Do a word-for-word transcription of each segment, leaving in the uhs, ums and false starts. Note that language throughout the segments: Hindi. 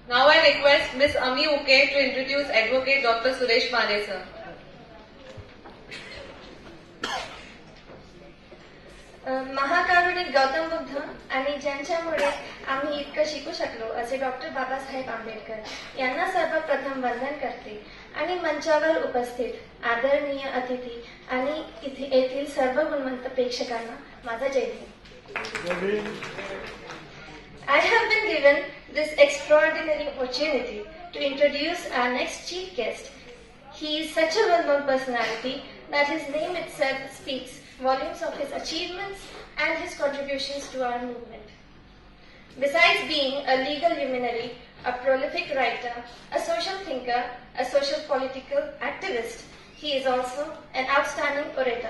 Now I request Miz Ami Uke to introduce Advocate Doctor Suresh Mane sir. महाकारुणिक Gautam Buddha आणि ज्यांच्यामुळे आम्ही इतकं शिकू शकलो असे डॉक्टर बाबासाहेब आंबेडकर यांना सर्वप्रथम वंदन करते आणि मंचावर उपस्थित आदरणीय अतिथी आणि इथे येथील सर्व गुणवंत प्रेक्षकांना माझा जय Hind. I have been given this extraordinary opportunity to introduce our next chief guest. He is such a well-known personality that his name itself speaks volumes of his achievements and his contributions to our movement. Besides being a legal luminary, a prolific writer, a social thinker, a social political activist, he is also an outstanding orator.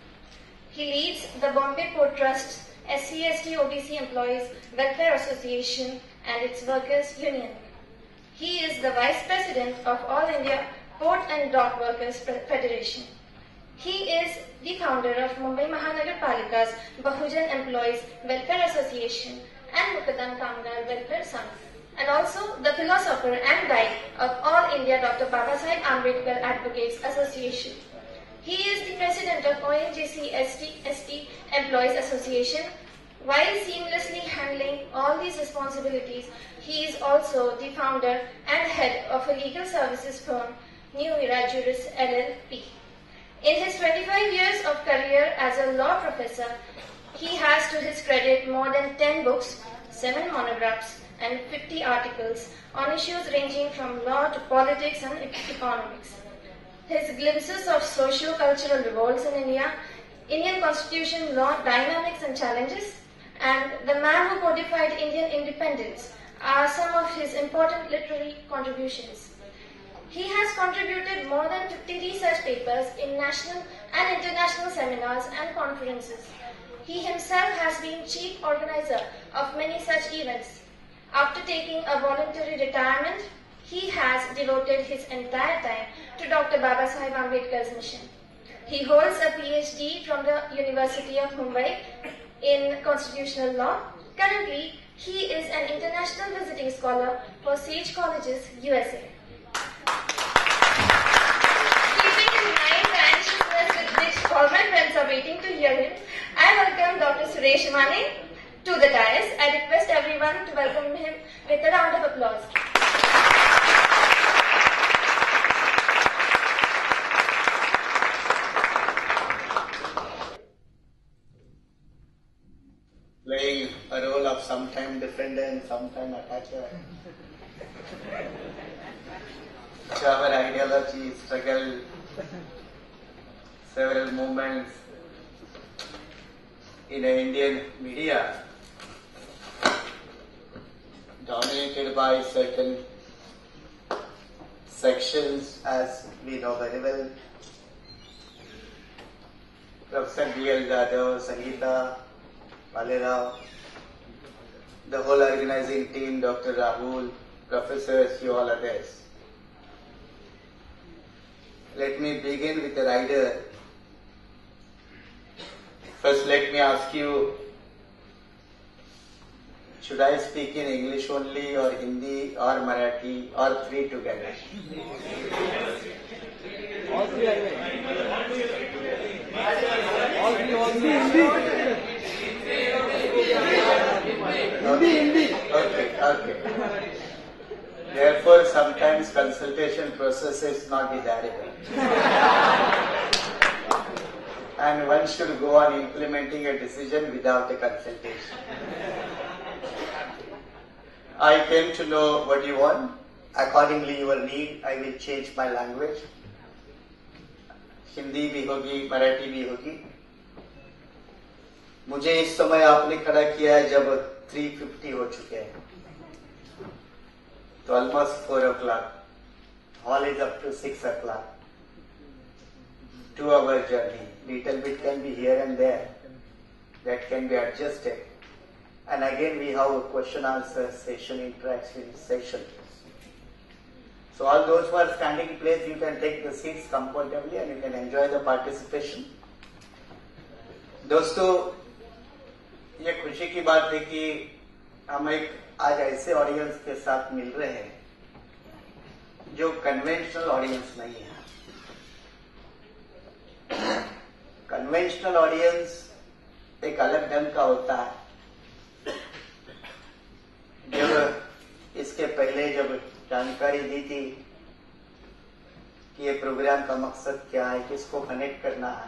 He leads the Bombay Port Trust's S C S T O B C Employees Welfare Association and its Workers Union. He is the Vice President of All India Port and Dock Workers Federation. He is the founder of Mumbai Mahanagar Palika's Bahujan Employees Welfare Association and Mukaddam Kamgar Welfare Sangh, and also the philosopher and guide of All India Doctor Babasaheb Ambedkar Advocates Association. He is the president of O N G C S T S T Employees Association. While seamlessly handling all these responsibilities, he is also the founder and head of a legal services firm, New Era Juris L L P. In his twenty-five years of career as a law professor, he has to his credit more than ten books, seven monographs, and fifty articles on issues ranging from law to politics and economics. His glimpses of socio-cultural revolts in India, Indian constitution law dynamics and challenges, and the man who codified Indian independence are some of his important literary contributions. He has contributed more than fifty research papers in national and international seminars and conferences. He himself has been chief organizer of many such events. After taking a voluntary retirement, he has devoted his entire time to Doctor Babasaheb Ambedkar's mission. He holds a P H D from the University of Mumbai in constitutional law. Currently, he is an international visiting scholar for Sage Colleges, U S A. Keeping in mind the anxiousness with which all my friends are waiting to hear him, I welcome Doctor Suresh Mane to the dais. I request everyone to welcome him with a round of applause. Playing a role of sometime defender and sometime attacker. So our ideology, struggle, several movements in the Indian media dominated by certain sections, as we know very well. Professor D L Jadhav, Sangeeta, Valera, the whole organizing team, Doctor Rahul, professors, you all others. Let me begin with the rider. First, let me ask you, should I speak in English only, or Hindi, or Marathi, or three together? All three are there. All three, all three. Hindi, Hindi. Okay, okay. Therefore, sometimes consultation process is not desirable. And one should go on implementing a decision without a consultation. I came to know what you want. Accordingly, your need, I will change my language. Hindi भी होगी, मराठी भी होगी. मुझे इस समय आपने खड़ा किया है जब three fifty हो चुके हैं. So almost four o'clock. Hall is up to six o'clock. Two hour journey. Little bit can be here and there. That can be adjusted. And again we have a question answer session, interaction session. So all those who are standing in place, you can take the seats comfortably and you can enjoy the participation. दोस्तों, ये खुशी की बात है कि हम एक आज ऐसे ऑडियंस के साथ मिल रहे हैं जो कन्वेंशनल ऑडियंस नहीं है। कन्वेंशनल ऑडियंस एक अलग ढंग का होता है। जब इसके पहले जब जानकारी दी थी कि ये प्रोग्राम का मकसद क्या है, किसको कनेक्ट करना है,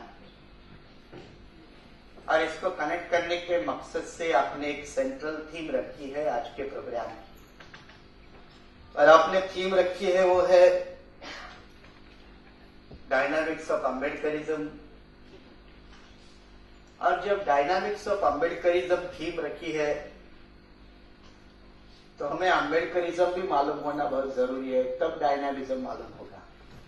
और इसको कनेक्ट करने के मकसद से आपने एक सेंट्रल थीम रखी है आज के प्रोग्राम में, और आपने थीम रखी है वो है डायनामिक्स ऑफ अम्बेडकरिज्म। और जब डायनामिक्स ऑफ अम्बेडकरिज्म थीम रखी है तो हमें अम्बेडकरिज्म भी मालूम होना बहुत जरूरी है, तब डायनामिज्म मालूम होगा।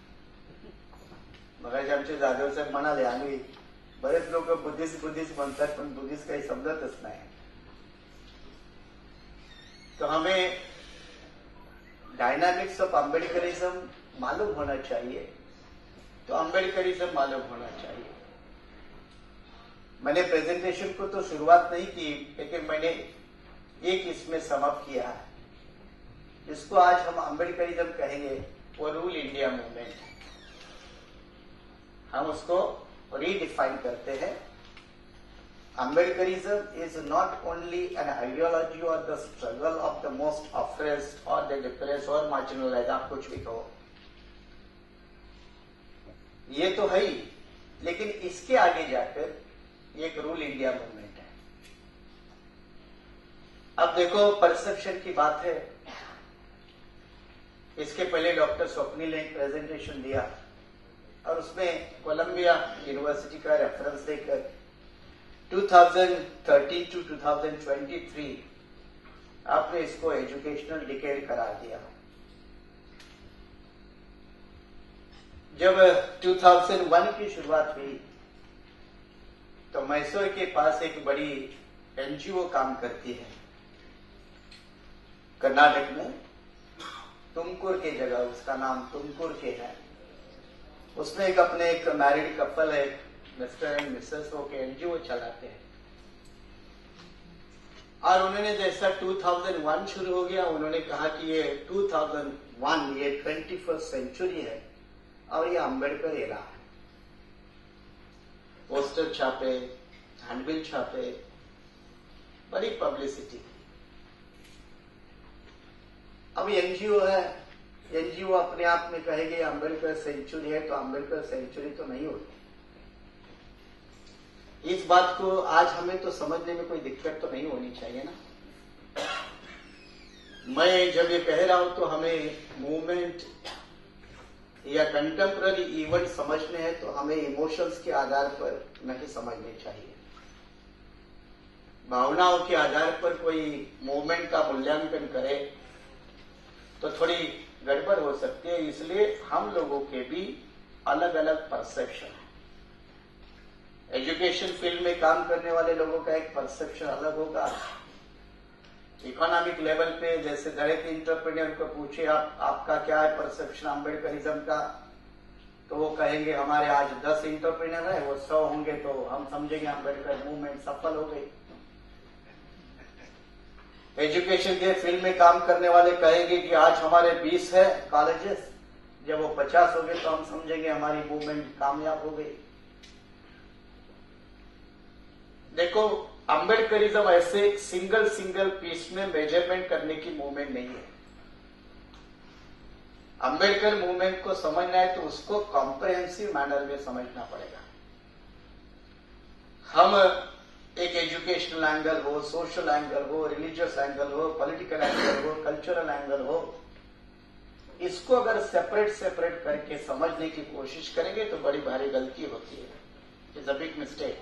मग आमचे जाधव साहेब म्हणाले आम्ही बरेच लोक बुद्धिस्ट बुद्धिस्ट म्हणतात, पण बुद्धिस्ट काही समजतच नाही। तो हमें डायनामिक्स ऑफ अम्बेडकरिज्म मालूम होना चाहिए, तो अम्बेडकरिज्म मालूम होना चाहिए। मैंने प्रेजेंटेशन को तो शुरुआत नहीं की, लेकिन मैंने एक इसमें समाप्त किया है, जिसको आज हम अम्बेडकरिज्म कहेंगे, वो रूल इंडिया मूवमेंट है। हम उसको रीडिफाइन करते हैं। Ambedkarism is not only an ideology और the struggle of the most oppressed और द डिप्रेस्ड और मार्जिनलाइज्ड, आप कुछ भी कहो, ये तो है ही, लेकिन इसके आगे जाकर एक रूल इंडिया मूवमेंट है। अब देखो, परसेप्शन की बात है। इसके पहले डॉक्टर स्वप्निल ने एक प्रेजेंटेशन दिया और उसमें कोलंबिया यूनिवर्सिटी का रेफरेंस देकर दो हज़ार तेरह टू दो हज़ार तेईस आपने इसको एजुकेशनल डिकेड करार दिया। जब दो हज़ार एक की शुरुआत हुई तो मैसूर के पास एक बड़ी एनजीओ काम करती है, कर्नाटक में तुमकुर की जगह, उसका नाम तुमकुर के है। उसमें एक अपने एक मैरिड कपल है, मिस्टर एंड मिसेस, वो के एनजीओ चलाते हैं। और उन्होंने जैसा दो हज़ार एक शुरू हो गया, उन्होंने कहा कि ये दो हज़ार एक ये ट्वेंटी फर्स्ट सेंचुरी है और ये अम्बेडकर एरा है। पोस्टर छापे, हैंडबिल छापे, बड़ी पब्लिसिटी। अब एनजीओ है, एनजीओ अपने आप में कहेंगे अम्बेडकर सेंचुरी है, तो अम्बेडकर सेंचुरी तो नहीं होती। इस बात को आज हमें तो समझने में कोई दिक्कत तो नहीं होनी चाहिए ना। मैं जब ये कह रहा हूं तो हमें मूवमेंट या कंटेम्पररी इवेंट समझने हैं तो हमें इमोशंस के आधार पर नहीं समझने चाहिए। भावनाओं के आधार पर कोई मूवमेंट का मूल्यांकन करे तो थोड़ी गड़बड़ हो सकती है। इसलिए हम लोगों के भी अलग अलग परसेप्शन है। एजुकेशन फील्ड में काम करने वाले लोगों का एक परसेप्शन अलग होगा। इकोनॉमिक लेवल पे जैसे दरेक इंटरप्रेन्योर को पूछे आप आपका क्या है परसेप्शन अम्बेडकरिज्म का, तो वो कहेंगे हमारे आज दस इंटरप्रेन्योर है, वो सौ होंगे तो हम समझेंगे अम्बेडकर मूवमेंट सफल हो गई। एजुकेशन के फील्ड में काम करने वाले कहेंगे कि आज हमारे बीस है कॉलेजेस, जब वो पचास हो गए तो हम समझेंगे हमारी मूवमेंट कामयाब हो गई। देखो, अम्बेडकरिज्म ऐसे सिंगल सिंगल पीस में मेजरमेंट करने की मूवमेंट नहीं है। अम्बेडकर मूवमेंट को समझना है तो उसको कॉम्प्रिहेंसिव मैनर में समझना पड़ेगा। हम एक एजुकेशनल एंगल हो, सोशल एंगल हो, रिलीजियस एंगल हो, पॉलिटिकल एंगल हो, कल्चरल एंगल हो, इसको अगर सेपरेट सेपरेट करके समझने की कोशिश करेंगे तो बड़ी भारी गलती होती है। It's a big mistake.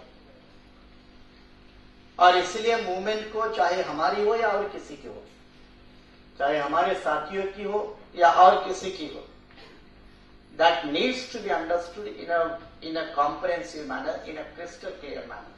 और इसलिए मूवमेंट को चाहे हमारी हो या और किसी की हो, चाहे हमारे साथियों की हो या और किसी की हो, that needs to be understood in a in a comprehensive manner, in a crystal clear manner.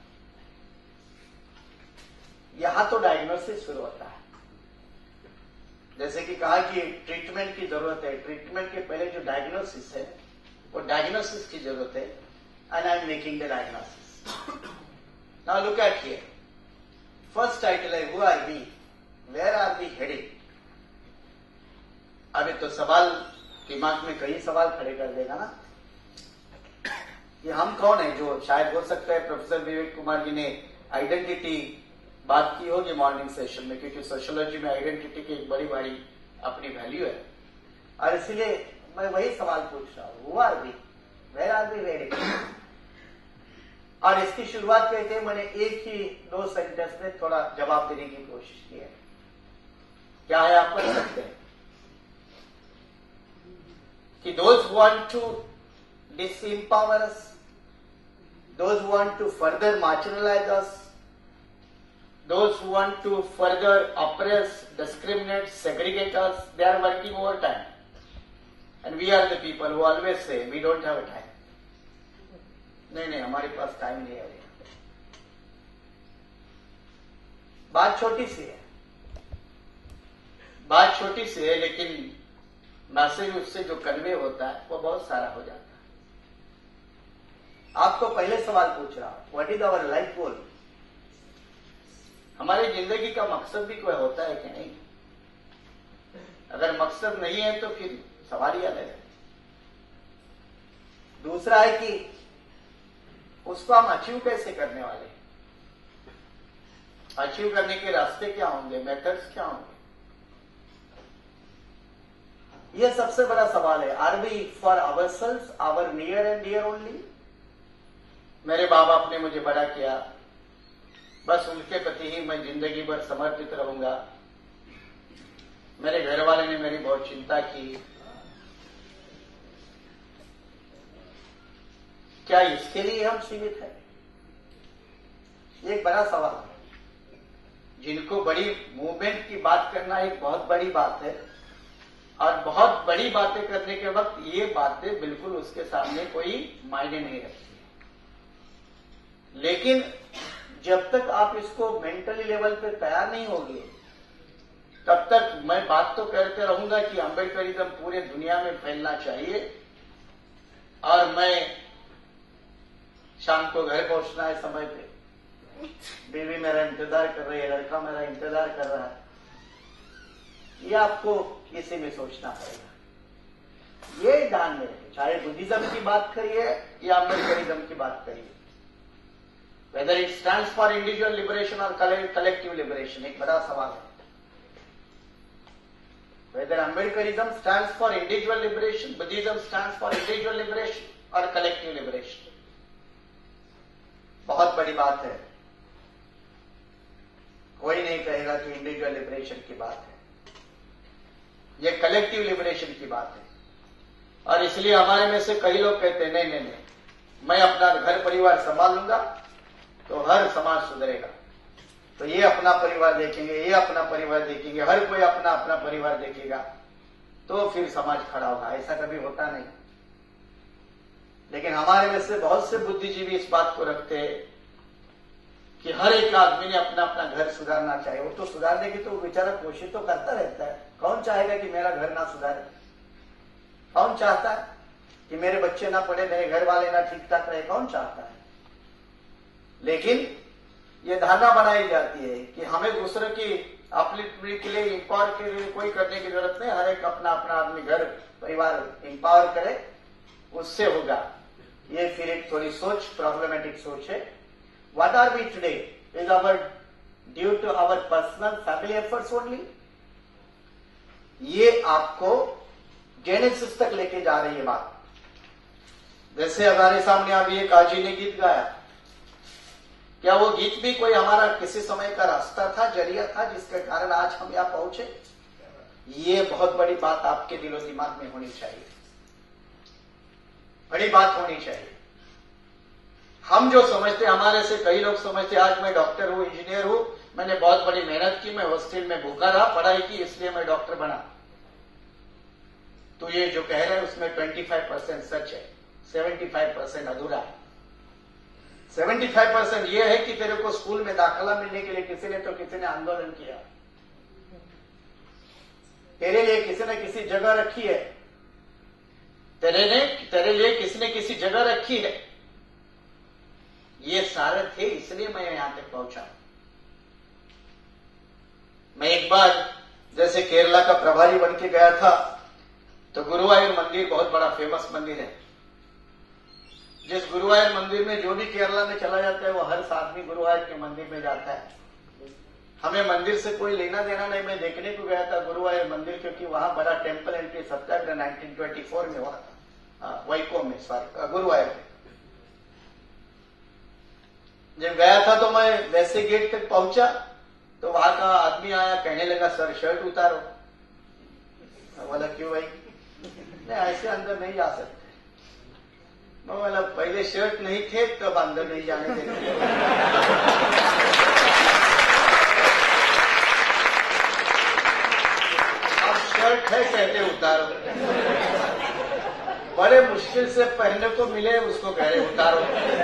यहां तो डायग्नोसिस शुरू होता है। जैसे कि कहा कि ट्रीटमेंट की जरूरत है, ट्रीटमेंट के पहले जो डायग्नोसिस है वो डायग्नोसिस की जरूरत है, and I am making the diagnosis. Now look at here, first title है who are we, where are we heading? अभी तो सवाल दिमाग में कई सवाल खड़े कर देगा ना कि हम कौन है, जो शायद हो सकता है प्रोफेसर विवेक कुमार जी ने आइडेंटिटी बात की होगी मॉर्निंग सेशन में, क्योंकि सोशियोलॉजी में आइडेंटिटी की एक बड़ी बड़ी अपनी वैल्यू है। और इसलिए मैं वही सवाल पूछ रहा हूं, who are we, where are we heading? और इसकी शुरुआत करके मैंने एक ही दो सेंटेंस में थोड़ा जवाब देने की कोशिश की है। क्या है, आप पढ़ सकते हैं कि those who want to disempower us, those who want to further marginalize us, those who want to further oppress, discriminate, segregate us, they are working overtime. And we are the people who always say, we don't have time. नहीं नहीं, हमारे पास टाइम नहीं है। बात छोटी सी है, बात छोटी सी है, लेकिन मैसेज उससे जो कन्वे होता है वो बहुत सारा हो जाता है। आपको पहले सवाल पूछ रहा हूं, what is our life goal? हमारी जिंदगी का मकसद भी कोई होता है कि नहीं? अगर मकसद नहीं है तो फिर सवाल ही अलग है। दूसरा है कि उसको हम अचीव कैसे करने वाले, अचीव करने के रास्ते क्या होंगे, मेथड्स क्या होंगे? यह सबसे बड़ा सवाल है। Are we for ourselves, our near and dear only? मेरे माँ बाप ने मुझे बड़ा किया, बस उनके प्रति ही मैं जिंदगी भर समर्पित रहूंगा। मेरे घर वाले ने मेरी बहुत चिंता की, क्या इसके लिए हम सीमित हैं? ये एक बड़ा सवाल है, जिनको बड़ी मूवमेंट की बात करना एक बहुत बड़ी बात है, और बहुत बड़ी बातें करने के वक्त ये बातें बिल्कुल उसके सामने कोई मायने नहीं रखती। लेकिन जब तक आप इसको मेंटली लेवल पे तैयार नहीं होंगे, तब तक मैं बात तो करते रहूंगा कि अम्बेडकरिज्म पूरे दुनिया में फैलना चाहिए, और मैं शाम को घर पहुंचना है समय पे, बीवी मेरा इंतजार कर रही है, लड़का मेरा इंतजार कर रहा है, ये आपको इसी में सोचना पड़ेगा। ये ध्यान में रखें, चाहे बुद्धिज्म की बात करिए या अम्बेडकरिज्म की बात करिए, whether it stands for individual liberation और कलेक्टिव लिबरेशन, एक बड़ा सवाल है। Whether Ambedkarism stands for individual liberation, Buddhism stands for individual liberation और कलेक्टिव लिबरेशन, बहुत बड़ी बात है। कोई नहीं कहेगा कि इंडिविजुअल लिबरेशन की बात है, ये कलेक्टिव लिबरेशन की बात है। और इसलिए हमारे में से कई लोग कहते हैं नहीं नहीं नहीं, मैं अपना घर परिवार संभाल लूंगा तो हर समाज सुधरेगा, तो ये अपना परिवार देखेंगे, ये अपना परिवार देखेंगे, हर कोई अपना अपना परिवार देखेगा, तो फिर समाज खड़ा होगा। ऐसा कभी होता नहीं। लेकिन हमारे में से बहुत से बुद्धिजीवी इस बात को रखते हैं कि हर एक आदमी ने अपना अपना घर सुधारना चाहिए। वो तो सुधारने की तो बेचारा कोशिश तो करता रहता है। कौन चाहेगा कि मेरा घर ना सुधारे? कौन चाहता है कि मेरे बच्चे ना पढ़े, मेरे घर वाले ना ठीक ठाक रहे? कौन चाहता है? लेकिन ये धारणा बनाई जाती है कि हमें दूसरों की अपलिफ्टमेंट के लिए, इंपावर के लिए कोई करने की जरूरत नहीं, हर एक अपना अपना आदमी घर परिवार इंपावर करे, उससे होगा। ये फिर एक थोड़ी सोच, प्रॉब्लमेटिक सोच है। What are we today? Is our due to our personal family efforts only? ये आपको जेनेसिस तक लेके जा रही है बात। जैसे हमारे सामने अभी एक आजी ने गीत गाया, क्या वो गीत भी कोई हमारा किसी समय का रास्ता था, जरिया था, जिसके कारण आज हम यहां पहुंचे? ये बहुत बड़ी बात आपके दिलो दिमाग में होनी चाहिए, बड़ी बात होनी चाहिए। हम जो समझते, हमारे से कई लोग समझते आज मैं डॉक्टर हूं, इंजीनियर हूं, मैंने बहुत बड़ी मेहनत की, मैं हॉस्टल में भूखा रहा, पढ़ाई की, इसलिए मैं डॉक्टर बना। तो ये जो कह रहे हैं उसमें पच्चीस परसेंट सच है, पचहत्तर परसेंट अधूरा है। पचहत्तर परसेंट ये है कि तेरे को स्कूल में दाखिला मिलने के लिए किसी ने तो किसी ने आंदोलन किया, तेरे लिए किसी ने किसी जगह रखी है, तेरे ने तेरे लिए किसी ने किसी जगह रखी है। ये सारे थे, इसलिए मैं यहां तक पहुंचा। मैं एक बार जैसे केरला का प्रभारी बन के गया था, तो गुरुवायूर मंदिर बहुत बड़ा फेमस मंदिर है। जिस गुरुवायूर मंदिर में जो भी केरला में चला जाता है वो हर आदमी गुरुवायूर के मंदिर में जाता है। हमें मंदिर से कोई लेना देना नहीं। मैं देखने को गया था गुरुवायूर मंदिर, क्योंकि वहां बड़ा temple entry satyagraha nineteen twenty four में हुआ था, वाइको में, सॉरी गुरुवायूर में। जब गया था तो मैं वैसे गेट तक पहुंचा तो वहां का आदमी आया, कहने लगा सर शर्ट उतारो। बोला क्यों भाई? नहीं, ऐसे अंदर नहीं जा सकते। मैं बोला पहले शर्ट नहीं थे तब अंदर नहीं जाने देते। अब शर्ट है कहते उतारो। बड़े मुश्किल से पहनने को मिले, उसको कह रहे उतारो।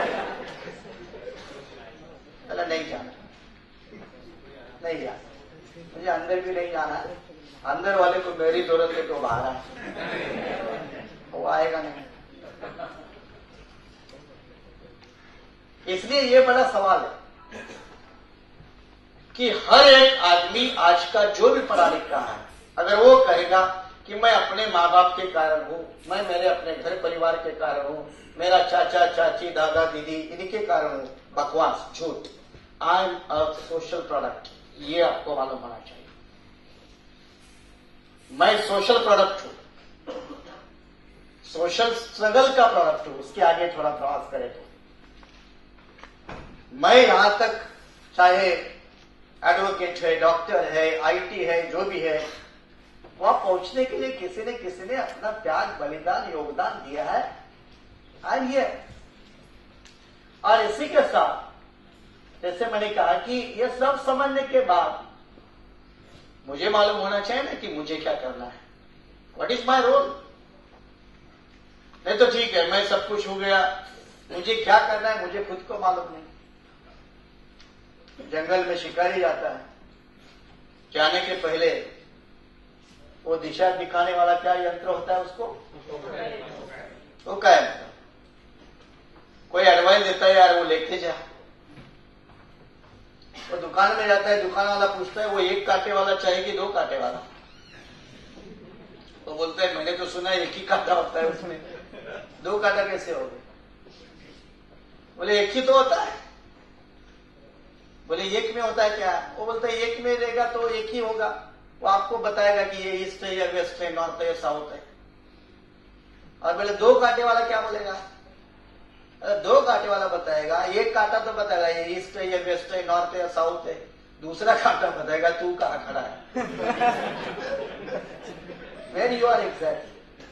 बोला नहीं जाना, नहीं जाना, मुझे अंदर भी नहीं जाना। अंदर वाले को मेरी जरूरत है तो बाहर आए, वो आएगा नहीं। इसलिए ये बड़ा सवाल है कि हर एक आदमी आज का जो भी पढ़ा लिखा है, अगर वो कहेगा कि मैं अपने माँ बाप के कारण हूं, मैं मेरे अपने घर परिवार के कारण हूं, मेरा चाचा चाची दादा दीदी इनके कारण हूं, बकवास, झूठ। I am a social product, ये आपको मालूम होना चाहिए। मैं सोशल प्रोडक्ट हूं, सोशल स्ट्रगल का प्रोडक्ट हूं। उसके आगे थोड़ा प्रयास करें तो मैं यहां तक, चाहे एडवोकेट है, डॉक्टर है, आईटी है, जो भी है, वहां पहुंचने के लिए किसी ने किसी ने अपना त्याग, बलिदान, योगदान दिया है। एंड ये और इसी के साथ जैसे मैंने कहा कि ये सब समझने के बाद मुझे मालूम होना चाहिए ना कि मुझे क्या करना है, व्हाट इज माय रोल। नहीं तो ठीक है, मैं सब कुछ हो गया, मुझे क्या करना है मुझे खुद को मालूम नहीं। जंगल में शिकारी जाता है, जाने के पहले वो दिशा दिखाने वाला क्या यंत्र होता है उसको, वो क्या है, कोई एडवाइस देता है यार वो लेके जा। वो दुकान में जाता है, दुकान वाला पूछता है वो एक कांटे वाला चाहिए कि दो कांटे वाला। वो बोलता है मैंने तो सुना एक ही कांटा होता है उसमें, दो कांटा कैसे हो गए? बोले एक ही तो होता है। बोले एक में होता है क्या? वो बोलता है एक में रहेगा तो एक ही होगा, वो आपको बताएगा कि ये ईस्ट है या वेस्ट है, नॉर्थ है या साउथ है। और बोले दो कांटे वाला क्या बोलेगा? दो कांटे वाला बताएगा, एक कांटा तो बताएगा ये ईस्ट है या वेस्ट है, नॉर्थ है या साउथ है, दूसरा कांटा बताएगा तू कहां खड़ा है। Where you are exact,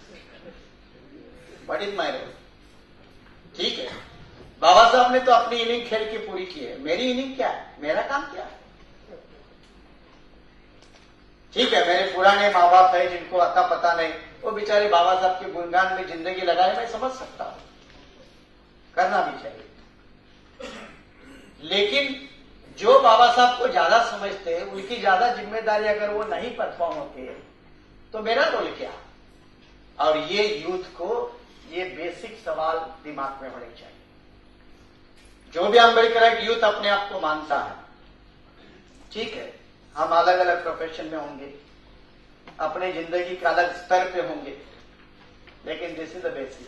what is my role. ठीक है, बाबा साहब ने तो अपनी इनिंग खेल के पूरी की है, मेरी इनिंग क्या है, मेरा काम क्या है? ठीक है, मेरे पुराने माँ बाप है जिनको अता पता नहीं, वो बेचारे बाबा साहब के गुणगान में जिंदगी लगाए, मैं समझ सकता हूं, करना भी चाहिए। लेकिन जो बाबा साहब को ज्यादा समझते हैं, उनकी ज्यादा जिम्मेदारी अगर वो नहीं परफॉर्म होती है तो मेरा रोल क्या? और ये यूथ को ये बेसिक सवाल दिमाग में होने चाहिए। जो भी अम्बेडकराइट यूथ अपने आप को मानता है, ठीक है, हम अलग अलग प्रोफेशन में होंगे, अपने जिंदगी के अलग स्तर पे होंगे, लेकिन दिस इज द बेसिक।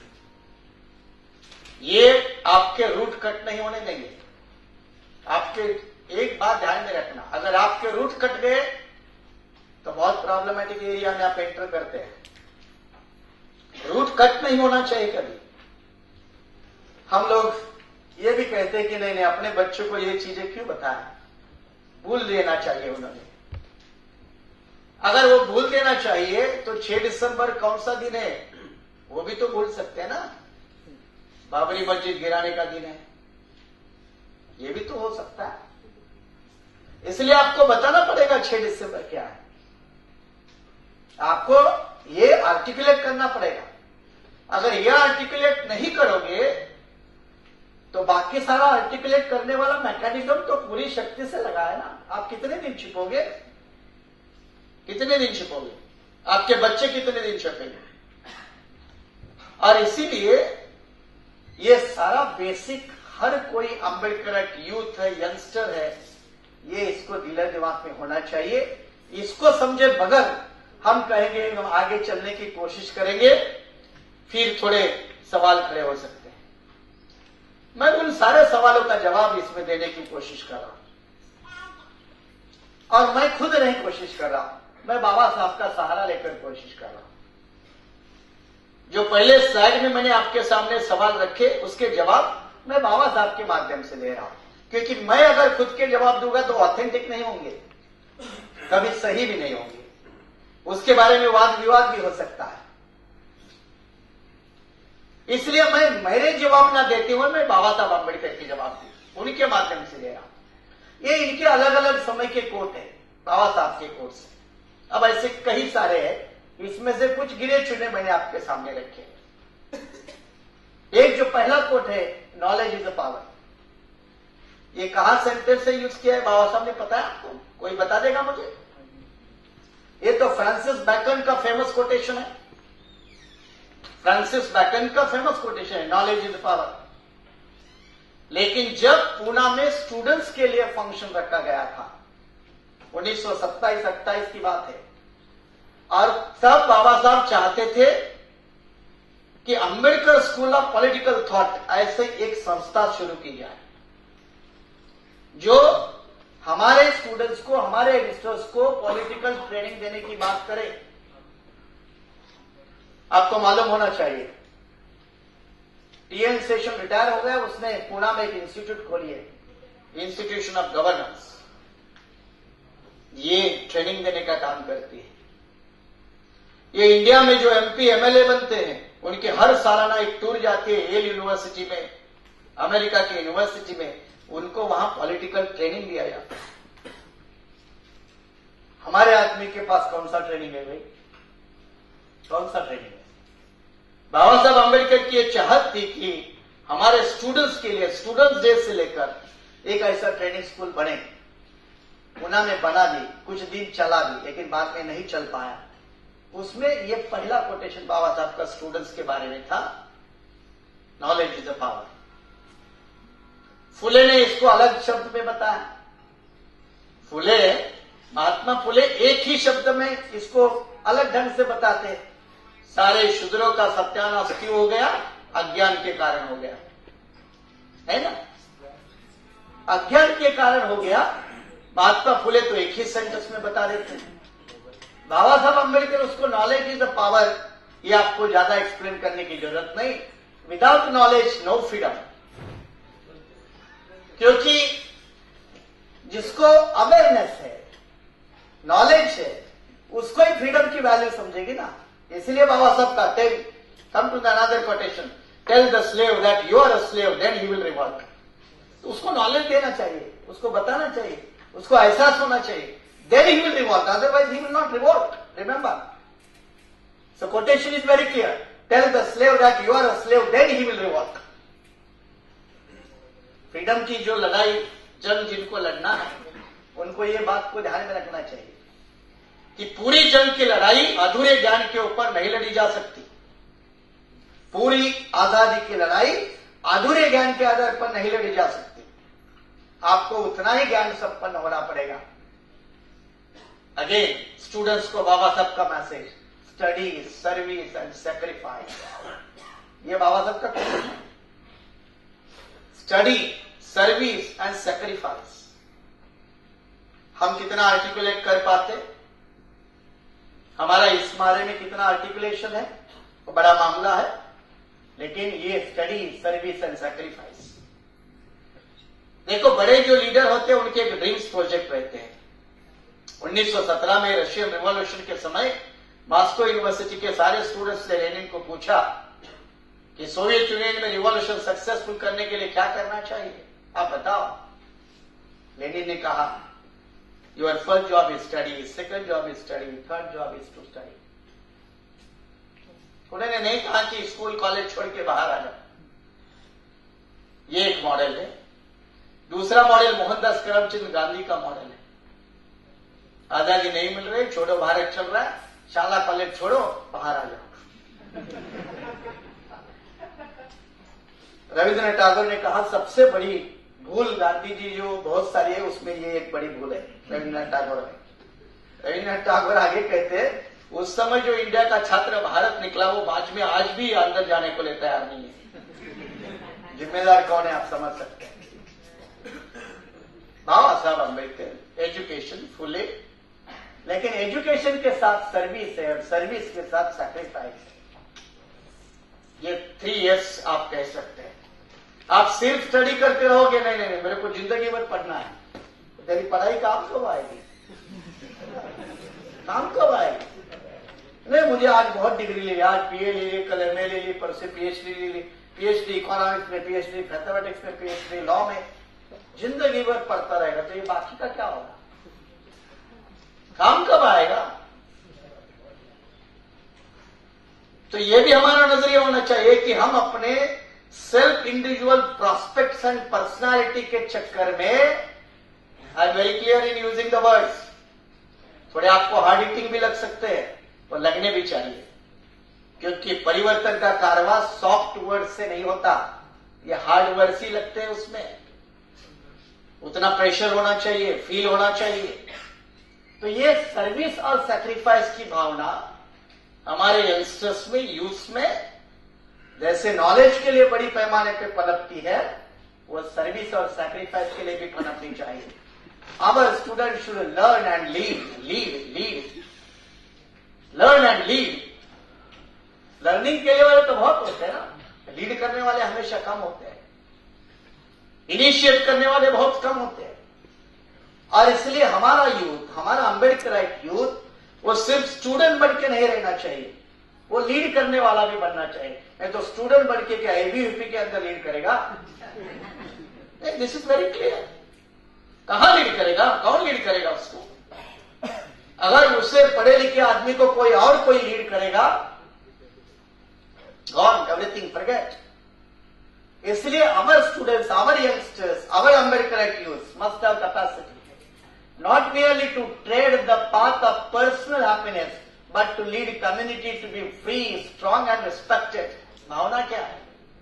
ये आपके रूट कट नहीं होने देंगे। आपके एक बात ध्यान में रखना, अगर आपके रूट कट गए तो बहुत प्रॉब्लमेटिक एरिया में आप एंटर करते हैं। रूट कट नहीं होना चाहिए कभी। हम लोग ये भी कहते हैं कि नहीं नहीं अपने बच्चों को ये चीजें क्यों बताएं, भूल देना चाहिए उन्होंने। अगर वो भूल देना चाहिए तो छह दिसंबर कौन सा दिन है वो भी तो भूल सकते हैं ना, बाबरी मस्जिद गिराने का दिन है, ये भी तो हो सकता है। इसलिए आपको बताना पड़ेगा छह दिसंबर क्या है, आपको ये आर्टिकुलेट करना पड़ेगा। अगर ये आर्टिकुलेट नहीं करोगे तो बाकी सारा आर्टिकुलेट करने वाला मैकेनिज्म तो पूरी शक्ति से लगा है ना। आप कितने दिन छिपोगे, कितने दिन छिपोगे, आपके बच्चे कितने दिन छिपेंगे? और इसीलिए ये सारा बेसिक हर कोई अम्बेडकर यूथ है, यंगस्टर है, ये इसको दिल दिमाग में होना चाहिए। इसको समझे बगैर हम कहेंगे हम आगे चलने की कोशिश करेंगे, फिर थोड़े सवाल खड़े हो सकते हैं। मैं उन सारे सवालों का जवाब इसमें देने की कोशिश कर रहा हूं, और मैं खुद नहीं कोशिश कर रहा हूं, मैं बाबा साहब का सहारा लेकर कोशिश कर रहा हूं। जो पहले स्लाइड में मैंने आपके सामने सवाल रखे उसके जवाब मैं बाबा साहब के माध्यम से दे रहा हूं, क्योंकि मैं अगर खुद के जवाब दूंगा तो ऑथेंटिक नहीं होंगे, कभी सही भी नहीं होंगे, उसके बारे में वाद विवाद भी हो सकता है। इसलिए मैं मेरे जवाब ना देते हुए मैं बाबा साहब अम्बेडकर के जवाब दूं, उनके माध्यम से दे रहा हूं। ये इनके अलग अलग समय के कोट है, बाबा साहब के कोट से। अब ऐसे कई सारे हैं, इसमें से कुछ गिने चुने मैंने आपके सामने रखे। एक जो पहला कोट है, नॉलेज इज अ पावर, ये कहां सेंटेंस से यूज किया है बाबा साहब ने पता है आपको? कोई बता देगा मुझे? ये तो फ्रांसिस बैकन का फेमस कोटेशन है, फ्रांसिस बैकन का फेमस कोटेशन है, नॉलेज इज पावर। लेकिन जब पूना में स्टूडेंट्स के लिए फंक्शन रखा गया था, उन्नीस सौ सत्ताईस अट्ठाईस की बात है, और तब बाबा साहब चाहते थे कि Ambedkar school of political thought ऐसे एक संस्था शुरू की जाए जो हमारे स्टूडेंट्स को, हमारे यंगस्टर्स को पॉलिटिकल ट्रेनिंग देने की बात करे। आपको मालूम होना चाहिए, टीएन सेशन रिटायर हो गया, उसने पुणे में एक इंस्टीट्यूट खोली है, इंस्टीट्यूशन ऑफ गवर्नेंस। ये ट्रेनिंग देने का काम करती है। ये इंडिया में जो एमपी एमएलए बनते हैं उनके हर सालाना एक टूर जाती है येल यूनिवर्सिटी में, अमेरिका की यूनिवर्सिटी में, उनको वहां पॉलिटिकल ट्रेनिंग दिया जाता है। हमारे आदमी के पास कौन सा ट्रेनिंग है भाई? कौन सा ट्रेनिंग है? बाबा साहब अम्बेडकर की यह चाहत थी कि हमारे स्टूडेंट्स के लिए, स्टूडेंट्स डे से लेकर एक ऐसा ट्रेनिंग स्कूल बने। पुणे में बना भी, कुछ दिन चला भी, लेकिन बाद में नहीं चल पाया। उसमें ये पहला कोटेशन बाबा साहब का स्टूडेंट्स के बारे में था, knowledge is a power. Phule ने इसको अलग शब्द में बताया। फुले, महात्मा फुले एक ही शब्द में इसको अलग ढंग से बताते, सारे शूद्रों का सत्यानाश क्यों हो गया? अज्ञान के कारण हो गया, है ना? अज्ञान के कारण हो गया। महात्मा फुले तो एक ही सेंटेंस में बता देते हैं। बाबा साहब अम्बेडकर उसको नॉलेज इज द पावर, ये आपको ज्यादा एक्सप्लेन करने की जरूरत नहीं। विदाउट नॉलेज नो फ्रीडम, क्योंकि जिसको अवेयरनेस है, नॉलेज है, उसको ही फ्रीडम की वैल्यू समझेगी ना। इसलिए बाबा साहब का tell come to the another quotation, tell the slave that you are a slave then he will revolt. उसको नॉलेज देना चाहिए, उसको बताना चाहिए, उसको एहसास होना चाहिए, then he will revolt, otherwise he will not revolt. Remember, so quotation is very clear, tell the slave that you are a slave then he will revolt. Freedom की जो लड़ाई, जंग जिनको लड़ना है, उनको ये बात को ध्यान में रखना चाहिए कि पूरी जंग की लड़ाई अधूरे ज्ञान के ऊपर नहीं लड़ी जा सकती। पूरी आजादी की लड़ाई अधूरे ज्ञान के आधार पर नहीं लड़ी जा सकती। आपको उतना ही ज्ञान संपन्न होना पड़ेगा। अगेन स्टूडेंट्स को बाबा साहब का message, study, service and sacrifice, ये बाबा साहब का क्वेश्चन है। स्टडी, सर्विस एंड सैक्रिफाइस, हम कितना आर्टिकुलेट कर पाते? हमारा इस बारे में कितना आर्टिकुलेशन है वो बड़ा मामला है, लेकिन ये स्टडी, सर्विस एंड सैक्रिफाइस, देखो बड़े जो लीडर होते हैं उनके एक ड्रीम्स प्रोजेक्ट रहते हैं। उन्नीस सौ सत्रह में रशियन रिवॉल्यूशन के समय मॉस्को यूनिवर्सिटी के सारे स्टूडेंट्स ने लेनिन को पूछा कि सोवियत यूनियन में रिवॉल्यूशन सक्सेसफुल करने के लिए क्या करना चाहिए, आप बताओ। लेनिन ने कहा, your first job is study, second job is study, third job is to study. उन्होंने नहीं कहा कि स्कूल कॉलेज छोड़ के बाहर आ जाओ। ये एक मॉडल है। दूसरा मॉडल मोहनदास करमचंद गांधी का मॉडल है। आजादी नहीं मिल रही, छोड़ो, भारत चल रहा है, शाला कॉलेज छोड़ो, बाहर आ जाओ। रविंद्रनाथ टैगोर ने कहा, सबसे बड़ी भूल गांधी जी जो बहुत सारी है, उसमें ये एक बड़ी भूल है रविन्द्रनाथ टैगोर में। रविन्द्रनाथ टैगोर आगे कहते हैं, उस समय जो इंडिया का छात्र भारत निकला वो बाद में आज भी अंदर जाने को लिए तैयार नहीं है। जिम्मेदार कौन है आप समझ सकते हैं। बाबा साहब अम्बेडकर एजुकेशन फुले, लेकिन एजुकेशन के साथ सर्विस है और सर्विस के साथ सैक्रिफाइस है। ये थ्री इयर्स आप कह सकते हैं। आप सिर्फ स्टडी करते रहोगे, नहीं नहीं नहीं मेरे को जिंदगी भर पढ़ना है, तो तेरी पढ़ाई काम कब आएगी, काम कब आएगी? नहीं मुझे आज बहुत डिग्री ले ली, आज बीए ले ली, कल एमए ले ली, परसों पीएचडी ले ली, पीएचडी इकोनॉमिक्स में, पीएचडी मैथमेटिक्स में, पीएचडी लॉ में, जिंदगी भर पढ़ता रहेगा तो ये बाकी का क्या होगा, काम कब आएगा? तो ये भी हमारा नजरिया होना चाहिए कि हम अपने self individual prospects and personality के चक्कर में, I am very clear in using the words, थोड़े आपको हार्ड हिटिंग भी लग सकते हैं और लगने भी चाहिए, क्योंकि परिवर्तन का कारवा सॉफ्ट वर्ड से नहीं होता, ये हार्ड वर्ड्स ही लगते हैं, उसमें उतना प्रेशर होना चाहिए, फील होना चाहिए। तो ये सर्विस और सैक्रिफाइस की भावना हमारे यंगस्टर्स में, यूथ में, जैसे नॉलेज के लिए बड़ी पैमाने पे पनपती है, वो सर्विस और सैक्रिफाइस के लिए भी पनपनी चाहिए। Our student should learn and lead, lead lead learn and lead. Learning के लिए वाले तो बहुत होते हैं ना, लीड करने वाले हमेशा कम होते हैं, इनिशिएट करने वाले बहुत कम होते हैं। और इसलिए हमारा यूथ, हमारा अम्बेडकराइट यूथ, वो सिर्फ स्टूडेंट बन के नहीं रहना चाहिए, वो लीड करने वाला भी बनना चाहिए। नहीं तो स्टूडेंट बन के क्या एबीवीपी के अंदर लीड करेगा? This is very clear. कहां लीड करेगा, कौन लीड करेगा उसको? अगर उससे पढ़े लिखे आदमी को कोई और कोई लीड करेगा, गॉन, एवरीथिंग फॉरगेट। इसलिए our students, our youngsters, our Ambedkarite youth must have capacity not merely to tread the path of personal happiness, but to lead community to be free, strong and respected. भावना क्या है?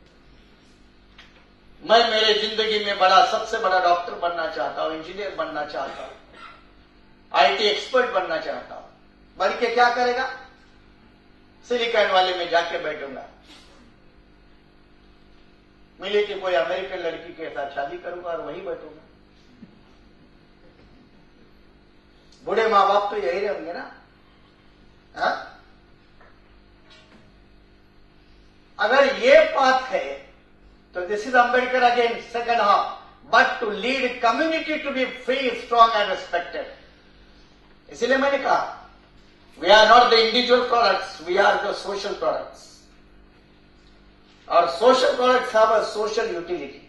मैं मेरे जिंदगी में बड़ा, सबसे बड़ा डॉक्टर बनना चाहता हूं, इंजीनियर बनना चाहता हूं, आईटी एक्सपर्ट बनना चाहता हूं। बन के क्या करेगा? सिलिकॉन वाले में जाके बैठूंगा, मिले कि कोई अमेरिकन लड़की के साथ शादी करूंगा और वहीं बैठूंगा। बूढ़े माँ बाप तो यही रहेंगे ना। हा? अगर ये बात है तो this is Ambedkar again second half, but to lead community to be free, strong and respected. इसीलिए मैंने कहा we are not the individual products, we are the social products. और social products have a social utility,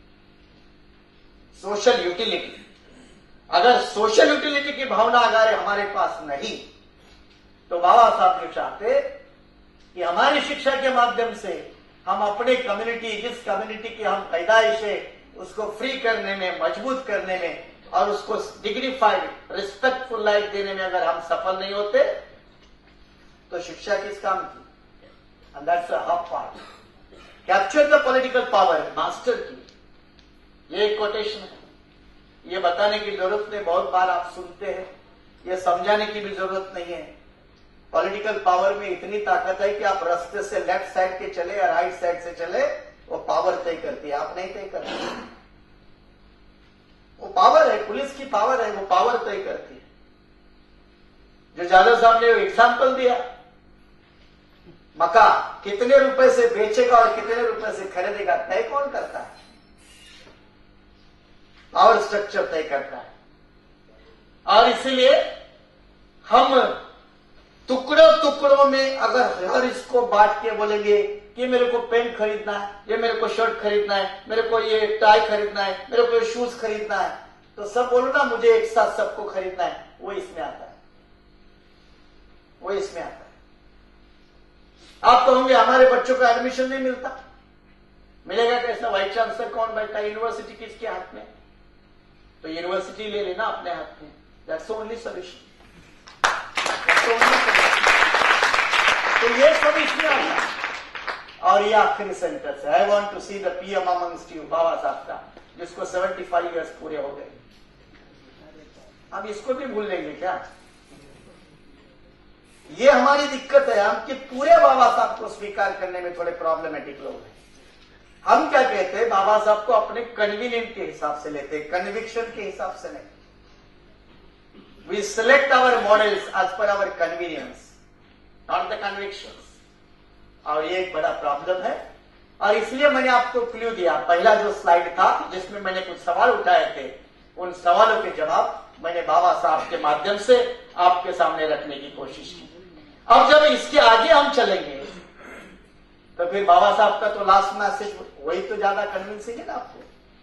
social utility. अगर सोशल यूटिलिटी की भावना अगर हमारे पास नहीं, तो बाबा साहब ये चाहते कि हमारी शिक्षा के माध्यम से हम अपने कम्युनिटी, जिस कम्युनिटी की हम पैदाइश है, उसको फ्री करने में, मजबूत करने में और उसको डिग्निफाइड, रिस्पेक्टफुल लाइफ देने में अगर हम सफल नहीं होते तो शिक्षा किस काम की? And that's a half part. Capture the political power, master की। ये एक कोटेशन है, ये बताने की जरूरत नहीं, बहुत बार आप सुनते हैं, ये समझाने की भी जरूरत नहीं है। पॉलिटिकल पावर में इतनी ताकत है कि आप रास्ते से लेफ्ट साइड के चले या राइट साइड से चले, वो पावर तय करती है, आप नहीं तय करते। वो पावर है, पुलिस की पावर है, वो पावर तय करती है। जो जादव साहब ने एग्जाम्पल दिया, मका कितने रुपए से बेचेगा और कितने रुपए से खरीदेगा, तय कौन करता है? पावर स्ट्रक्चर तय करता है। और इसलिए हम टुकड़ों टुकड़ों में अगर हर इसको बांट के बोलेंगे कि मेरे को पेन खरीदना है, ये मेरे को शर्ट खरीदना है, मेरे को ये टाई खरीदना है, मेरे को ये शूज खरीदना है, तो सब बोलो ना मुझे एक साथ सबको खरीदना है, वो इसमें आता है, वो इसमें आता है। आप कहोगे हमारे बच्चों को एडमिशन नहीं मिलता, मिलेगा कैसा? वाइस चांसलर कौन बैठा है? यूनिवर्सिटी किसके हाथ में? तो यूनिवर्सिटी ले लेना अपने हाथ में, दैट्स ओनली सोल्यूशन। तो ये सब इसमें आता है। और ये आखिरी सेंटेंस है, I want to see the PM amongst you, Baba Saheb का। जिसको पचहत्तर इयर्स पूरे हो गए। हम इसको भी भूल लेंगे क्या? ये हमारी दिक्कत है, हम कि पूरे बाबा साहब को स्वीकार करने में थोड़े प्रॉब्लमेटिक लोग हैं। हम क्या कहते हैं, बाबा साहब को अपने कन्वीनियंट के हिसाब से लेते हैं, कन्विक्शन के हिसाब से नहीं। We select our models as per our convenience, not the convictions. और ये एक बड़ा प्रॉब्लम है, और इसलिए मैंने आपको क्लू दिया। पहला जो स्लाइड था जिसमें मैंने कुछ सवाल उठाए थे, उन सवालों के जवाब मैंने बाबा साहब के माध्यम से आपके सामने रखने की कोशिश की। अब जब इसके आगे हम चलेंगे तो फिर बाबा साहब का तो लास्ट मैसेज वही तो ज्यादा कन्विंसिंग है ना आपको।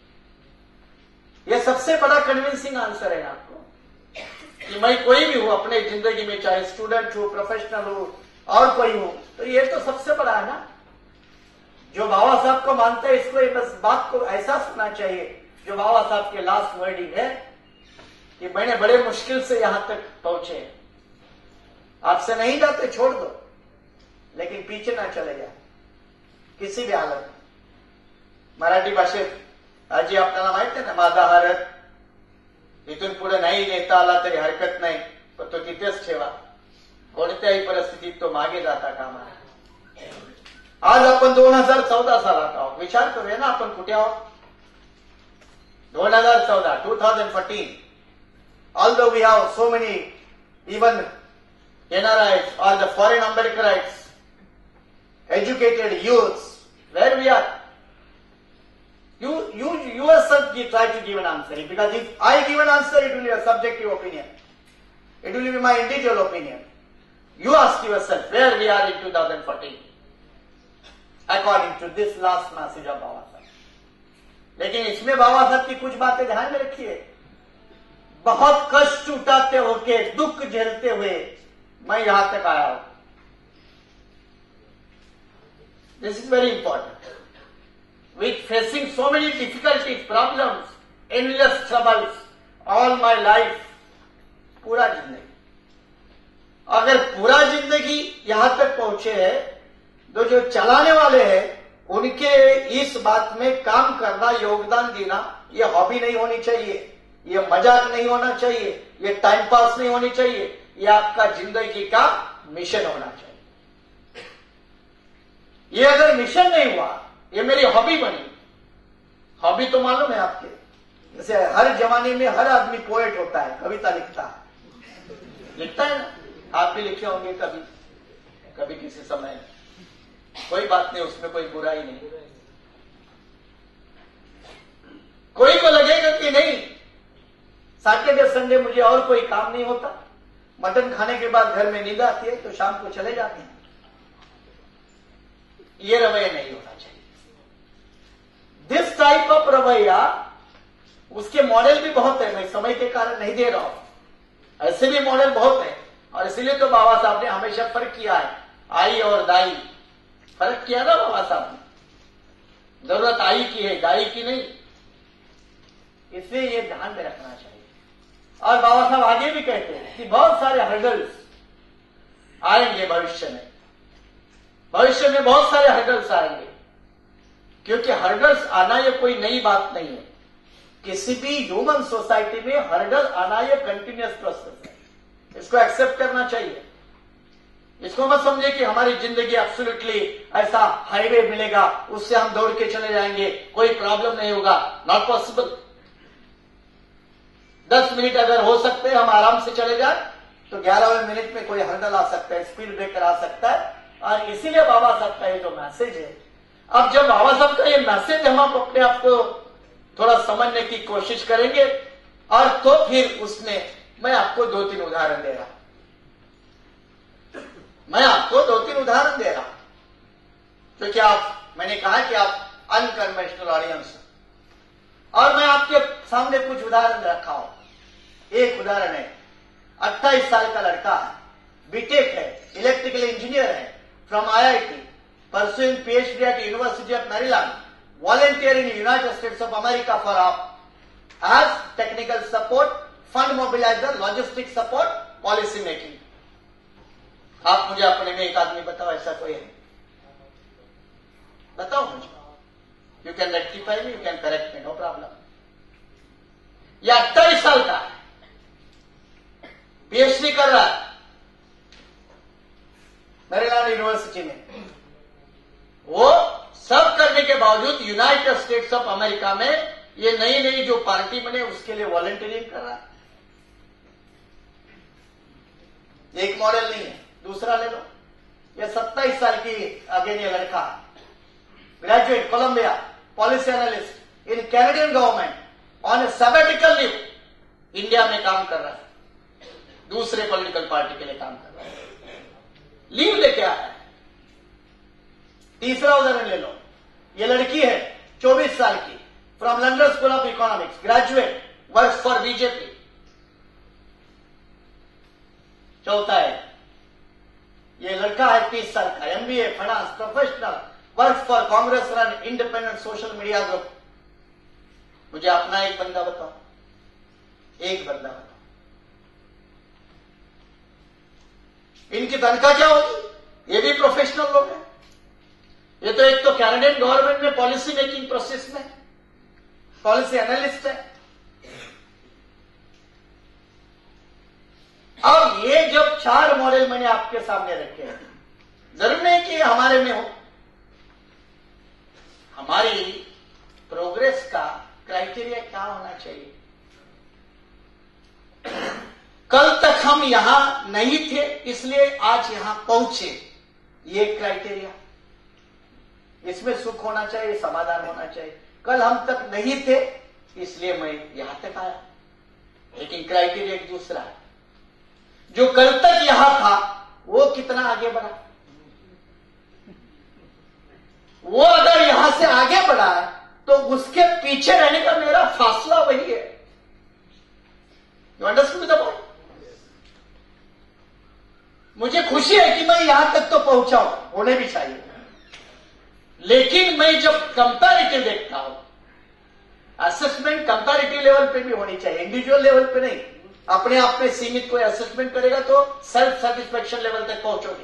यह सबसे बड़ा कन्विंसिंग आंसर है आपको कि मैं कोई भी हूं अपने जिंदगी में, चाहे स्टूडेंट हो, प्रोफेशनल हो और कोई हो, तो ये तो सबसे बड़ा है ना। जो बाबा साहब को मानते हैं, इसको बस बात को ऐसा सुनना चाहिए जो बाबा साहब के लास्ट वर्डिंग है कि मैंने बड़े मुश्किल से यहां तक पहुंचे, आपसे नहीं जाते छोड़ दो, लेकिन पीछे ना चले जाए किसी भी हालत में। मराठी भाषेत आजी आपल्याला माहित आहे ना, माझा हरत इथून पुढे नाही नेता आला तरी हरकत नाही, पण तो तिथेच ठेवा, कोणत्याही परिस्थितीत तो मागे जाता कामा नये। आज आपण दोन हजार चौदा सालात आहोत, विचार करूया ना आपण कुठे आहोत। दोन हजार चौदा two thousand fourteen although we have so many even N R Is or the foreign Ambedkarites, educated youths, where we are, you you yourself try to give an answer, because if I give an answer, it will be a subjective opinion, it will be my individual opinion. You ask yourself where we are in two thousand fourteen according to this last message of Baba Sahib। लेकिन इसमें बाबा साहब की कुछ बातें ध्यान में रखिए। बहुत कष्ट उठाते होके, दुख झेलते हुए मैं यहां तक आया हूं। This is very important. With facing so many difficulties, problems, endless troubles all my life, पूरा जिंदगी, अगर पूरा जिंदगी यहां तक पहुंचे हैं, तो जो चलाने वाले हैं उनके इस बात में काम करना, योगदान देना, ये हॉबी नहीं होनी चाहिए, ये मजाक नहीं होना चाहिए, ये टाइम पास नहीं होनी चाहिए, ये आपका जिंदगी का मिशन होना चाहिए। ये अगर मिशन नहीं हुआ, ये मेरी हॉबी बनी। हॉबी तो मालूम है आपके, जैसे हर जमाने में हर आदमी पोएट होता है, कविता लिखता है, लिखता है ना, आप भी लिखे होंगे कभी कभी किसी समय। कोई बात नहीं, उसमें कोई बुराई नहीं। कोई को लगेगा कि नहीं, सैटरडे संडे मुझे और कोई काम नहीं होता, मटन खाने के बाद घर में नींद आती है तो शाम को चले जाते हैं। ये रवैया नहीं होना चाहिए। दिस टाइप ऑफ रवैया, उसके मॉडल भी बहुत है, मैं समय के कारण नहीं दे रहा हूं, ऐसे भी मॉडल बहुत है। और इसीलिए तो बाबा साहब ने हमेशा फर्क किया है, आई और दाई, फर्क किया ना बाबा साहब ने। जरूरत आई की है, दाई की नहीं, इसलिए ये ध्यान में रखना चाहिए। और बाबा साहब आगे भी कहते हैं कि बहुत सारे हर्डल्स आएंगे भविष्य में, भविष्य में बहुत सारे हर्डल्स आएंगे, क्योंकि हर्डल्स आना ये कोई नई बात नहीं है। किसी भी ह्यूमन सोसाइटी में हर्डल आना ये कंटिन्यूअस प्रोसेस है, इसको एक्सेप्ट करना चाहिए। इसको मत समझे कि हमारी जिंदगी एब्सोल्युटली ऐसा हाईवे मिलेगा, उससे हम दौड़ के चले जाएंगे, कोई प्रॉब्लम नहीं होगा, नॉट पॉसिबल। दस मिनट अगर हो सकते हैं हम आराम से चले जाए, तो ग्यारहवें मिनट में कोई हर्डल आ सकता है, स्पीड ब्रेकर आ सकता है। और इसीलिए बाबा साहब का ये जो मैसेज है, अब जब बाबा साहब का ये मैसेज हम अपने आप को थोड़ा समझने की कोशिश करेंगे, और तो फिर उसमें मैं आपको दो तीन उदाहरण दे रहा हूं, मैं आपको दो तीन उदाहरण दे रहा हूं, क्योंकि आप, मैंने कहा कि आप अनकन्वेंशनल ऑडियंस, और मैं आपके सामने कुछ उदाहरण रखा हूं। एक उदाहरण है, अट्ठाईस साल का लड़का है, बीटेक है, इलेक्ट्रिकल इंजीनियर है, from I I T, pursuing PhD at University of Maryland, volunteer in United States of America for as technical support, fund mobiliser, logistic support, policy making. आप मुझे अपने में एक आदमी बताओ, ऐसा कोई है? बताओ मुझे, you can rectify me, you can correct me, no problem. ये अट्ठाईस साल का है, पीएचडी कर रहा है मेरीलैंड यूनिवर्सिटी में। वो सब करने के बावजूद यूनाइटेड स्टेट्स ऑफ अमेरिका में ये नई नई जो पार्टी बने उसके लिए वॉलंटियरिंग कर रहा है। एक मॉडल नहीं है, दूसरा ले लो। ये सत्ताईस साल की अगेन ये लड़का, graduate Columbia, policy analyst in Canadian government on a sabbatical leave, India में काम कर रहा है, दूसरे पॉलिटिकल पार्टी के लिए काम कर रहा है, लीव लेके आया है। तीसरा उदाहरण ले लो, ये लड़की है चौबीस साल की, from London School of Economics, graduate, works for BJP. चौथा है ये लड़का है तीस साल का, MBA, finance professional, works for Congress run independent social media group. मुझे अपना एक बंदा बताओ, एक बंदा बताओ, इनकी तनख्वाह क्या होगी? ये भी प्रोफेशनल लोग हैं। ये तो एक तो कैनेडियन गवर्नमेंट में पॉलिसी मेकिंग प्रोसेस में पॉलिसी एनालिस्ट है। अब ये जब चार मॉडल मैंने आपके सामने रखे हैं, जरूर नहीं कि हमारे में हो, हमारी प्रोग्रेस का क्राइटेरिया क्या होना चाहिए? कल तक हम यहां नहीं थे इसलिए आज यहां पहुंचे, ये क्राइटेरिया। इसमें सुख होना चाहिए, समाधान होना चाहिए। कल हम तक नहीं थे इसलिए मैं यहां तक आया, लेकिन क्राइटेरिया एक दूसरा है। जो कल तक यहां था वो कितना आगे बढ़ा, वो अगर यहां से आगे बढ़ा है तो उसके पीछे रहने का मेरा फासला वही है। You understand the point? मुझे खुशी है कि मैं यहां तक तो पहुंचा हूं, होने भी चाहिए, लेकिन मैं जब कंपैरेटिव देखता हूं, असेसमेंट कंपैरेटिव लेवल पे भी होनी चाहिए, इंडिविजुअल लेवल पे नहीं। अपने आप में सीमित कोई असेसमेंट करेगा तो सेल्फ सेटिस्फेक्शन लेवल तक पहुंचोगे।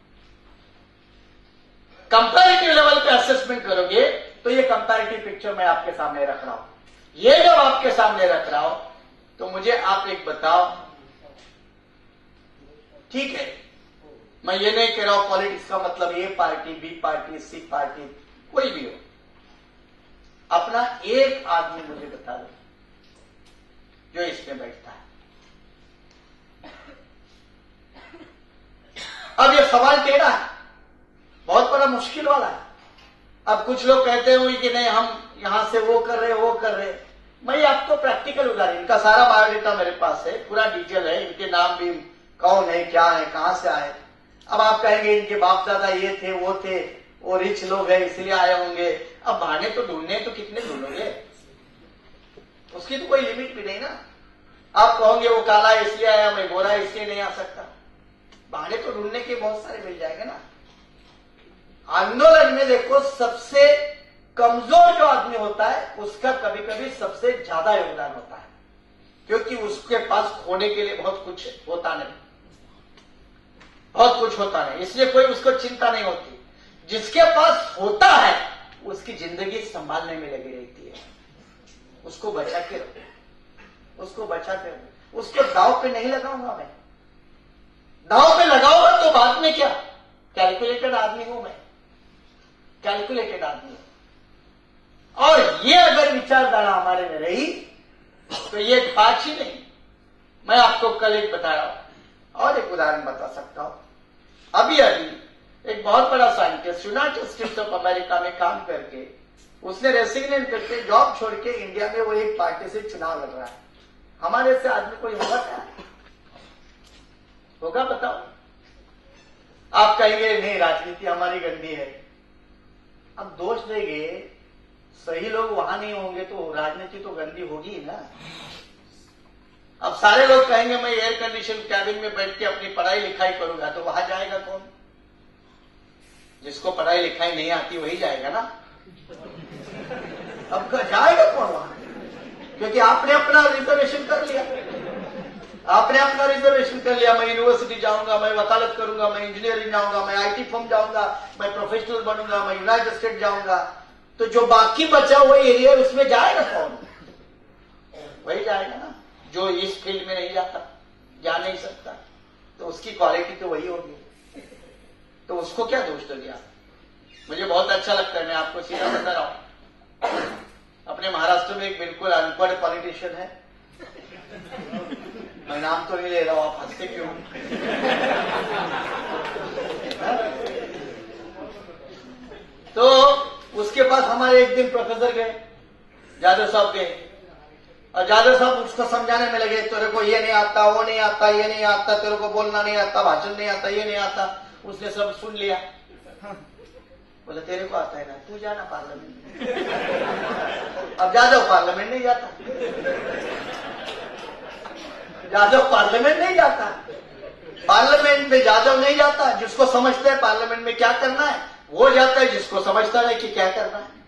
कंपैरेटिव लेवल पे असेसमेंट करोगे तो ये कंपैरेटिव पिक्चर मैं आपके सामने रख रहा हूं। ये जब आपके सामने रख रहा हूं तो मुझे आप एक बताओ, ठीक है, मैं ये नहीं कह रहा हूं पॉलिटिक्स का मतलब A party, B party, C party, कोई भी हो, अपना एक आदमी मुझे बता दो जो इसमें बैठता है। अब ये सवाल टेढ़ा है, बहुत बड़ा मुश्किल वाला है। अब कुछ लोग कहते हुए कि नहीं हम यहां से वो कर रहे वो कर रहे, मैं आपको प्रैक्टिकल उदाहरण, इनका सारा बायोडेटा मेरे पास है, पूरा डिटेल है, इनके नाम भी कौन है, क्या है, कहां से आए। अब आप कहेंगे इनके बाप दादा ये थे वो थे, वो रिच लोग हैं इसलिए आए होंगे। अब बहाने तो ढूंढने तो कितने ढूंढोगे, उसकी तो कोई लिमिट भी नहीं ना। आप कहोगे वो काला इसलिए आया, मैं गोरा इसलिए नहीं आ सकता, बहाने तो ढूंढने के बहुत सारे मिल जाएंगे ना। आंदोलन में देखो सबसे कमजोर जो आदमी होता है उसका कभी कभी सबसे ज्यादा योगदान होता है, क्योंकि उसके पास खोने के लिए बहुत कुछ होता नहीं, बहुत कुछ होता नहीं, इसलिए कोई उसको चिंता नहीं होती। जिसके पास होता है उसकी जिंदगी संभालने में लगी रहती है, उसको बचा के रखो, उसको बचा के रखो, उसको दाव पे नहीं लगाऊंगा मैं। दाव पे लगाऊंगा तो बाद में क्या, कैलकुलेटेड आदमी हूं मैं, कैलकुलेटेड आदमी हूं। और ये अगर विचारधारा हमारे में रही तो ये बात ही नहीं। मैं आपको कल एक बता रहा हूं और एक उदाहरण बता सकता हूं। अभी अभी एक बहुत बड़ा scientist United States of America में काम करके उसने रेसिग्नेट करके जॉब छोड़ के इंडिया में वो एक पार्टी से चुनाव लड़ रहा है। हमारे से आदमी कोई होगा क्या, होगा बताओ? आप कहेंगे नहीं राजनीति हमारी गंदी है। अब दोष देंगे, सही लोग वहां नहीं होंगे तो राजनीति तो गंदी होगी ही ना। अब सारे लोग कहेंगे मैं एयर कंडीशन कैबिन में बैठ के अपनी पढ़ाई लिखाई करूंगा, तो वहां जाएगा कौन? जिसको पढ़ाई लिखाई नहीं आती वही जाएगा ना। अब जाएगा कौन वहां? क्योंकि आपने अपना रिजर्वेशन कर लिया, आपने अपना रिजर्वेशन कर लिया। मैं यूनिवर्सिटी जाऊंगा, मैं वकालत करूंगा, मैं इंजीनियरिंग जाऊंगा, मैं आईटी फर्म जाऊंगा, मैं प्रोफेशनल बनूंगा, मैं यूनाइटेड स्टेट जाऊंगा। तो जो बाकी बचा हुआ एरिया उसमें जाएगा कौन? वही जाएगा ना जो इस फील्ड में नहीं जाता, जा नहीं सकता, तो उसकी क्वालिटी तो वही होगी। तो उसको क्या दोष दोगे आप? मुझे बहुत अच्छा लगता है, मैं आपको सीधा बता रहा हूं। अपने महाराष्ट्र में एक बिल्कुल अनपढ़ पॉलिटिशियन है, मैं नाम तो नहीं ले रहा हूं, आप हंसते क्यों? तो उसके पास हमारे एक दिन प्रोफेसर गए, जादव साहब गए, और जादव साहब उसको समझाने में लगे, तेरे को ये नहीं आता, वो नहीं आता, ये नहीं आता, तेरे को बोलना नहीं आता, भाषण नहीं आता, ये नहीं आता। उसने सब सुन लिया। बोले तेरे को आता है ना, तू जाना पार्लियामेंट में। अब जादव पार्लियामेंट नहीं जाता, जादव पार्लियामेंट नहीं जाता, पार्लियामेंट में जादव नहीं जाता। जिसको समझता है पार्लियामेंट में क्या करना है वो जाता है, जिसको समझता है कि क्या करना है।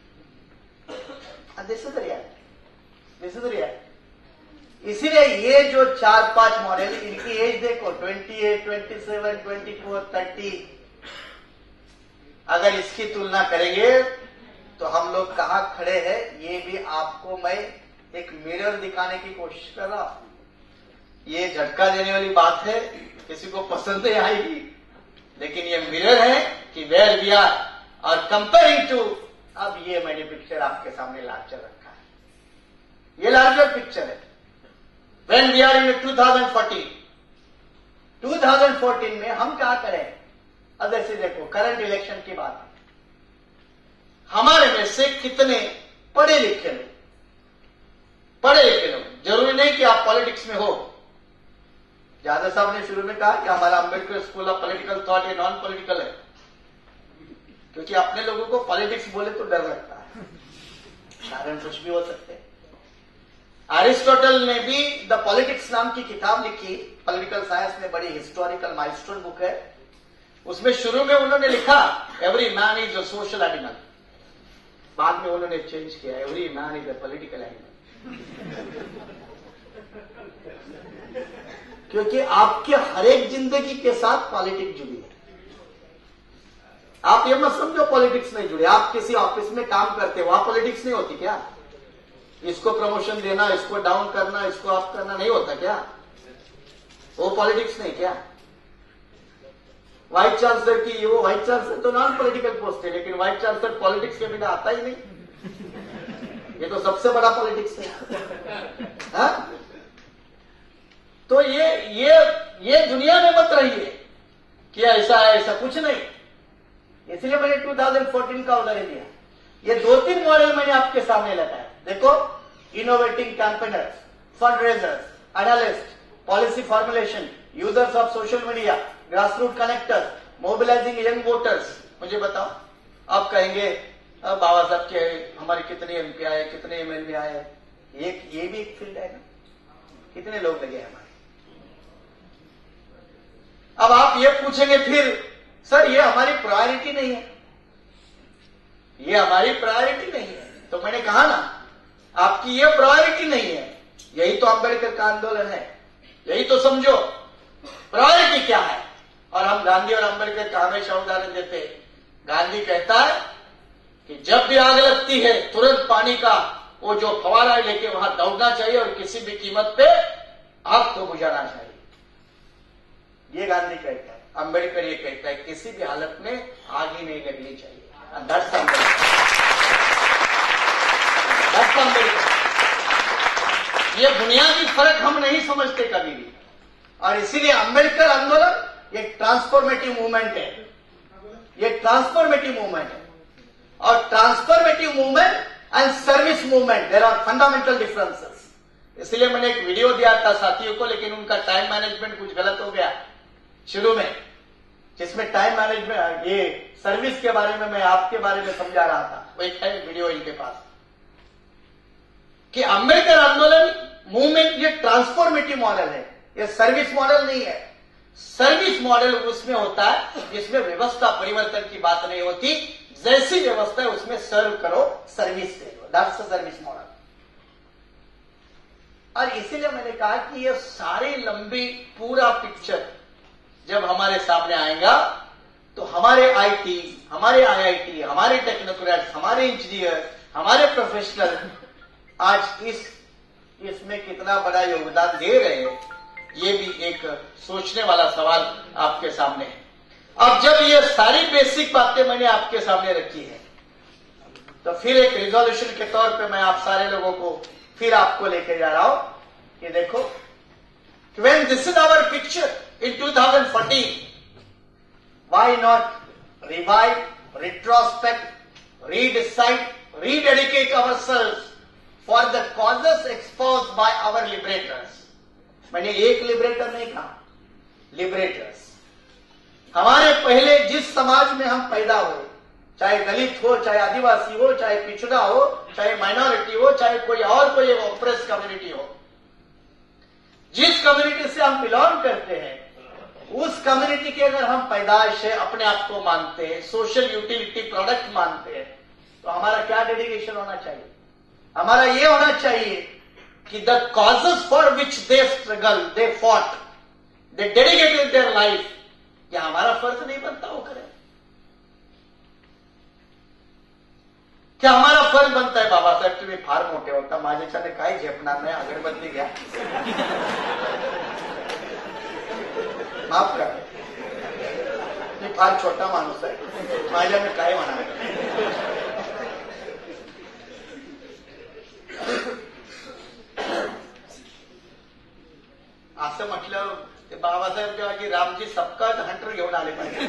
This is the reality, this is the reality. इसीलिए ये जो चार पांच मॉडल, इनकी एज देखो, अट्ठाईस, सत्ताईस, चौबीस, तीस। अगर इसकी तुलना करेंगे तो हम लोग कहां खड़े हैं, ये भी आपको मैं एक मिरर दिखाने की कोशिश कर रहा हूं। ये झटका देने वाली बात है, किसी को पसंद नहीं आएगी, लेकिन ये मिरर है कि वेयर वी आर और कंपेयरिंग टू। अब ये मैंने पिक्चर आपके सामने लार्जर रखा है, ये लार्जर पिक्चर है। When we are in two thousand fourteen, two thousand fourteen में हम क्या करें? अब ऐसे देखो, करंट इलेक्शन की बात, हमारे में से कितने पढ़े लिखे लोग, पढ़े लिखे लोग, जरूरी नहीं कि आप पॉलिटिक्स में हो। जादव साहब ने शुरू में कहा कि हमारा Ambedkar school of political thought ये नॉन पॉलिटिकल है, क्योंकि अपने लोगों को पॉलिटिक्स बोले तो डर लगता है, कारण कुछ भी हो सकते हैं। अरिस्टोटल ने भी द पॉलिटिक्स नाम की किताब लिखी, पॉलिटिकल साइंस में बड़ी हिस्टोरिकल माइलस्टोन बुक है। उसमें शुरू में उन्होंने लिखा every man is a social animal, बाद में उन्होंने चेंज किया every man is a political animal. क्योंकि आपके हर एक जिंदगी के साथ पॉलिटिक्स जुड़ी है। आप ये मत समझो पॉलिटिक्स नहीं जुड़े, आप किसी ऑफिस में काम करते हो, वहां पॉलिटिक्स नहीं होती क्या? इसको प्रमोशन देना, इसको डाउन करना, इसको अप करना नहीं होता क्या? वो पॉलिटिक्स नहीं क्या? वाइस चांसलर की, वो वाइस चांसलर तो नॉन पॉलिटिकल पोस्ट है, लेकिन वाइस चांसलर पॉलिटिक्स के बिना आता ही नहीं। ये तो सबसे बड़ा पॉलिटिक्स है, हा? तो ये ये ये दुनिया में मत रहिए कि ऐसा है, ऐसा कुछ नहीं। इसलिए मैंने टू थाउजेंड फोर्टीन का उदाहरण दिया। ये दो तीन मॉडल मैंने आपके सामने लगाया। देखो, innovating campaigners, fund raisers, analyst, policy formulation, users of social media, grassroot connectors, mobilising young voters. मुझे बताओ, आप कहेंगे बाबा साहब के हमारे कितने एमपी आए, कितने एमएलए आए, एक ये भी एक फील्ड है ना, कितने लोग लगे हमारे। अब आप ये पूछेंगे फिर, सर ये हमारी प्रायोरिटी नहीं है, ये हमारी प्रायोरिटी नहीं है। तो मैंने कहा ना, आपकी ये प्रायोरिटी नहीं है, यही तो अंबेडकर का आंदोलन है, यही तो समझो प्रायोरिटी क्या है। और हम गांधी और अंबेडकर का हमेशा उदाहरण देते हैं। गांधी कहता है कि जब भी आग लगती है तुरंत पानी का वो जो फवारा लेके वहां दौड़ना चाहिए और किसी भी कीमत पे आग को बुझाना चाहिए, ये गांधी कहता है। अंबेडकर ये कहता है किसी भी हालत में आग ही नहीं लगनी चाहिए। That's Ambedkar, that's Ambedkar. ये बुनियादी फर्क हम नहीं समझते कभी भी, और इसीलिए अंबेडकर आंदोलन ये ट्रांसफॉर्मेटिव मूवमेंट है, ये ट्रांसफॉर्मेटिव मूवमेंट है। और transformative movement and service movement, there are fundamental differences. इसलिए मैंने एक वीडियो दिया था साथियों को, लेकिन उनका टाइम मैनेजमेंट कुछ गलत हो गया शुरू में, जिसमें टाइम मैनेजमेंट, ये सर्विस के बारे में मैं आपके बारे में समझा रहा था। वो एक है वीडियो इनके पास, कि अंबेडकर आंदोलन मूवमेंट ये ट्रांसफॉर्मेटिव मॉडल है, ये सर्विस मॉडल नहीं है। सर्विस मॉडल उसमें होता है जिसमें व्यवस्था परिवर्तन की बात नहीं होती, जैसी व्यवस्था है उसमें सर्व करो, सर्विस दे दो, दैट्स द सर्विस मॉडल। और इसीलिए मैंने कहा कि ये सारी लंबी पूरा पिक्चर जब हमारे सामने आएगा तो हमारे आईटी, हमारे आईआईटी, हमारे टेक्नोक्रेट्स, हमारे इंजीनियर, हमारे प्रोफेशनल आज इस इसमें कितना बड़ा योगदान दे रहे हैं, ये भी एक सोचने वाला सवाल आपके सामने है। अब जब ये सारी बेसिक बातें मैंने आपके सामने रखी है, तो फिर एक रिजोल्यूशन के तौर पे मैं आप सारे लोगों को फिर आपको लेके जा रहा हूं कि देखो, when this is our picture in twenty fourteen, why not revive, retrospect, redecide, rededicate ourselves for the causes exposed by our liberators. मैंने एक लिबरेटर नहीं कहा, लिबरेटर्स। हमारे पहले जिस समाज में हम पैदा हुए, चाहे दलित हो, चाहे आदिवासी हो, चाहे पिछड़ा हो, चाहे माइनॉरिटी हो, चाहे कोई और कोई ऑप्रेस कम्युनिटी हो, जिस कम्युनिटी से हम बिलोंग करते हैं, उस कम्युनिटी के अगर हम पैदाइश है, अपने आप को मानते हैं, सोशल यूटिलिटी प्रोडक्ट मानते हैं, तो हमारा क्या डेडिकेशन होना चाहिए? हमारा ये होना चाहिए कि the causes for which they struggle, they fought, they dedicated their life, क्या हमारा फर्ज नहीं बनता वो करें? क्या हमारा फर्ज बनता है? बाबासाहेब तुम्ही फार मोठे होता, माझ्याच्याने काय झेपणार नाही, अगरबत्ती घ्या, माफ करा, मी फार छोटा माणूस आहे, माझ्याने काय म्हणाल? असं म्हटल्यावर ते बाबासाहेब जेव्हा की रामजी सबका हंटर घेऊन आले पाहिजे.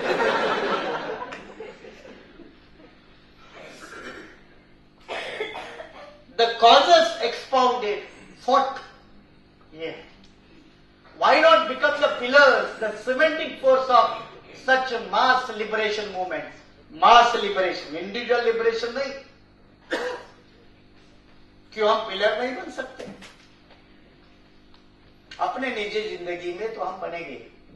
The causes expounded, fought. Yeah. Why not become the pillars, the cementing force of such mass liberation movements? Mass liberation, individual liberation नहीं. क्यों हम पिलर नहीं बन सकते? अपने निजी जिंदगी में तो हम बनेंगे,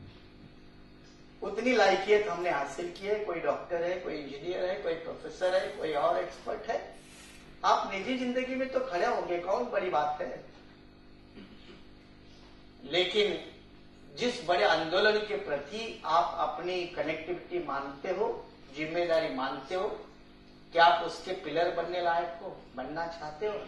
उतनी लायकियत हमने हासिल की है, कोई डॉक्टर है, कोई इंजीनियर है, कोई प्रोफेसर है, कोई और एक्सपर्ट है, आप निजी जिंदगी में तो खड़े होंगे, कौन बड़ी बात है। लेकिन जिस बड़े आंदोलन के प्रति आप अपनी कनेक्टिविटी मानते हो, जिम्मेदारी मानते हो, क्या आप उसके पिलर बनने लायक हो, बनना चाहते हो?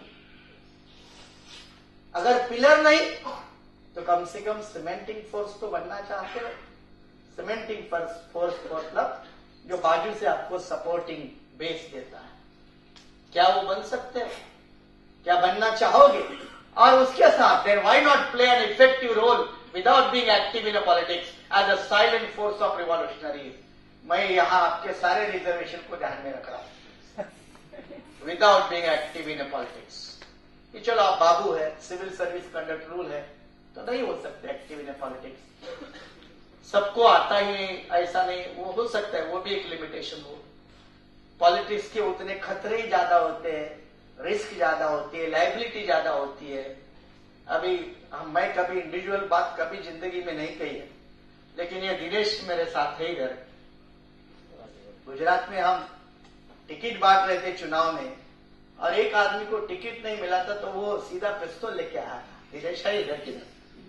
अगर पिलर नहीं तो कम से कम सीमेंटिंग फोर्स तो बनना चाहते हो। सीमेंटिंग फोर्स मतलब जो बाजू से आपको सपोर्टिंग बेस देता है, क्या वो बन सकते हो? क्या बनना चाहोगे? और उसके साथ why not play an effective role without being active in politics as a silent force of revolutionary. मैं यहां आपके सारे रिजर्वेशन को ध्यान में रख रहा हूं, without being active in politics. कि चलो आप बाबू है, सिविल सर्विस कंडक्ट रूल है, तो नहीं हो सकते एक्टिव इन पॉलिटिक्स। सबको आता ही नहीं ऐसा नहीं, वो हो सकता है, वो भी एक लिमिटेशन हो। पॉलिटिक्स के उतने खतरे ही ज्यादा होते हैं, रिस्क ज्यादा होती है, लाइबिलिटी ज्यादा होती है। अभी हम मैं कभी इंडिविजुअल बात कभी जिंदगी में नहीं कही है, लेकिन ये दिनेश मेरे साथ है इधर। गुजरात में हम टिकट बांट रहे थे चुनाव में, और एक आदमी को टिकट नहीं मिला था तो वो सीधा पिस्तौल लेके आया था, दिनेश है इधर की,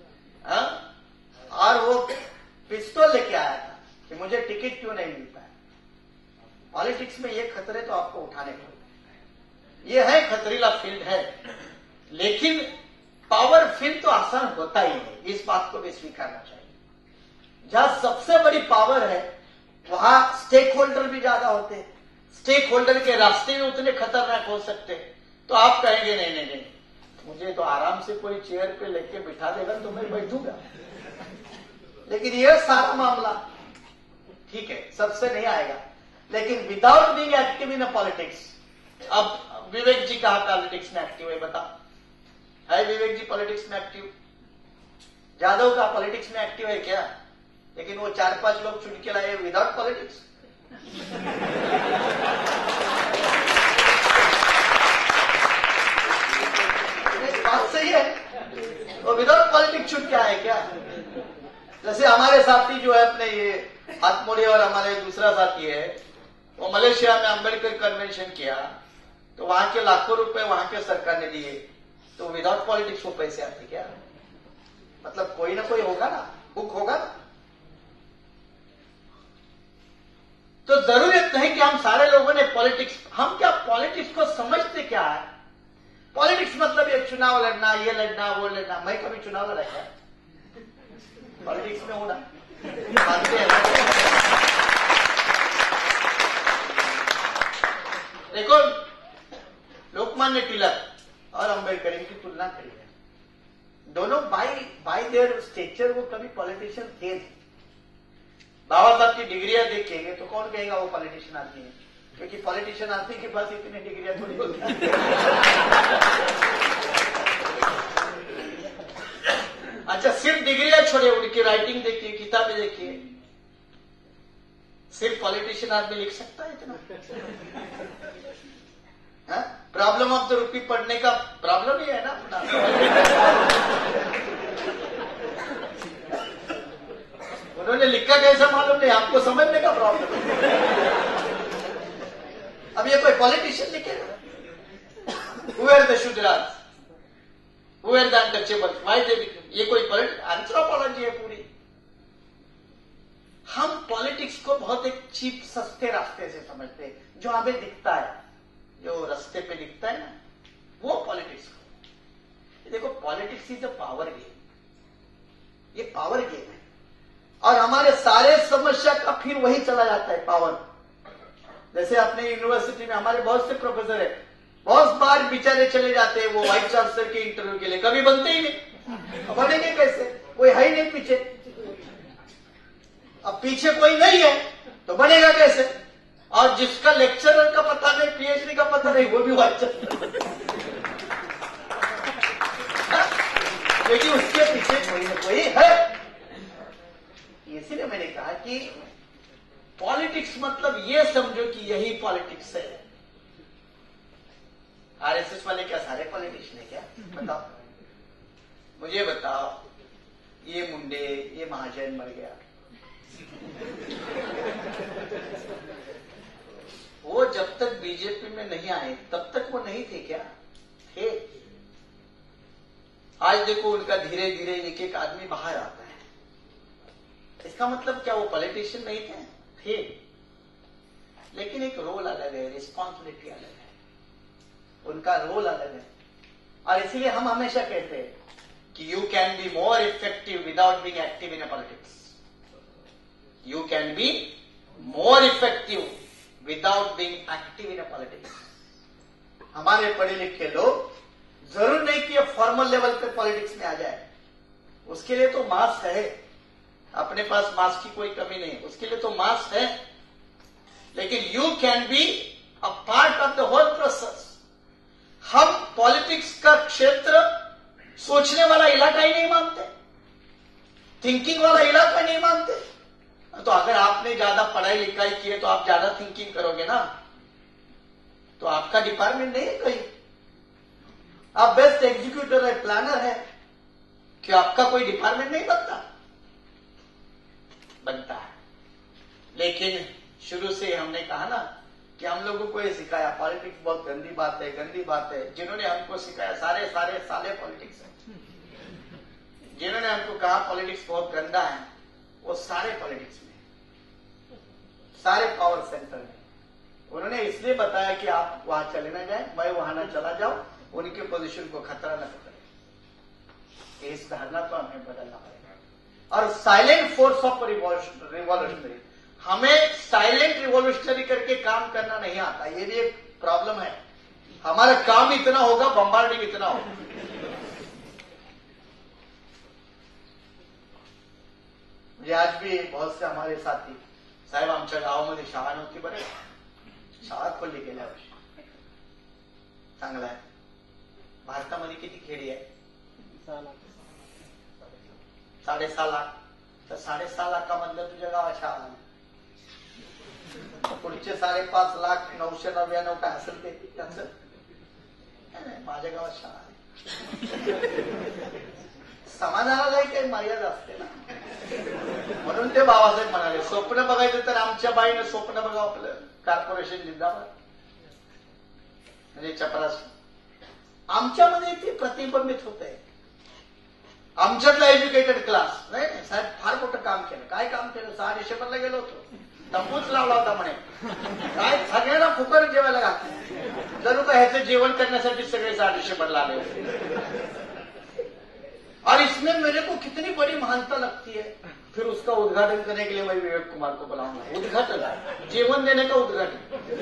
और वो पिस्तौल लेके आया था कि मुझे टिकट क्यों नहीं मिलता है। पॉलिटिक्स में ये खतरे तो आपको उठाने पड़ेंगे। ये है खतरीला फील्ड है, लेकिन पावर फील्ड तो आसान होता ही है, इस बात को भी स्वीकारना चाहिए। जहां सबसे बड़ी पावर है वहां स्टेक होल्डर भी ज्यादा होते हैं, स्टेक होल्डर के रास्ते में उतने खतरनाक हो सकते हैं। तो आप कहेंगे नहीं नहीं नहीं, मुझे तो आराम से कोई चेयर पे लेके बिठा देगा तो मैं बैठूंगा। लेकिन यह सारा मामला ठीक है, सबसे नहीं आएगा, लेकिन without being active in politics. अब विवेक जी कहा पॉलिटिक्स में एक्टिव है, बता है विवेक जी पॉलिटिक्स में एक्टिव? जादव का पॉलिटिक्स में एक्टिव है क्या? लेकिन वो चार पांच लोग चुन के लाए विदाउट पॉलिटिक्स। बात सही है, वो विदाउट पॉलिटिक्स चुन के आए क्या? जैसे हमारे साथी जो है अपने ये आत्मोड़े और हमारे दूसरा साथी है, वो मलेशिया में अम्बेडकर कन्वेंशन किया, तो वहां के लाखों रुपए वहां के सरकार ने दिए, तो विदाउट पॉलिटिक्स वो पैसे आते क्या? मतलब कोई ना कोई होगा ना, बुक होगा ना। तो जरूरत नहीं कि हम सारे लोगों ने पॉलिटिक्स, हम क्या पॉलिटिक्स को समझते क्या है? पॉलिटिक्स मतलब ये चुनाव लड़ना, ये लड़ना, वो लड़ना। मैं कभी चुनाव लड़ा क्या? पॉलिटिक्स में होना मानते हैं। देखो, लोकमान्य तिलक और अंबेडकर की तुलना करी है। दोनों बाय बाय देयर स्टेचर वो कभी पॉलिटिशियन थे। बाबा साहब की डिग्रियां देखेंगे तो कौन कहेगा वो पॉलिटिशियन आदमी है? क्योंकि पॉलिटिशियन आदमी के पास इतनी डिग्रियां थोड़ी होती हैं। अच्छा, सिर्फ डिग्रियां छोड़े, उनकी राइटिंग देखिए, किताबें देखिए। सिर्फ पॉलिटिशियन आदमी लिख सकता है इतना? प्रॉब्लम ऑफ द रूपी पढ़ने का प्रॉब्लम ही है ना अपना। उन्होंने लिखा कैसा मालूम नहीं, आपको समझने का प्रॉब्लम है। अब ये कोई पॉलिटिशियन लिखेगा? Who are the Shudras, who are the untouchable, why they become? ये कोई एंथ्रोपोलॉजी है पूरी। हम पॉलिटिक्स को बहुत एक चीप, सस्ते रास्ते से समझते हैं, जो हमें दिखता है, जो रास्ते पे दिखता है ना, वो पॉलिटिक्स को। देखो, politics is a power game. ये पावर गेम है और हमारे सारे समस्या का फिर वही चला जाता है, पावर। जैसे अपने यूनिवर्सिटी में हमारे बहुत से प्रोफेसर है, बहुत बार बेचारे चले जाते हैं वो वाइस चांसलर के इंटरव्यू के लिए, कभी बनते ही नहीं। बनेंगे कैसे? कोई है ही नहीं पीछे। अब पीछे कोई नहीं है तो बनेगा कैसे? और जिसका लेक्चरर का पता नहीं, पीएचडी का पता नहीं, वो भी वाइस चांसलर, क्योंकि उसके पीछे कोई ना कोई है। इसीलिए मैंने कहा कि पॉलिटिक्स मतलब ये समझो कि यही पॉलिटिक्स है। आरएसएस वाले क्या सारे पॉलिटिशियन है क्या? बताओ, मुझे बताओ। ये मुंडे, ये महाजन मर गया, वो जब तक बीजेपी में नहीं आए तब तक वो नहीं थे क्या? थे। आज देखो उनका धीरे धीरे एक एक आदमी बाहर आता है। इसका मतलब क्या वो पॉलिटिशियन नहीं थे? थे, लेकिन एक रोल अलग है, रिस्पॉन्सिबिलिटी अलग है, उनका रोल अलग है। और इसीलिए हम हमेशा कहते हैं कि you can be more effective without being active in a politics. You can be more effective without being active in a politics. हमारे पढ़े लिखे लोग जरूर नहीं कि फॉर्मल लेवल पे पॉलिटिक्स में आ जाए, उसके लिए तो मास है, अपने पास मास की कोई कमी नहीं, उसके लिए तो मास है। लेकिन you can be a part of the whole process. हम पॉलिटिक्स का क्षेत्र सोचने वाला इलाका ही नहीं मानते, थिंकिंग वाला इलाका नहीं मानते। तो अगर आपने ज्यादा पढ़ाई लिखाई की है तो आप ज्यादा थिंकिंग करोगे ना, तो आपका डिपार्टमेंट नहीं है कहीं। आप बेस्ट एग्जीक्यूटर है, प्लानर है, क्या आपका कोई डिपार्टमेंट नहीं बनता? बनता है। लेकिन शुरू से हमने कहा ना कि हम लोगों को ये सिखाया पॉलिटिक्स बहुत गंदी बात है, गंदी बात है। जिन्होंने हमको सिखाया सारे सारे साले पॉलिटिक्स है। जिन्होंने हमको कहा पॉलिटिक्स बहुत गंदा है, वो सारे पॉलिटिक्स में, सारे पावर सेंटर में। उन्होंने इसलिए बताया कि आप वहां चले ना जाए, मैं वहां ना चला जाऊं, उनके पोजीशन को खतरा न पकड़े। इस धारणा को हमें बदलना पड़ेगा। और साइलेंट फोर्स ऑफ रिवॉल्यूशनरी, हमें साइलेंट रिवॉल्यूशनरी करके काम करना नहीं आता, ये भी एक प्रॉब्लम है। हमारा काम इतना होगा, बम्बार्डिंग इतना होगा। मुझे आज भी बहुत से हमारे साथी साहेब आमच्या गावामध्ये शाळा नव्हती, बरं शाळा खोलली गेल्या वर्षी, चांगला आहे। भारतामध्ये किती खेडी आहे? साडेसहा लाख। तर साडेसहा लाखामधलं तुझ्या गावात शाळा आहे, पुढचे साडेपाच लाख नऊशे नव्याण्णव काय असेल ते त्यांचं नाही, माझ्या गावात शाळा आहे। समाधानाला काही मर्यादा असते ना, म्हणून ते बाबासाहेब म्हणाले स्वप्न बघायचं तर आमच्या बाईनं स्वप्न बघा आपलं, कॉर्पोरेशन जिंदाबाद, म्हणजे चपरासी। आमच्यामध्ये ते प्रतिबिंबित होत आहे, आमच्यातला एज्युकेटेड क्लास नाही। साहेब फार मोठं काम केलं, काय काम केलं? सहा डिसेंबरला गेलो होतो, तंबूच लावला होता म्हणे. काय सगळ्यांना फुकट जेवायला घातलं. जणू का ह्याचं जेवण करण्यासाठी सगळे साडेशे लागले होते. और इसमें मेरे को कितनी बड़ी महानता लगती है. फिर उसका उद्घाटन करने के लिए मैं विवेक कुमार को बुलाऊंगा. उद्घाटन, जीवन देने का उद्घाटन.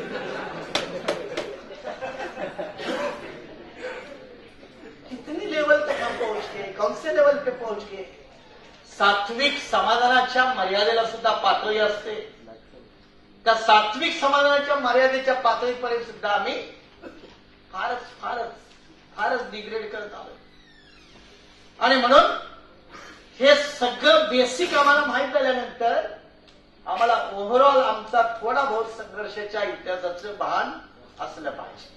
कितनी लेवल तक हम पहुंच गए, कौन से लेवल पे पहुंच गए. सात्विक समाधानाच्या मर्यादेला सुद्धा पातळी असते. त्या सात्विक समाधानाच्या मर्यादेच्या पातळीपर्यंत सुद्धा आम्ही फारच फारच फारच डिग्रेड करत आलो. आणि म्हणून हे सगळं बेसिक आम्हाला माहीत झाल्यानंतर आम्हाला ओव्हरऑल आमचा थोडा बहुत संघर्षाच्या इतिहासाचं भान असलं पाहिजे.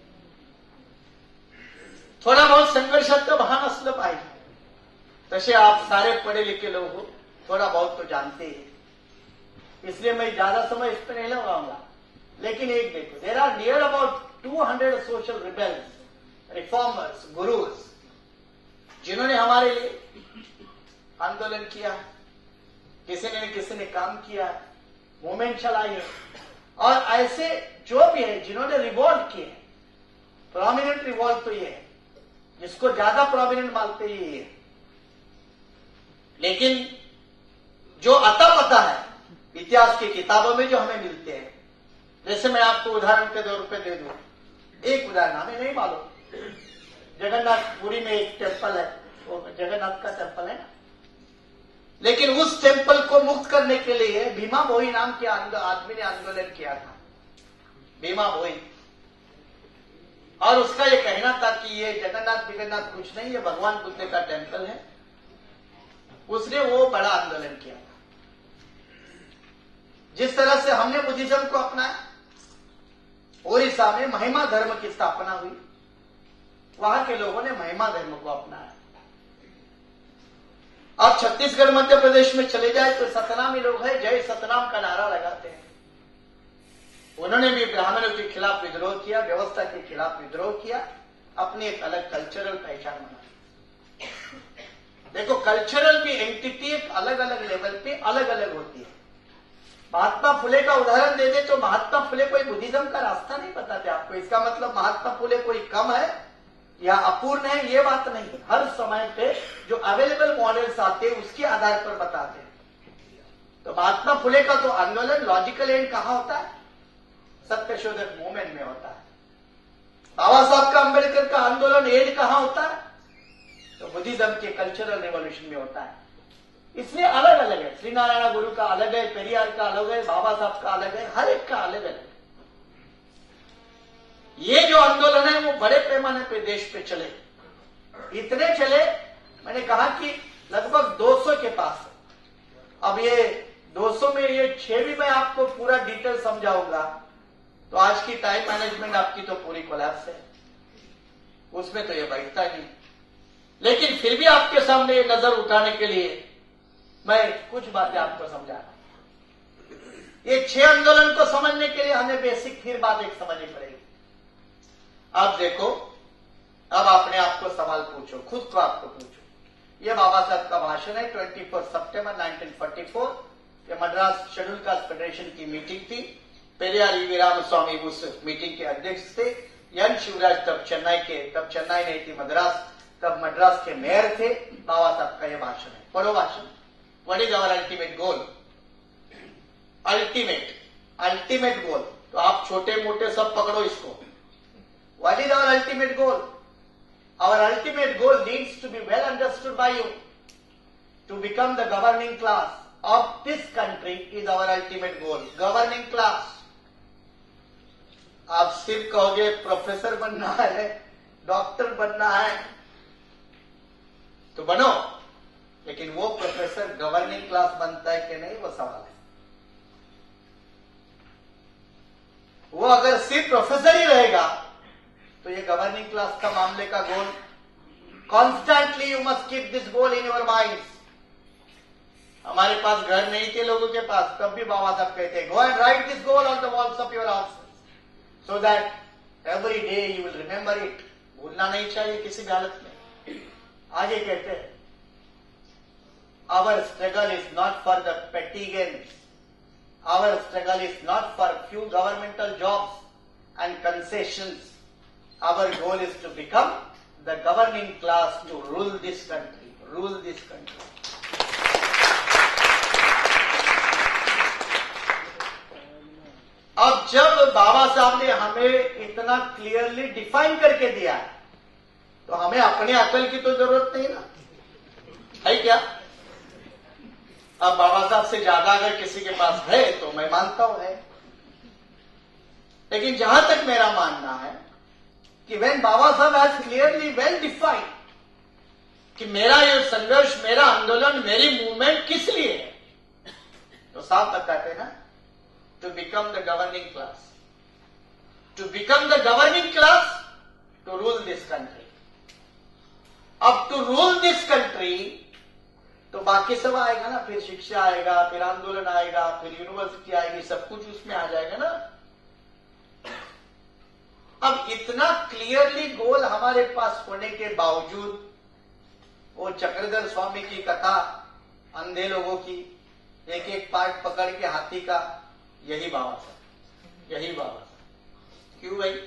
थोड़ा बहुत संघर्षाचं भान असलं पाहिजे. तसे आप सारे पढ़े लिखे लोग हो, थोड़ा बहुत तो जानते हैं, इसलिए मैं ज्यादा समय इस पर नहीं लगाऊंगा. लेकिन एक देखो, there are near about two hundred social rebels, reformers, gurus, जिन्होंने हमारे लिए आंदोलन किया, किसी ने किसी ने काम किया, मूवमेंट चलाई है. और ऐसे जो भी है जिन्होंने रिवॉल्ट किए, प्रोमिनेंट रिवॉल्ट तो ये है, जिसको ज्यादा प्रोमिनेंट मानते ही है. लेकिन जो अता पता है इतिहास की किताबों में जो हमें मिलते हैं, जैसे मैं आपको उदाहरण के तौर पे दे दूं. एक उदाहरण हमें नहीं मालूम, जगन्नाथपुरी में एक टेम्पल है, वो जगन्नाथ का टेम्पल है ना, लेकिन उस टेम्पल को मुक्त करने के लिए भीमा भोई नाम के आदमी ने आंदोलन किया था. भीमा भोई. और उसका ये कहना था कि ये जगन्नाथ बिगन्नाथ कुछ नहीं, ये भगवान बुद्ध का टेम्पल है. उसने वो बड़ा आंदोलन किया था. जिस तरह से हमने बुद्धिज्म को अपनाया, ओडिशा में महिमा धर्म की स्थापना हुई, वहां के लोगों ने महिमा धर्म को अपनाया. आप छत्तीसगढ़ मध्य प्रदेश में चले जाए तो सतनामी लोग हैं, जय सतनाम का नारा लगाते हैं. उन्होंने भी ब्राह्मणों के खिलाफ विद्रोह किया, व्यवस्था के खिलाफ विद्रोह किया, अपनी एक अलग कल्चरल पहचान बनाई. देखो, कल्चरल की एंटिटी एक अलग अलग लेवल पे अलग अलग होती है. महात्मा फुले का उदाहरण दे दे तो महात्मा फुले कोई बुद्धिज्म का रास्ता नहीं बताते आपको. इसका मतलब महात्मा फुले कोई कम है या अपूर्ण है, ये बात नहीं. हर समय पे जो अवेलेबल मॉडल्स आते हैं उसके आधार पर बताते हैं. तो महात्मा फुले का तो आंदोलन लॉजिकल एंड कहां होता है? सत्यशोधक मूवमेंट में होता है. बाबा साहब का अंबेडकर का आंदोलन एंड कहां होता है? तो बुद्धिज्म के कल्चरल रिवॉल्यूशन में होता है. इसलिए अलग अलग है. श्री नारायण गुरु का अलग है, पेरियार का अलग है, बाबा साहब का अलग है, हर एक का अलग अलग. ये जो आंदोलन है वो बड़े पैमाने पे देश पे चले. इतने चले, मैंने कहा कि लगभग दो सौ के पास है. अब ये दो सौ में ये छह भी मैं आपको पूरा डिटेल समझाऊंगा तो आज की टाइम मैनेजमेंट आपकी तो पूरी कोलैप्स है, उसमें तो ये बैठता नहीं. लेकिन फिर भी आपके सामने ये नजर उठाने के लिए मैं कुछ बातें आपको समझा रहा हूं. ये छह आंदोलन को समझने के लिए हमें बेसिक फिर बात एक समझनी पड़ेगी. आप देखो, अब अपने आप को सवाल पूछो, खुद को आपको पूछो. ये बाबा साहब का भाषण है, चौबीस सितंबर नाइनटीन फोर्टी फोर. ये मद्रास शेड्यूल कास्ट फेडरेशन की मीटिंग थी. पेरियार ईवी रामस्वामी उस मीटिंग के अध्यक्ष थे. एन शिवराज तब चेन्नई के तब चेन्नई नहीं थी मद्रास, तब मद्रास के मेयर थे. बाबा साहब का यह भाषण है. पढ़ो भाषण. What is our ultimate goal? Ultimate ultimate goal. तो आप छोटे मोटे सब पकड़ो इसको. What is our ultimate goal? Our ultimate goal needs to be well understood by you. To become the governing class of this country is our ultimate goal. Governing class. आप सिर्फ कहोगे प्रोफेसर बनना है, डॉक्टर बनना है, तो बनो. लेकिन वो प्रोफेसर गवर्निंग क्लास बनता है कि नहीं, वो सवाल है. वो अगर सिर्फ प्रोफेसर ही रहेगा तो ये गवर्निंग क्लास का मामले का goal. Constantly you must keep this goal in your mind. हमारे पास घर नहीं थे लोगों के पास, तब भी बाबा साहब कहते हैं, go and write this goal on the walls of your house so that every day you will remember it. भूलना नहीं चाहिए किसी भी हालत में. आगे कहते हैं, our struggle is not for the petty gains, our struggle is not for few governmental jobs and concessions. Our goal is to become the governing class to rule this country, rule this country. अब जब बाबा साहब ने हमें इतना क्लियरली डिफाइन करके दिया है, तो हमें अपने अकल की तो जरूरत नहीं ना, है क्या? अब बाबा साहब से ज्यादा अगर किसी के पास है तो मैं मानता हूं है, लेकिन जहां तक मेरा मानना है कि व्हेन बाबा साहब हैज क्लियरली वेल डिफाइंड कि मेरा ये संघर्ष, मेरा आंदोलन, मेरी मूवमेंट किस लिए है, तो साफ बताते हैं ना, to become the governing class. To become the governing class, to rule this country. अब to rule this country, तो बाकी सब आएगा ना, फिर शिक्षा आएगा, फिर आंदोलन आएगा, फिर यूनिवर्सिटी आएगी, सब कुछ उसमें आ जाएगा ना। अब इतना क्लियरली गोल हमारे पास होने के बावजूद वो चक्रधर स्वामी की कथा, अंधे लोगों की, एक एक पार्ट पकड़ के हाथी का, यही बाबा साहब, यही बाबा साहब। क्यों भाई?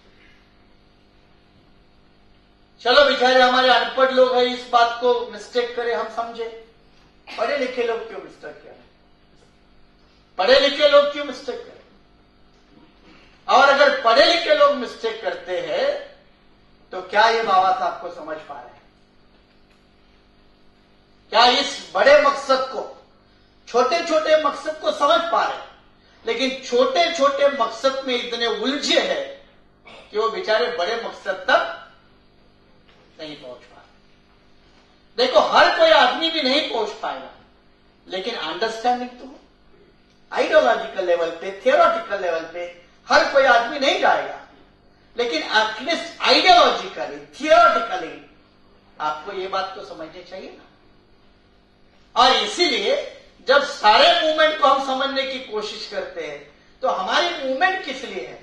चलो बेचारे हमारे अनपढ़ लोग हैं, इस बात को मिस्टेक करे, हम समझे। पढ़े लिखे लोग क्यों मिस्टेक करें? पढ़े लिखे लोग क्यों मिस्टेक करें? और अगर पढ़े लिखे लोग मिस्टेक करते हैं तो क्या ये बाबा साहब को समझ पा रहे हैं? क्या इस बड़े मकसद को, छोटे छोटे मकसद को समझ पा रहे हैं? लेकिन छोटे छोटे मकसद में इतने उलझे हैं कि वो बेचारे बड़े मकसद तक नहीं पहुंच पा रहे। देखो, हर कोई आदमी भी नहीं पहुंच पाएगा, लेकिन अंडरस्टैंडिंग तो आइडियोलॉजिकल लेवल पे, थियोरेटिकल लेवल पे हर कोई आदमी नहीं जाएगा, लेकिन एटलीस्ट आइडियोलॉजिकली, थियोरेटिकली आपको ये बात तो समझनी चाहिए ना। और इसीलिए जब सारे मूवमेंट को हम समझने की कोशिश करते हैं तो हमारी मूवमेंट किस लिए है,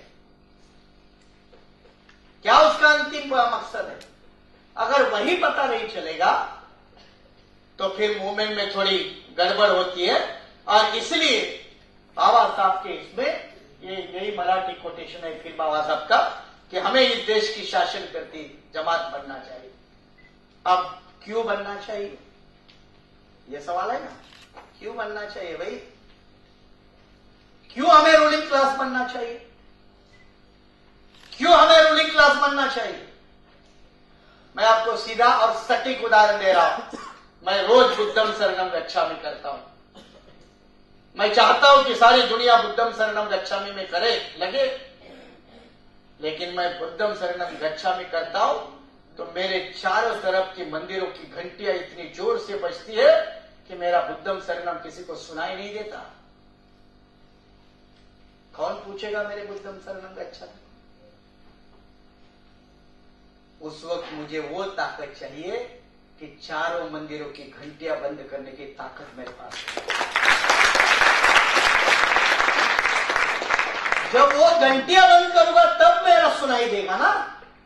क्या उसका अंतिम मकसद है, अगर वही पता नहीं चलेगा तो फिर मूवमेंट में थोड़ी गड़बड़ होती है। और इसलिए बाबा साहब के इसमें ये यही मराठी कोटेशन है फिर बाबा साहब का कि हमें इस देश की शासन करती जमात बनना चाहिए। अब क्यों बनना चाहिए, ये सवाल है ना, क्यों बनना चाहिए भाई? क्यों हमें रूलिंग क्लास बनना चाहिए? क्यों हमें रूलिंग क्लास बनना चाहिए? मैं आपको सीधा और सटीक उदाहरण दे रहा हूं। मैं रोज बुद्धम शरणम गच्छामि करता हूं। मैं चाहता हूं कि सारी दुनिया बुद्धम शरणम गच्छामि में करे, लगे, लेकिन मैं बुद्धम शरणम गच्छामि करता हूं तो मेरे चारों तरफ की मंदिरों की घंटियां इतनी जोर से बजती है कि मेरा बुद्धम शरणम किसी को सुनाई नहीं देता। कौन पूछेगा मेरे बुद्धम शरणम गच्छामि? उस वक्त मुझे वो ताकत चाहिए कि चारों मंदिरों की घंटियां बंद करने की ताकत मेरे पास है। जब वो घंटियां बंद करूंगा तब मेरा सुनाई देगा ना।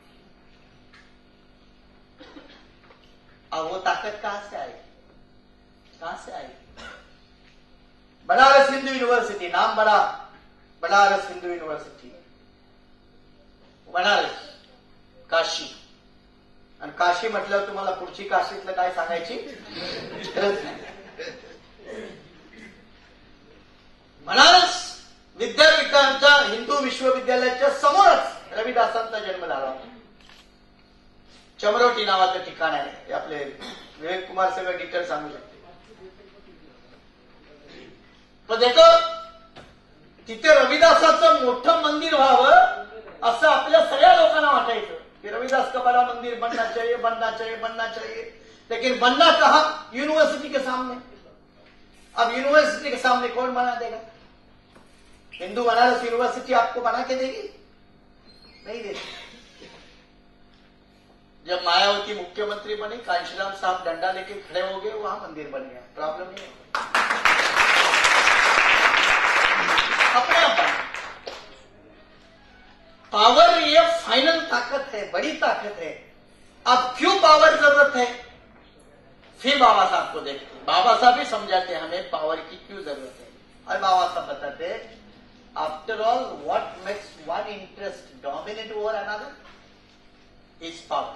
अब वो ताकत कहां से आएगी, कहां से आएगी? बनारस हिंदू यूनिवर्सिटी, नाम बड़ा, बनारस हिंदू यूनिवर्सिटी, बनारस, काशी। आणि काशी म्हटल्यावर तुम्हाला पुढची काशीतलं काय सांगायची गरज नाही। बनारस विद्यापीठांच्या हिंदू विश्वविद्यालयाच्या समोरच रविदासांचा जन्म झाला। चमरोटी नावाचं ठिकाण आहे, हे आपले विवेक कुमार सगळं डिटेल सांगू शकते। पण देखो, तिथे रविदासाचं मोठं मंदिर व्हावं असं आपल्या सगळ्या लोकांना वाटायचं कि रविदास का बड़ा मंदिर बनना चाहिए, बनना चाहिए, बनना चाहिए। लेकिन बनना कहां? यूनिवर्सिटी के सामने। अब यूनिवर्सिटी के सामने कौन बना देगा? हिंदू बनारस यूनिवर्सिटी आपको बना के देगी? नहीं देगी। जब मायावती मुख्यमंत्री बनी, कांशीराम साहब डंडा लेके खड़े हो गए, वहां मंदिर बन गया, प्रॉब्लम नहीं होगा, अपने आप बना। पावर ये फाइनल ताकत है, बड़ी ताकत है। अब क्यों पावर जरूरत है? फिर बाबा साहब को देखते हैं, बाबा साहब भी समझाते हैं हमें पावर की क्यों जरूरत है। और बाबा साहब बताते after all what makes one interest dominate over another is power.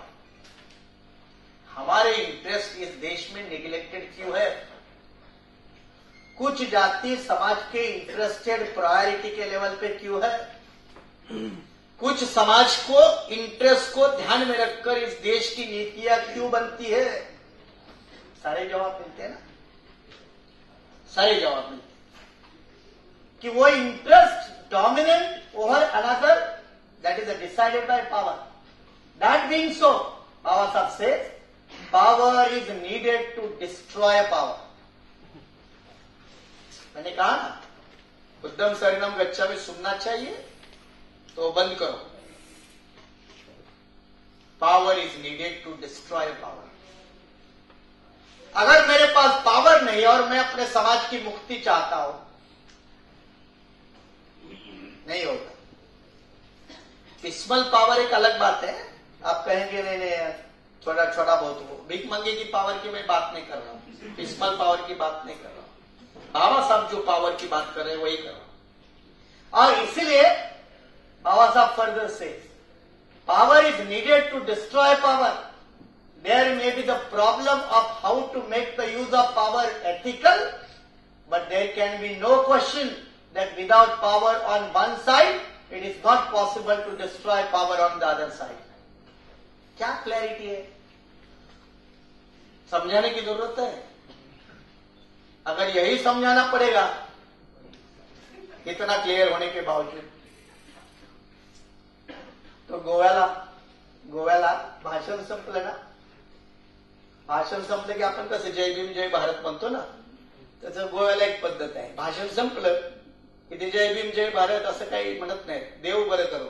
हमारे इंटरेस्ट इस देश में निगलेक्टेड क्यों है? कुछ जाति समाज के इंटरेस्टेड प्रायोरिटी के लेवल पे क्यों है? कुछ समाज को इंटरेस्ट को ध्यान में रखकर इस देश की नीतियां क्यों बनती है? सारे जवाब मिलते हैं ना, सारे जवाब मिलते हैं कि वो interest dominant over another that is decided by power. That being so, Baba Saheb से power is needed to destroy power. मैंने कहा ना, उद्यम शरणम गच्छा में सुनना चाहिए तो बंद करो। Power is needed to destroy power. अगर मेरे पास पावर नहीं और मैं अपने समाज की मुक्ति चाहता हूं, नहीं होगा। पिस्मल पावर एक अलग बात है। आप कहेंगे नहीं नहीं छोटा छोटा बहुत हो, भीख मंगे की पावर की मैं बात नहीं कर रहा हूं, पिस्मल पावर की बात नहीं कर रहा हूं। बाबा साहब जो पावर की बात कर रहे हैं वही कर रहा हूं। और इसीलिए बाबा साहब फर्दर से power is needed to destroy power. There may be the problem of how to make the use of power ethical, but there can be no question that without power on one side, it is not possible to destroy power on the other side. क्या क्लैरिटी है? समझाने की जरूरत है। अगर यही समझाना पड़ेगा इतना क्लियर होने के बावजूद, तो गोव्याला गोव्याला भाषण संपलं ना, भाषण संपलं की आपण कसं जय भीम जय भारत म्हणतो ना, त्याचं गोव्याला एक पद्धत आहे। भाषण संपलं की ते जय भीम जय भारत असं काही म्हणत नाही, देव बरं करो।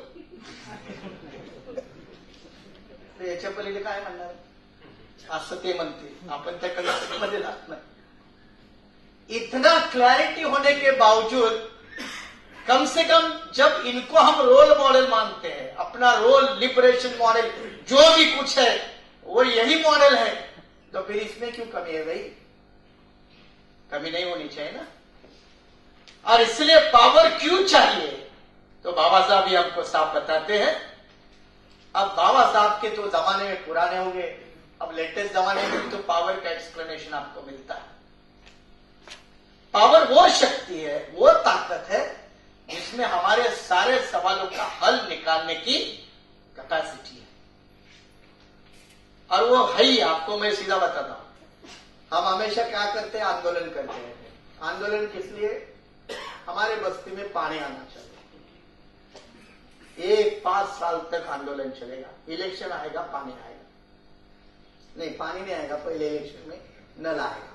तर याच्या पलीकडे काय म्हणणार असं ते म्हणते, आपण त्या कन्सेप्टमध्ये जात नाही। इतना क्लैरिटी होने के बावजूद कम से कम जब इनको हम रोल मॉडल मानते हैं, अपना रोल लिबरेशन मॉडल जो भी कुछ है वो यही मॉडल है, तो फिर इसमें क्यों कमी है भाई? कमी नहीं होनी चाहिए ना। और इसलिए पावर क्यों चाहिए? तो बाबा साहब ही हमको साफ बताते हैं। अब बाबा साहब के तो जमाने में पुराने हो गए, अब लेटेस्ट जमाने में भी तो पावर का एक्सप्लेनेशन आपको मिलता है। पावर वो शक्ति है, वो ताकत है जिसमें हमारे सारे सवालों का हल निकालने की कैपेसिटी है। और वो है ही, आपको मैं सीधा बताता हूं। हम हमेशा क्या करते हैं? आंदोलन करते हैं। आंदोलन किस लिए? हमारे बस्ती में पानी आना चाहिए। एक पांच साल तक आंदोलन चलेगा, इलेक्शन आएगा पानी आएगा। नहीं, पानी नहीं आएगा, पहले इलेक्शन में नल आएगा।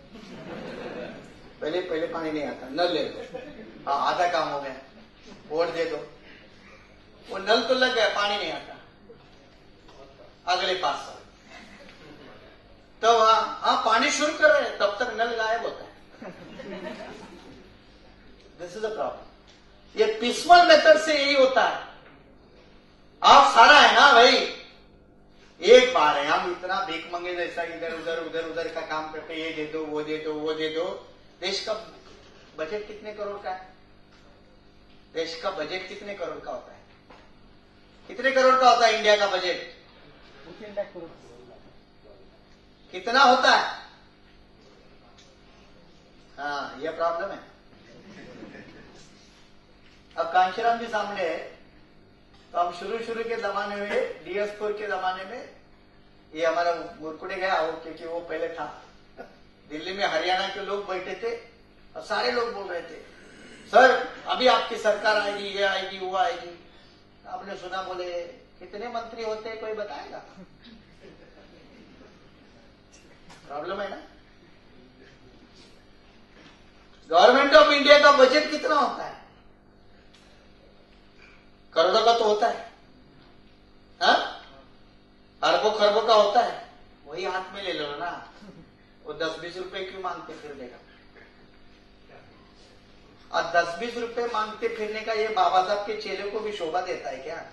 पहले पहले पानी नहीं आता, नल ले लो, हाँ आधा काम हो गया, वोट दे दो। वो नल तो लग गया, पानी नहीं आता अगले पांच साल। तो वहां हाँ पानी शुरू कर रहे हैं, तब तक नल गायब होता है। This is a problem. ये पिस्मल मेथड से यही होता है। आप सारा है ना भाई, एक बार है, हम इतना भीख मंगे जैसा इधर उधर उधर उधर का काम करते, ये दे दो वो दे दो वो दे दो। देश का बजट कितने करोड़ का है? देश का बजट कितने करोड़ का होता है? कितने करोड़ का होता है इंडिया का बजट? कितना होता है? हाँ, यह प्रॉब्लम है। अब कांशीराम जी सामने है, तो हम शुरू शुरू के जमाने में, डी एस फोर के जमाने में, ये हमारा मुरकुटे गया हो क्योंकि वो पहले था। दिल्ली में हरियाणा के लोग बैठे थे और सारे लोग बोल रहे थे, सर अभी आपकी सरकार आएगी, ये आएगी वो आएगी। आपने सुना, बोले कितने मंत्री होते हैं कोई बताएगा? प्रॉब्लम है ना। गवर्नमेंट ऑफ इंडिया का बजट कितना होता है? करोड़ों का तो होता है, हाँ? अरबों खरबों का होता है। वही हाथ में ले लो ना, वो दस बीस रुपए क्यों मांगते फिरने का? और दस बीस रुपए मांगते फिरने का ये बाबा साहब के चेले को भी शोभा देता है क्या?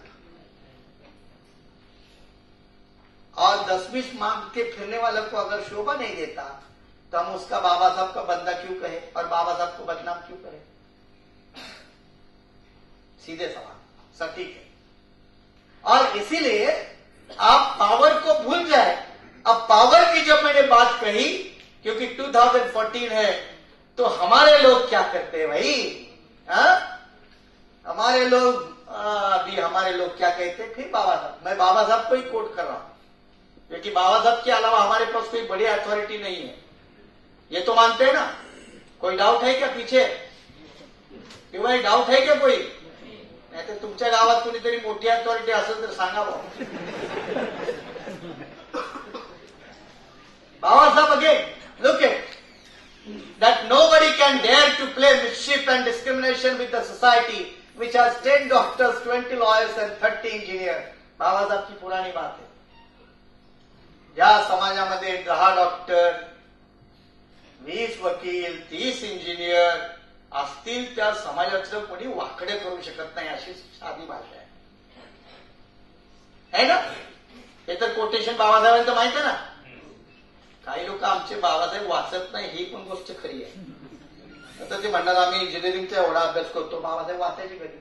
और दस बीस मांग के फिरने वालों को अगर शोभा नहीं देता, तो हम उसका बाबा साहब का बंदा क्यों कहे और बाबा साहब को बदनाम क्यों करें? सीधे सवाल, सटीक है। और इसीलिए आप पावर को भूल जाए। अब पावर की जब मैंने बात कही, क्योंकि दो हज़ार चौदह है, तो हमारे लोग क्या करते हैं भाई? हा? हमारे लोग अभी हमारे लोग क्या कहते हैं? फिर बाबा साहब, मैं बाबा साहब को ही कोट कर रहा हूं, क्योंकि बाबा साहब के अलावा हमारे पास कोई बड़ी अथॉरिटी नहीं है। ये तो मानते हैं ना? कोई डाउट है क्या पीछे? क्यों भाई, डाउट है क्या कोई? नाही तर तुमच्या गावात कोणीतरी मोठी अथॉरिटी असेल तर सांगा भाऊ. बाबा साहब again, look at that nobody can dare to play mischief and discrimination with the society which has ten doctors, twenty lawyers and thirty engineers. बाबा साहब की पुरानी बात है. ज्या समाजामध्ये दहा डॉक्टर, वीस वकील, तीस इंजिनियर असतील, त्या समाजाचं कोणी वाकडे करू शकत नाही, अशी साधी भाषा आहे, है ना? हे तर कोटेशन बाबासाहेबांचं माहित आहे ना. काही लोक आमचे बाबासाहेब वाचत नाही, ही पण गोष्ट खरी आहे. आता ते म्हणणार आम्ही इंजिनिअरिंगचा एवढा अभ्यास करतो, बाबासाहेब वाचायचे कधी?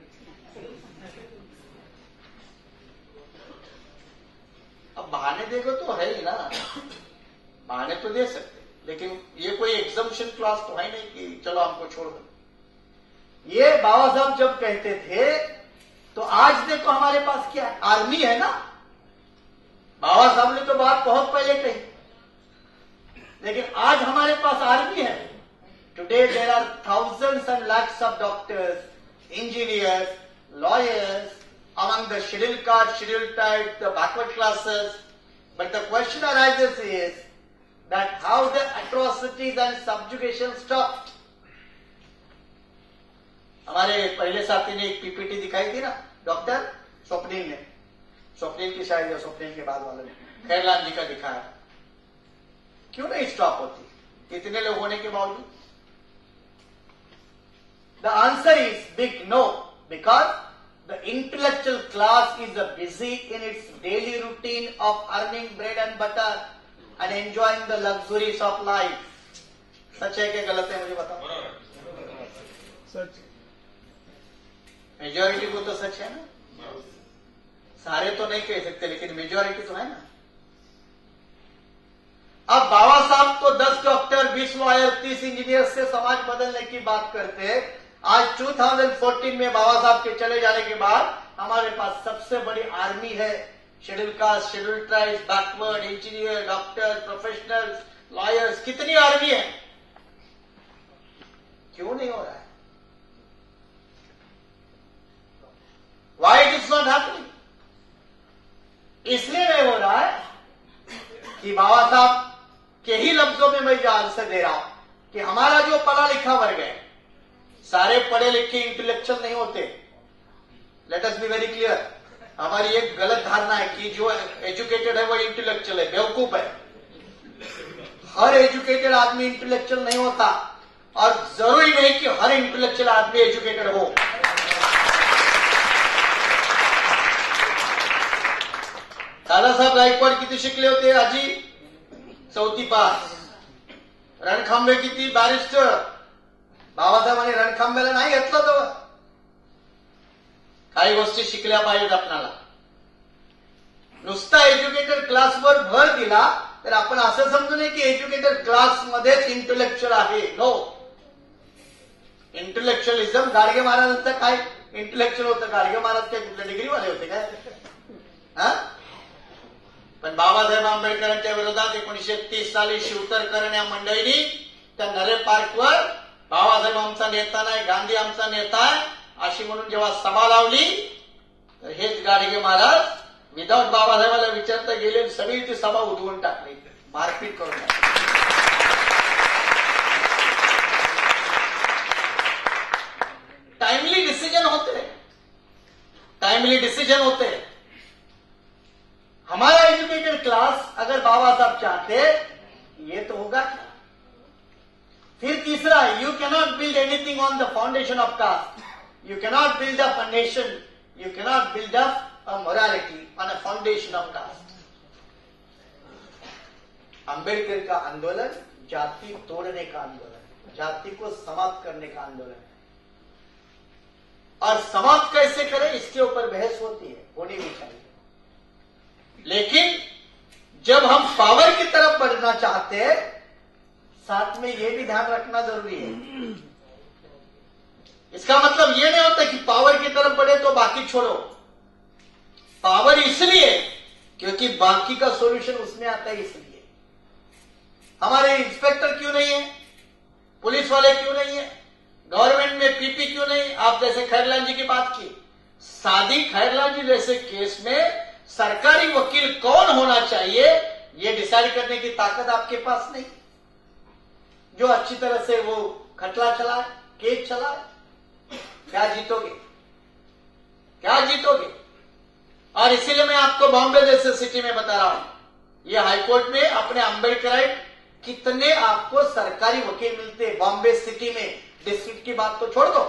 अब बहाने देगा तो है ही ना, बहाने तो दे सकते, लेकिन ये कोई एग्जम्पशन क्लास तो है नहीं कि चलो हमको छोड़ दो. ये बाबा साहब जब कहते थे, तो आज देखो हमारे पास क्या है? आर्मी है ना. बाबा साहब ने तो बात बहुत पहले कही, लेकिन आज हमारे पास आर्मी है. Today there are thousands and lakhs of doctors, engineers, lawyers among the scheduled caste, scheduled tribe, the backward classes. But the question arises is that how the atrocities and subjugation stopped. हमारे पहले साथी ने एक पीपीटी दिखाई थी ना, डॉक्टर स्वप्निल ने, स्वप्निल की शायद या स्वप्निल के बाद वालों ने खैरलाल जी का दिखाया. क्यों नहीं स्टॉप होती इतने लोग होने के बावजूद? The answer is big no, because the intellectual class is busy in its daily routine of earning bread and butter and enjoying the luxuries of life. सच है क्या गलत है मुझे बताओ? सच. मेजॉरिटी को तो सच है ना. सारे तो नहीं कह सकते, लेकिन मेजॉरिटी तो है ना. अब बाबा साहब तो दस डॉक्टर, बीस लॉयर, तीस इंजीनियर से समाज बदलने की बात करते हैं. आज दो हज़ार चौदह में बाबा साहब के चले जाने के बाद हमारे पास सबसे बड़ी आर्मी है. Schedule caste, schedule tribes, backward, engineer, doctor, professionals, lawyers, कितनी आर्मी है? क्यों नहीं हो रहा है? Why it is not happening? इसलिए नहीं हो रहा है कि बाबा साहब के ही लफ्जों में मैं जो आंसर दे रहा हूं कि हमारा जो पढ़ा लिखा वर्ग है, सारे पढ़े लिखे इंटेलेक्चुअल नहीं होते. Let us be very clear. हमारी एक गलत धारणा है कि जो एजुकेटेड है वो इंटेलेक्चुअल है, बेवकूफ है. हर एजुकेटेड आदमी इंटेलेक्चुअल नहीं होता, और जरूरी नहीं कि हर इंटेलेक्चुअल आदमी एजुकेटेड हो. दादासाहेब गायकवाड किती शिकले होते आजी? चौथी पास. रणखांबे किती? बॅरिस्टर. बाबासाहेबांनी रणखांब्याला नाही घेतलं तेव्हा. काही गोष्टी शिकल्या पाहिजेत आपल्याला. नुसता एज्युकेटेड क्लासवर भर दिला तर आपण असं समजू नये की एज्युकेटेड क्लासमध्येच इंटेलेक्च्युअल आहे. नो. इंटेलेक्च्युअलिझम गाडगे महाराजांचं काय इंटेलेक्च्युअल होतं? गाडगे महाराज काय कुठल्या डिग्रीवाले होते काय? हा? पण बाबासाहेब आंबेडकरांच्या विरोधात एकोणीशे तीस साली शिवतरकरण या मंडळींनी त्या नरे पार्कवर बाबासाहेब आमचा नेता नाही, गांधी आमचा नेता आहे अशी म्हणून जेव्हा सभा लावली, तर हेच गाडगे महाराज विदाऊट बाबासाहेबाला विचारता गेले, सगळी ती सभा उठवून टाकली, मारपीट करून टाकली. टाइमली डिसीजन होते, टाइमली डिसीजन होते. हमारा एजुकेटेड क्लास अगर बाबा साहब चाहते ये तो होगा क्या? फिर तीसरा, you cannot build anything on the foundation of caste. You cannot build up a nation, you cannot build up a morality on a foundation of caste. Ambedkar का आंदोलन जाति तोड़ने का आंदोलन है, जाति को समाप्त करने का आंदोलन है। और समाप्त कैसे करें इसके ऊपर बहस होती है, होनी भी चाहिए। लेकिन जब हम पावर की तरफ बढ़ना चाहते हैं, साथ में यह भी ध्यान रखना जरूरी है। इसका मतलब यह नहीं होता कि पावर की तरफ बढ़े तो बाकी छोड़ो। पावर इसलिए क्योंकि बाकी का सॉल्यूशन उसमें आता है। इसलिए हमारे इंस्पेक्टर क्यों नहीं है, पुलिस वाले क्यों नहीं है, गवर्नमेंट में पीपी क्यों नहीं? आप जैसे खैरलाल जी की बात की, सादी खैरलाल जी जैसे केस में सरकारी वकील कौन होना चाहिए ये डिसाइड करने की ताकत आपके पास नहीं। जो अच्छी तरह से वो खटला चलाए, केस चलाए, क्या जीतोगे? क्या जीतोगे? और इसीलिए मैं आपको बॉम्बे जैसे सिटी में बता रहा हूं, ये हाईकोर्ट में अपने अम्बेडकराइट कितने आपको सरकारी वकील मिलते हैं बॉम्बे सिटी में। डिस्ट्रिक्ट की बात तो छोड़ दो,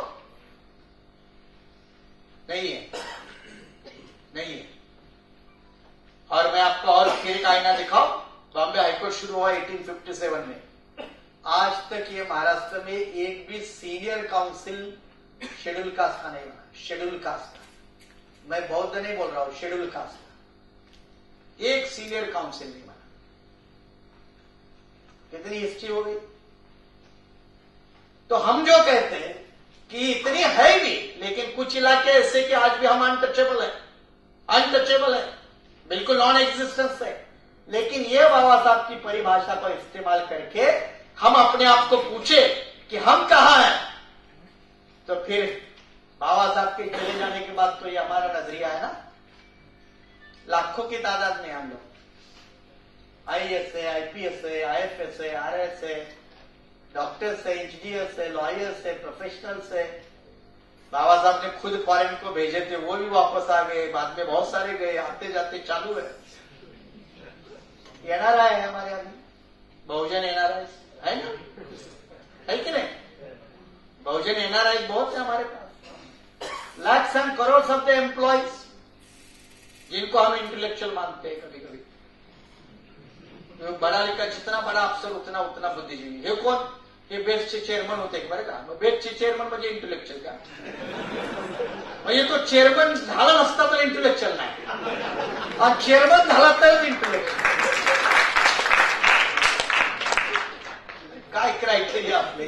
नहीं है, नहीं है। और मैं आपको और फिर एक आईना दिखाऊं, बॉम्बे हाईकोर्ट शुरू हुआ अठारह सौ सत्तावन में। आज तक ये महाराष्ट्र में एक भी सीनियर काउंसिल शेड्यूल कास्ट का नहीं बना। शेड्यूल कास्ट का, मैं बौद्ध नहीं बोल रहा हूं, शेड्यूल कास्ट का एक सीनियर काउंसिल नहीं बना। कितनी हिस्ट्री हो गई। तो हम जो कहते हैं कि इतनी है भी, लेकिन कुछ इलाके ऐसे कि आज भी हम अनटचेबल है, अनटचेबल है, बिल्कुल नॉन एग्जिस्टेंस है। लेकिन ये बाबा साहब की परिभाषा को इस्तेमाल करके हम अपने आप को पूछे कि हम कहां हैं, तो फिर बाबा साहब के चले जाने के बाद तो ये हमारा नजरिया है ना। लाखों की तादाद में हम लोग आईएएस है, आईपीएस है, आईएफएस है, आरएस है, डॉक्टर्स है, इंजीनियर्स है, लॉयर्स है, प्रोफेशनल्स है। बाबा साहब ने खुद फॉरेन को भेजे थे, वो भी वापस आ गए, बाद में बहुत सारे गए, आते जाते चालू है। एनआरआई है हमारे यहाँ, बहुजन एनआरआई है ना, है कि नहीं? बहुजन एनआरआई बहुत है हमारे पास, lakhs and crore of the employees, जिनको हम इंटेलेक्चुअल मानते हैं। कभी कभी तो बड़ा लिखा जितना बड़ा अफसर उतना उतना बुद्धिजीवी। हे कोण? हे बेस्टचे चेअरमन होते बरं का। मग बेस्टचे चेअरमन म्हणजे इंटेलेक्च्युअल का? म्हणजे तो चेअरमन झाला नसता तर इंटेलेक्च्युअल नाही, आणि चेअरमन झाला तर इंटेलेक्च्युअल। काय क्रायटेरिया आपले?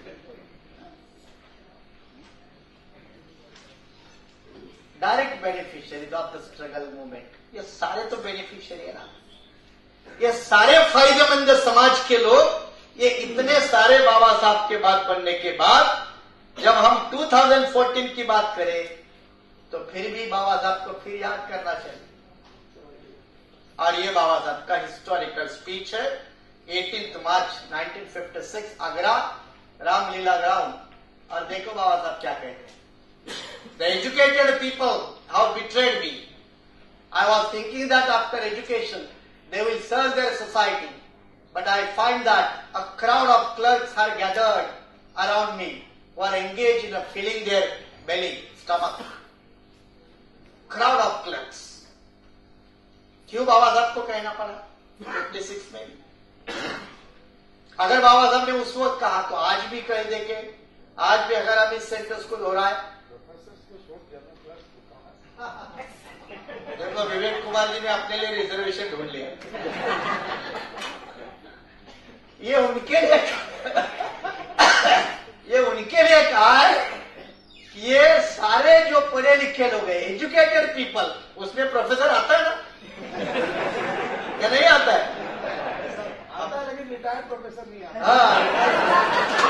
Direct beneficiaries of the struggle movement, ये सारे तो बेनिफिशियरी है ना। ये सारे फायदेमंद समाज के लोग, ये इतने सारे बाबा साहब के बाद बनने के बाद जब हम दो हज़ार चौदह की बात करें तो फिर भी बाबा साहब को फिर याद करना चाहिए। और ये बाबा साहब का हिस्टोरिकल स्पीच है अठारह मार्च उन्नीस सौ छप्पन, आगरा रामलीला ग्राउंड। और देखो बाबा साहब क्या कहते हैं, The educated people have betrayed me. I was thinking that after education they will serve their society, but I find that a crowd of clerks are gathered around me who are engaged in a filling their belly, stomach. Crowd of clerks. क्यों बाबा साहब को कहना पड़ा छप्पन में भी? अगर बाबा साहब ने उस वक्त कहा तो आज भी कह देंगे। आज भी अगर हम इस सेंटेंस को दोहराए, देखो विवेक कुमार जी ने अपने लिए रिजर्वेशन ढूंढ लिया। ये उनके लिए ये उनके लिए कहा है कि ये सारे जो पढ़े लिखे लोग हैं, एजुकेटेड पीपल, उसमें प्रोफेसर आता है ना, क्या नहीं आता है? आता है, लेकिन रिटायर्ड प्रोफेसर नहीं आता। हाँ,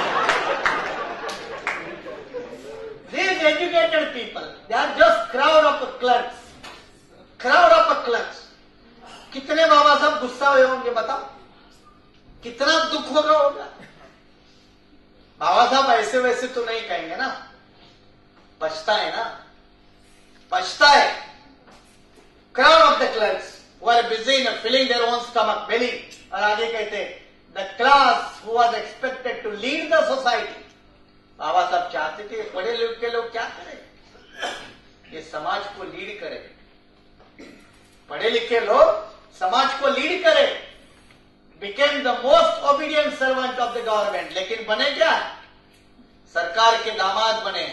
these educated people, they are just crowd of clerks, crowd of clerks. कितने बाबा साहब गुस्सा हुए होंगे बताओ, कितना दुख होगा होगा। बाबा साहब ऐसे वैसे तो नहीं कहेंगे ना, पछता है ना, पछता है। Crowd of the clerks who are busy in filling their own stomach belly। और आगे कहते the class who was expected to lead the society। Baba Saheb चाहते थे पढ़े लिखे लोग क्या करें, ये समाज को लीड करें। पढ़े लिखे लोग समाज को लीड करें, became the most obedient servant of the government, लेकिन बने क्या? सरकार के दामाद बने,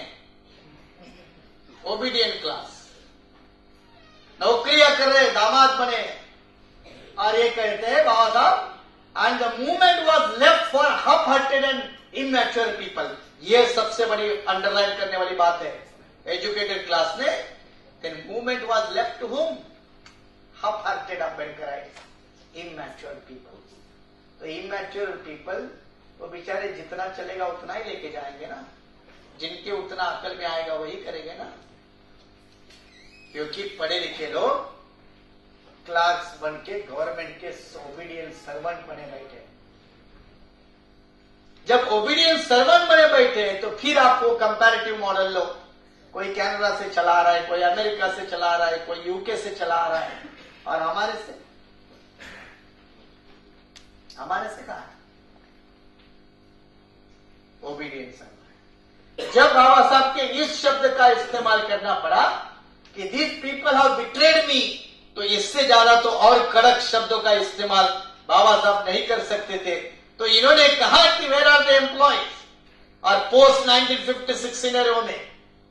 ओबीडियंट क्लास, नौकरियां कर रहे, दामाद बने। और ये कहते हैं Baba Saheb, and the movement was left for half hearted and immature people. ये सबसे बड़ी अंडरलाइन करने वाली बात है एजुकेटेड क्लास ने। Then movement was left to whom? Half hearted Ambedkarites, immature people. तो इमैच्योर पीपल वो बेचारे जितना चलेगा उतना ही लेके जाएंगे ना, जिनके उतना अकल में आएगा वही करेंगे ना, क्योंकि पढ़े लिखे लोग क्लार्क्स बन के गवर्नमेंट के ओबीडियंट सर्वेंट बने बैठे। जब ओबीडियंट सर्वेंट बने बैठे तो फिर आपको कंपैरेटिव मॉडल लो, कोई कनाडा से चला रहा है, कोई अमेरिका से चला रहा है, कोई यूके से चला रहा है, और हमारे से हमारे से कहा है ओबीडियंट सर्वेंट। जब बाबा साहब के इस शब्द का इस्तेमाल करना पड़ा कि this people have betrayed me, तो इससे ज्यादा तो और कड़क शब्दों का इस्तेमाल बाबा साहब नहीं कर सकते थे। तो इन्होंने कहा कि वेयर आर द एम्प्लॉयज, और post nineteen fifty six scenario में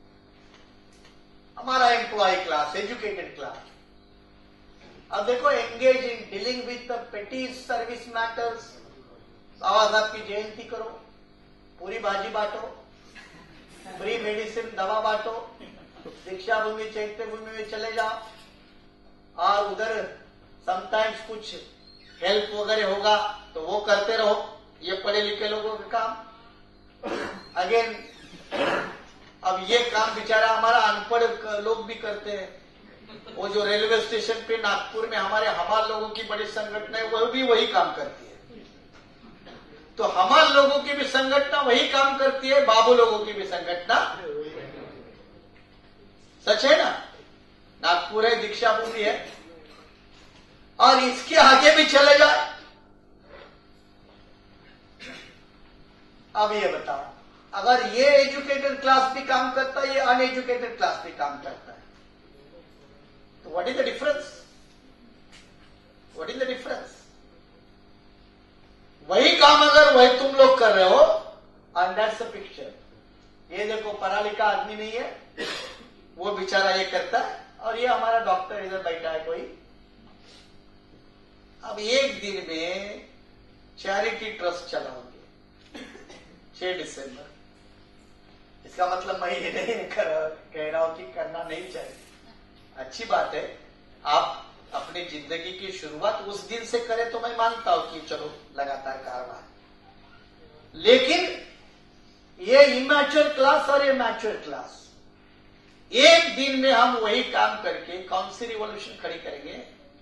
हमारा एम्प्लॉय क्लास, एजुकेटेड क्लास। अब देखो, engage in dealing with the petty service matters. Baba Saheb की जयंती करो, पूरी भाजी बांटो, फ्री मेडिसिन दवा बांटो, दीक्षा भूमि चैत्य भूमि में चले जाओ, और उधर समटाइम्स कुछ हेल्प वगैरह होगा तो वो करते रहो। ये पढ़े लिखे लोगों का काम। अगेन, अब ये काम बेचारा हमारा अनपढ़ लोग भी करते हैं। वो जो रेलवे स्टेशन पे नागपुर में हमारे हमार लोगों की बड़ी संगठन है, वो भी वही काम करती है। तो हमार लोगों की भी संगठन वही काम करती है, बाबू लोगों की भी संगठन, सच है ना। नागपुर है, दीक्षा भूमि है, और इसके आगे भी चले जाए। अब ये बताओ, अगर ये एजुकेटेड क्लास भी काम करता है, ये अनएजुकेटेड क्लास भी काम करता है, तो what is the difference? What is the difference? वही काम अगर वही तुम लोग कर रहे हो, एंड दैट्स द पिक्चर। ये देखो, पढ़ा लिखा आदमी नहीं है, वो बेचारा ये करता है, और ये हमारा डॉक्टर इधर बैठा है कोई। अब एक दिन में चैरिटी ट्रस्ट चलाओगे, छह दिसंबर। इसका मतलब मैं ये नहीं कह रहा हूं कि करना नहीं चाहिए, अच्छी बात है। आप अपनी जिंदगी की शुरुआत उस दिन से करें तो मैं मानता हूं कि चलो लगातार कारोबार, लेकिन ये इमैच्योर क्लास और ये मैच्योर क्लास, एक दिन में हम वही काम करके कौन सी रिवॉल्यूशन खड़ी करेंगे?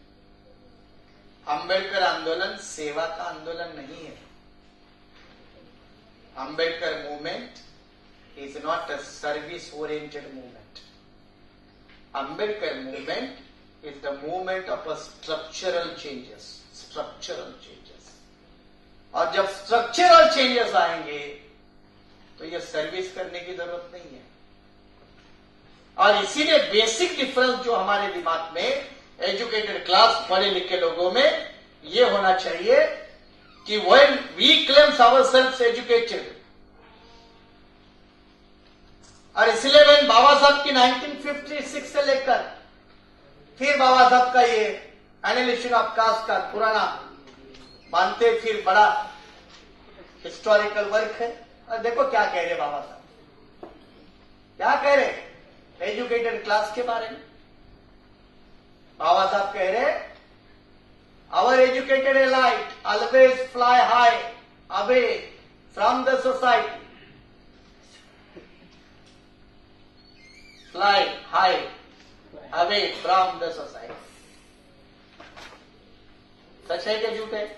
अंबेडकर आंदोलन सेवा का आंदोलन नहीं है। Ambedkar movement is not a service oriented movement. Ambedkar movement is the movement of a structural changes, structural changes. और जब स्ट्रक्चरल चेंजेस आएंगे तो ये सर्विस करने की जरूरत नहीं है। और इसीलिए बेसिक डिफरेंस जो हमारे दिमाग में, एजुकेटेड क्लास, पढ़े लिखे लोगों में, ये होना चाहिए कि when we claims ourselves educated, और इसलिए व्हेन बाबा साहब की नाइनटीन फिफ्टी सिक्स से लेकर फिर बाबा साहब का ये एनालिसिस ऑफ कास्ट का पुराना मानते, फिर बड़ा हिस्टोरिकल वर्क है। और देखो क्या कह रहे बाबा साहब, क्या कह रहे एजुकेटेड क्लास के बारे में। बाबा साहब कह रहे, our educated elite always fly high away from the society, fly high away from the society. सच है क्या झूठ है?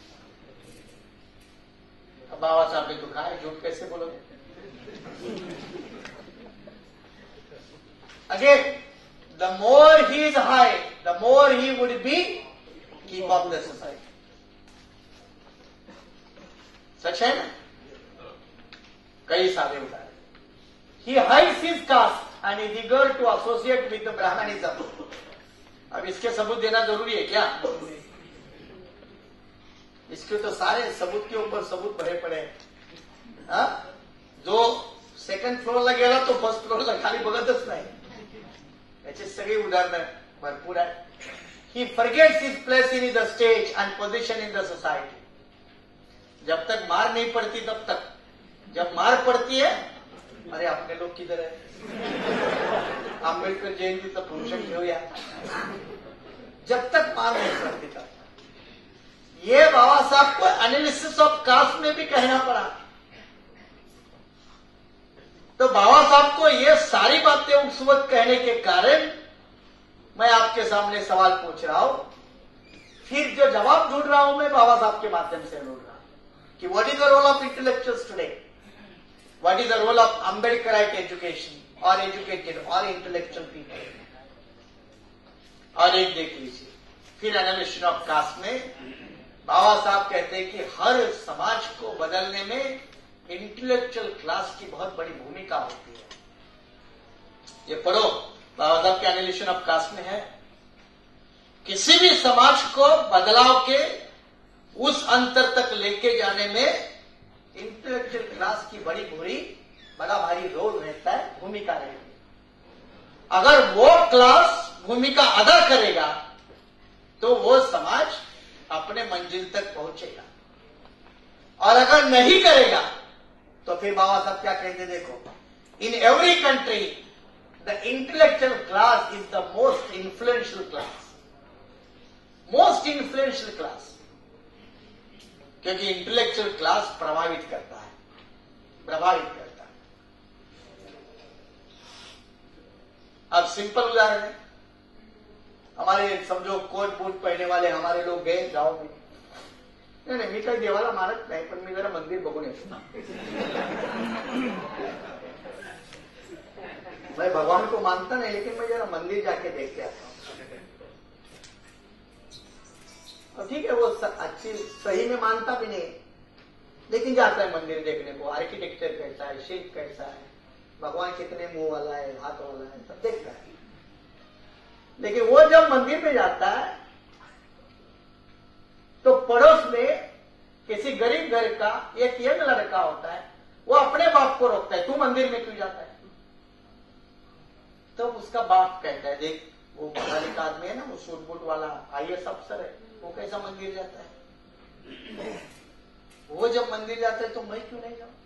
अब बाबा साहब ने तो कहा है, झूठ कैसे बोलोगे? Again, the more he is high, the more he would be keep up the society. सच है ना? कई सारे उदाहरण। He hides his caste and is eager to associate with the Brahmanism. अब इसके सबूत देना जरूरी है क्या? इसके तो सारे सबूत के ऊपर सबूत भरे पड़े हैं। हाँ? जो सेकंड फ्लोअरला गेला तो फर्स्ट फ्लोअरला खाली बघतच नाही, याची सगळी उदाहरणं भरपूर आहेत. He forgets his place in the stage and position in the society. जब तक मार नहीं पड़ती तब तक, जब मार पड़ती है, अरे अपने लोग किधर है, आंबेडकर जयंतीचं फंक्शन घेऊया. जब तक मार नहीं पड़ती तब तक. ये बाबा साहब को एनालिसिस ऑफ कास्ट में भी कहना पड़ा. तो बाबा साहब को ये सारी बातें उस वक्त कहने के कारण मैं आपके सामने सवाल पूछ रहा हूं. फिर जो जवाब ढूंढ रहा हूं मैं बाबा साहब के माध्यम से ढूंढ रहा हूं कि what is the role of intellectuals today, what is the role of Ambedkarite education और एजुकेटेड और इंटेलेक्चुअल पीपल. और एक देख लीजिए, फिर एनालिसिस ऑफ कास्ट में बाबा साहब कहते हैं कि हर समाज को बदलने में इंटेलेक्चुअल क्लास की बहुत बड़ी भूमिका होती है. ये पढ़ो, बाबा साहब के एनालिसिस ऑफ कास्ट में है, किसी भी समाज को बदलाव के उस अंतर तक लेके जाने में इंटेलेक्चुअल क्लास की बड़ी बुरी बड़ा भारी रोल रहता है, भूमिका रहेगी. अगर वो क्लास भूमिका अदा करेगा तो वो समाज अपने मंजिल तक पहुंचेगा, और अगर नहीं करेगा तो फिर बाबा साहब क्या कहते देखो, in every country the intellectual class is the most influential class. Most influential class, क्योंकि इंटेलेक्चुअल क्लास प्रभावित करता है, प्रभावित करता है. अब सिंपल उदाहरण है, हमारे समझो कोट बूट पहनने वाले हमारे लोग गए गांव में, नहीं नहीं मी काही देवाला मानत नाही, पण मी जरा मंदिर बघून येतो. मैं भगवान को मानता नहीं, लेकिन मैं जरा मंदिर जाके देख के आता हूं. और ठीक है, वो अच्छी सही में मानता भी नहीं, लेकिन जाता है मंदिर देखने को. आर्किटेक्चर कैसा है, शिल्प कैसा है, भगवान कितने मुंह वाला है, हाथ वाला है, सब देखता है. लेकिन वो जब मंदिर में जाता है तो पड़ोस में किसी गरीब घर का एक यंग लड़का होता है, वो अपने बाप को रोकता है, तू मंदिर में क्यों जाता है. तो उसका बाप कहता है, देख वो पढ़ा का आदमी है ना, वो सूट बूट वाला आईएएस अफसर है, वो कैसा मंदिर जाता है, वो जब मंदिर जाता है तो मैं क्यों नहीं जाऊं.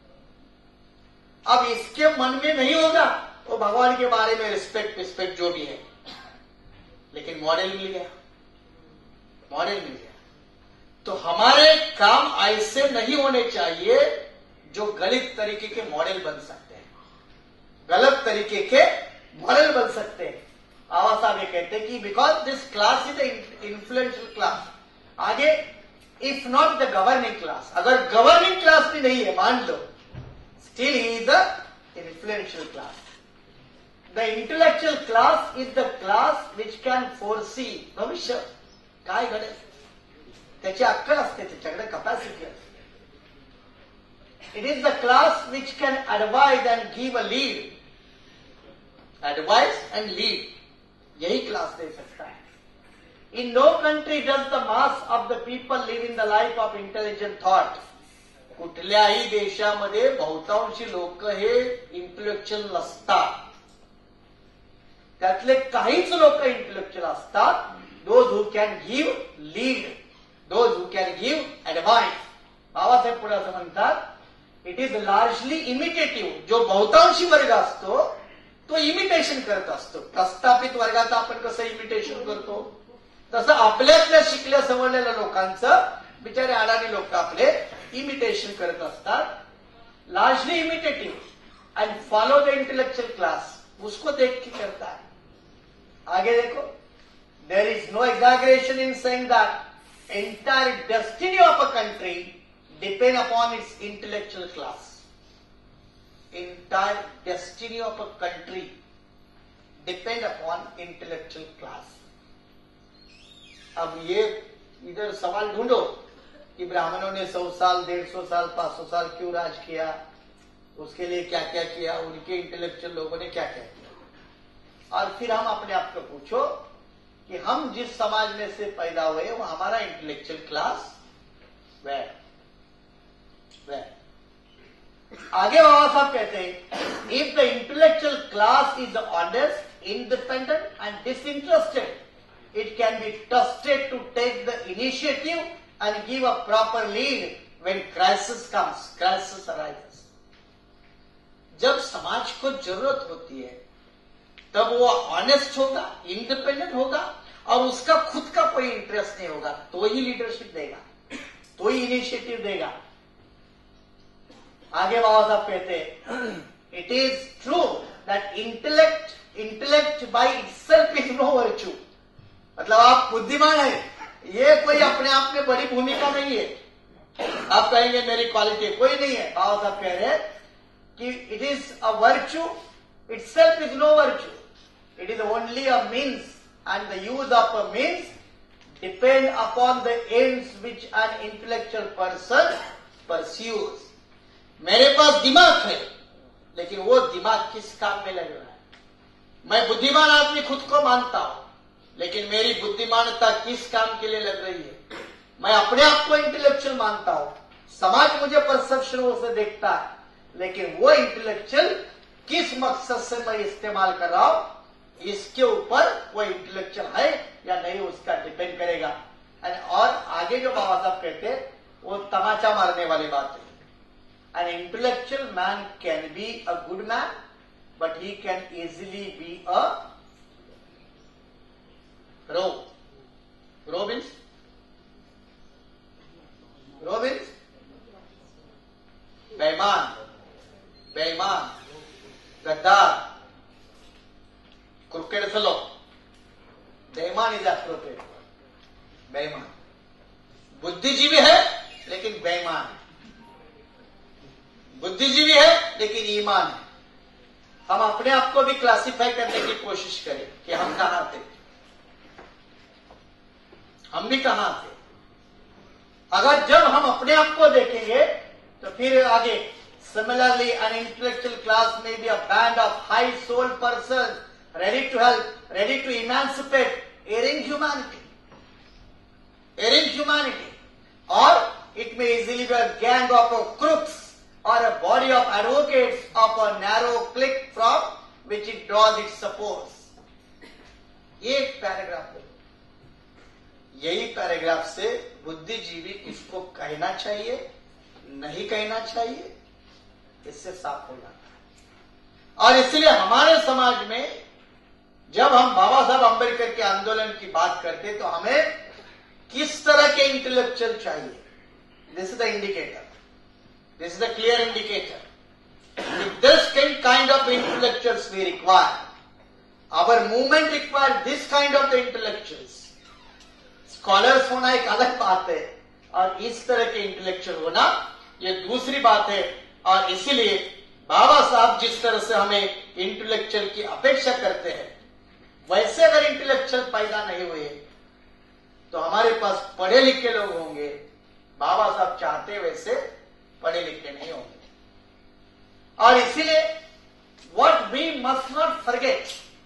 अब इसके मन में नहीं होगा वो भगवान के बारे में रिस्पेक्ट रिस्पेक्ट जो भी है, लेकिन मॉडल मिल गया, मॉडल मिल गया. तो हमारे काम ऐसे नहीं होने चाहिए जो गलत तरीके के मॉडल बन सकते हैं, गलत तरीके के मॉडल बन सकते हैं. बाबा साहब ये कहते हैं कि because this class is the influential class. आगे if not the governing class, अगर गवर्निंग क्लास भी नहीं है मान लो, still he is the influential class. The intellectual class is the class which can foresee भविष्य काय घडेल, त्याची अक्कल असते, त्याच्याकडे कपॅसिटी असते. It is the class which can advise and give a lead, advice and lead, यही क्लास दे सकता है. In no country does the mass of the people live in the life of intelligent thought. कुठल्याही देशामध्ये बहुतांशी लोक हे इंटेलेक्च्युअल नसतात, त्यातले काहीच लोक इंटेलेक्च्युअल असतात. Those who can give lead, those who can give advice. Babasaheb पुढे असं म्हणतात, इट इज लार्जली इमिटेटिव्ह. जो बहुतांशी वर्ग असतो तो इमिटेशन करत असतो. प्रस्थापित वर्गाचं आपण कसं इमिटेशन करतो, तसं आपल्यातल्या शिकल्या सवरलेल्या लोकांचं बिचारे अडाणी लोक आपले इमिटेशन करत असतात. Largely imitative and follow the intellectual class, उसको देख के करता है. आगे देखो, there is no exaggeration in saying that entire destiny of a country depend upon its intellectual class. Entire destiny of a country depend upon intellectual class. अब ये इधर सवाल ढूंढो कि ब्राह्मणों ने सौ साल, डेढ़ सौ साल, पांच सौ साल क्यों राज किया, उसके लिए क्या क्या किया, उनके इंटेलेक्चुअल लोगों ने क्या क्या किया. और फिर हम अपने आप को पूछो कि हम जिस समाज में से पैदा हुए वो हमारा इंटेलेक्चुअल क्लास where where आगे बाबा साहब कहते हैं, if the intellectual class is honest, independent and disinterested, it can be trusted to take the initiative and give a proper lead when crisis comes, crisis arises. जब समाज को जरूरत होती है तब वो ऑनेस्ट होगा, इंडिपेंडेंट होगा और उसका खुद का कोई इंटरेस्ट नहीं होगा, तो ही लीडरशिप देगा, तो ही इनिशिएटिव देगा. आगे बाबा साहब कहते हैं, it is true that intellect intellect by itself is no virtue. मतलब आप बुद्धिमान है, ये कोई अपने आप में बड़ी भूमिका नहीं है. आप कहेंगे मेरी क्वालिटी है, कोई नहीं है. बाबा साहब कह रहे हैं कि it is a virtue, itself is no virtue, it is only a means and the use of a means depend upon the aims which an intellectual person pursues. मेरे पास दिमाग है, लेकिन वो दिमाग किस काम में लग रहा है. मैं बुद्धिमान आदमी खुद को मानता हूं, लेकिन मेरी बुद्धिमानता किस काम के लिए लग रही है. मैं अपने आप को इंटेलेक्चुअल मानता हूं, समाज मुझे परसेप्शन से देखता है, लेकिन वो इंटेलेक्चुअल किस मकसद से मैं इस्तेमाल कर रहा हूं, इसके ऊपर वो इंटेलेक्चुअल है या नहीं उसका डिपेंड करेगा. और आगे जो बाबा साहब कहते हैं वो तमाचा मारने वाली बात है. An intellectual man can be a good man, but he can easily be a rogue. Rogue means rogue means बेईमान, बेईमान, गद्दार, क्रिकेट फेलो. बेईमान इज एप्रोप्रिएट. बेईमान बुद्धिजीवी है लेकिन बेईमान है, बुद्धिजीवी है लेकिन ईमान है. हम अपने आप को भी क्लासिफाई करने की कोशिश करें कि हम कहां थे, हम भी कहां थे. अगर जब हम अपने आप को देखेंगे तो फिर आगे, similarly an intellectual class may be a band of high soul person ready to help, ready to emancipate erring humanity, erring humanity. Or it may easily be a gang of a crooks or a body of advocates of a narrow clique from which it draws its supports. एक पैराग्राफ है, यही पैराग्राफ से बुद्धिजीवी किसको कहना चाहिए, नहीं कहना चाहिए, इससे साफ हो जाता है. और इसलिए हमारे समाज में जब हम बाबा साहब अम्बेडकर के आंदोलन की बात करते तो हमें किस तरह के इंटेलेक्चुअल चाहिए. This is the indicator. This is the clear indicator. If this kind of intellectuals we require, our movement requires this kind of the intellectuals. Scholars होना एक अलग बात है और इस तरह के इंटेलेक्चुअल होना ये दूसरी बात है. और इसीलिए बाबा साहब जिस तरह से हमें इंटेलेक्चुअल की अपेक्षा करते हैं, वैसे अगर इंटेलेक्चुअल पैदा नहीं हुए तो हमारे पास पढ़े लिखे लोग होंगे. बाबा साहब चाहते वैसे पढ़े लिखे नहीं होंगे. और इसीलिए what we must not forget,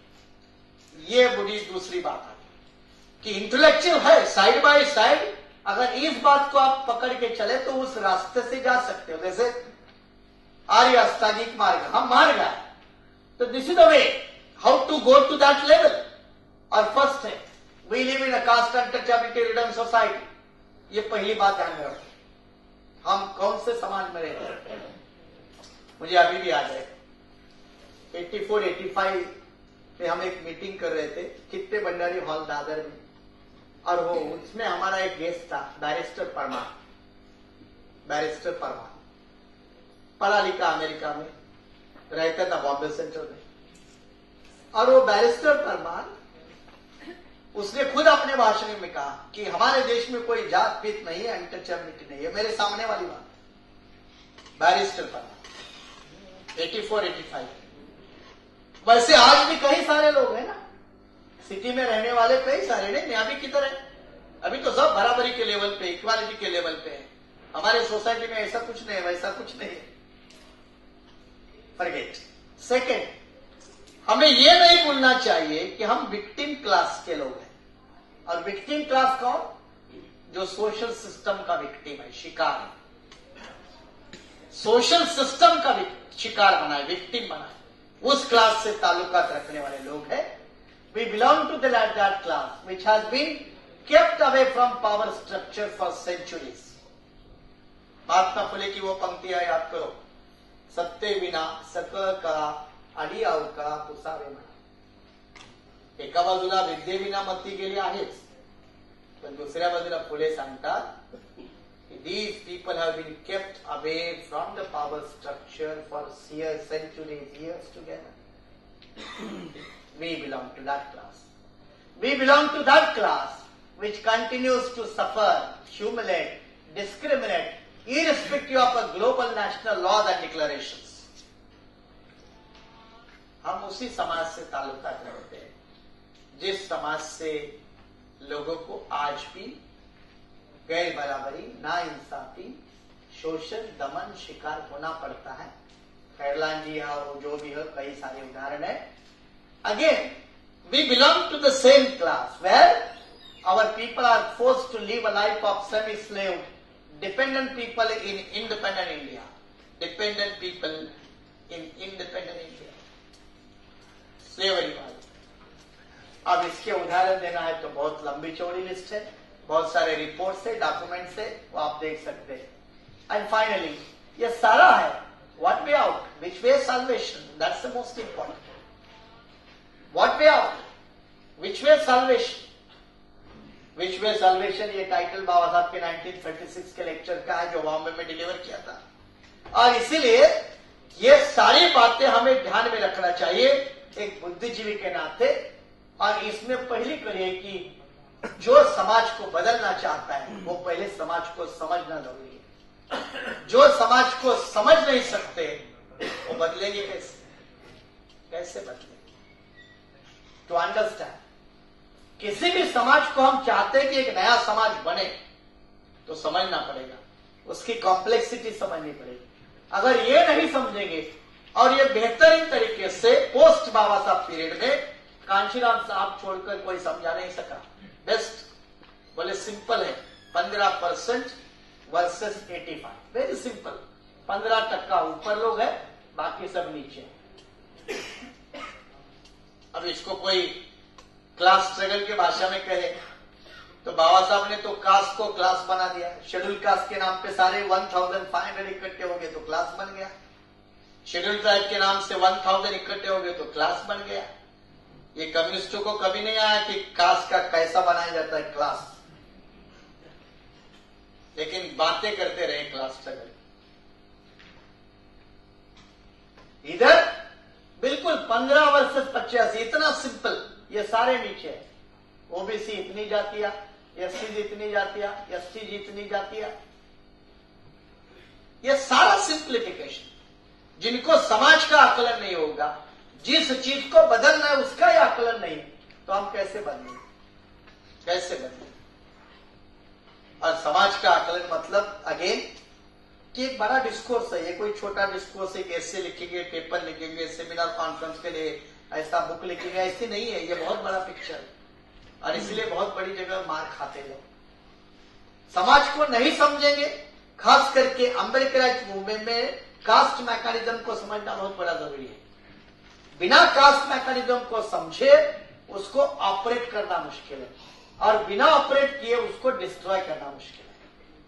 ये बड़ी दूसरी बात है कि इंटेलेक्चुअल है साइड बाय साइड. अगर इस बात को आप पकड़ के चले तो उस रास्ते से जा सकते हो. जैसे आर्य अष्टांगिक मार्ग हम मार्ग है, तो this is the way how to go to that level. और फर्स्ट है we live in a caste untouchability ridden society. ये पहली बात ध्यान में रखो, हम कौन से समाज में रहते हैं. मुझे अभी भी याद है चौरासी पचासी में हम एक मीटिंग कर रहे थे कित्ते भंडारी हॉल दादर में, और वो उसमें हमारा एक गेस्ट था बैरिस्टर परमार. बैरिस्टर परमार पढ़ा लिखा, अमेरिका में रहता था, बॉम्बे सेंटर में. और वो बैरिस्टर परमार उसने खुद अपने भाषण में कहा कि हमारे देश में कोई जात पीत नहीं है, अनटचेबिलिटी नहीं है. मेरे सामने वाली बात. बैरिस्टर परमार चौरासी पचासी. वैसे आज भी कई सारे लोग हैं ना सिटी में रहने वाले, कई सारे नहीं. यहाँ भी किधर है, अभी तो सब बराबरी के लेवल पे, इक्वालिटी के लेवल पे है. हमारे सोसाइटी में ऐसा कुछ नहीं है, वैसा कुछ नहीं है. फॉरगेट. सेकेंड, हमें यह नहीं भूलना चाहिए कि हम विक्टिम क्लास के लोग हैं. और विक्टिम क्लास कौन? जो सोशल सिस्टम का विक्टिम है, शिकार है, सोशल सिस्टम का शिकार बना है, विक्टिम बना है, उस क्लास से ताल्लुकात रखने वाले लोग हैं. We belong to the that class which has been kept away from power structure for centuries. Mahatma Phule की वो पंक्तियां याद करो, सत्ते विना सकळ कळा आडी अवका पुसावे म्हणा. एका बाजूला विद्येविना मती गेली आहेच, पण दुसऱ्या बाजूला फुले सांगतात these people have been kept away from the power structure for years, centuries, years together. We belong to that class. We belong to that class which continues to suffer, humiliate, discriminate, irrespective of a global national laws and declarations. हम उसी समाज से ताल्लुकात रखते हैं जिस समाज से लोगों को आज भी गैर बराबरी, नाइंसाफी, शोषण, दमन शिकार होना पड़ता है. खैरलान जी और जो भी हो, कई सारे उदाहरण है. Again we belong to the same class where our people are forced to live a life of semi slave dependent people in independent India. Dependent people in independent India, slavery वाले. अब इसके उदाहरण देना है तो बहुत लंबी चौड़ी लिस्ट है, बहुत सारे रिपोर्ट्स है, डॉक्यूमेंट्स है, वो आप देख सकते हैं. एंड फाइनली ये सारा है what way out, which way salvation, that's the most important. What way out, which way salvation. Which way salvation ये टाइटल बाबा साहब के नाइनटीन थर्टी सिक्स के लेक्चर का है जो बॉम्बे में डिलीवर किया था. और इसीलिए ये सारी बातें हमें ध्यान में रखना चाहिए एक बुद्धिजीवी के नाते. और इसमें पहली करिए कि जो समाज को बदलना चाहता है वो पहले समाज को समझना जरूरी है. जो समाज को समझ नहीं सकते वो बदलेंगे कैसे? कैसे बदलेंगे? टू अंडरस्टैंड, किसी भी समाज को हम चाहते हैं कि एक नया समाज बने तो समझना पड़ेगा, उसकी कॉम्प्लेक्सिटी समझनी पड़ेगी. अगर ये नहीं समझेंगे और ये बेहतरीन तरीके से पोस्ट बाबा साहब पीरियड में कांशीराम साहब छोड़कर कोई समझा नहीं सका. बेस्ट बोले सिंपल है, पंद्रह percent versus eighty five, very simple. पंद्रह टक्का ऊपर लोग है, बाकी सब नीचे. अब इसको कोई क्लास स्ट्रगल की भाषा में कहे तो बाबा साहब ने तो कास्ट को क्लास बना दिया. शेड्यूल कास्ट के नाम पे सारे वन थाउजेंड फाइव हंड्रेड इकट्ठे हो गए तो क्लास बन गया. शेड्यूल ट्राइब के नाम से वन थाउजेंड इकट्ठे हो गए तो क्लास बन गया. ये कम्युनिस्टों को कभी नहीं आया कि कास्ट का कैसा बनाया जाता है क्लास, लेकिन बातें करते रहे क्लास स्ट्रगल. इधर बिल्कुल पंद्रह वर्सेस पचासी, इतना सिंपल. ये सारे नीचे है. ओबीसी इतनी जातियां, एससी इतनी जातियां, एसटी इतनी जातियां. ये सारा सिंप्लीफिकेशन. जिनको समाज का आकलन नहीं होगा, जिस चीज को बदलना है उसका ही आकलन नहीं, तो हम कैसे बदलेंगे? कैसे बदलेंगे? और समाज का आकलन मतलब अगेन कि एक बड़ा डिस्कोर्स है. ये कोई छोटा डिस्कोर्स, एक ऐसे लिखेंगे, पेपर लिखेंगे, सेमिनार कॉन्फ्रेंस के लिए ऐसा बुक लिखेंगे, ऐसे नहीं है. ये बहुत बड़ा पिक्चर है और इसलिए बहुत बड़ी जगह मार खाते लोग. समाज को नहीं समझेंगे. खास करके अम्बेडकराइट मूवमेंट में कास्ट मैकेनिज्म को समझना बहुत बड़ा जरूरी है. बिना कास्ट मैकेनिज्म को समझे उसको ऑपरेट करना मुश्किल है, और बिना ऑपरेट किए उसको डिस्ट्रॉय करना मुश्किल है.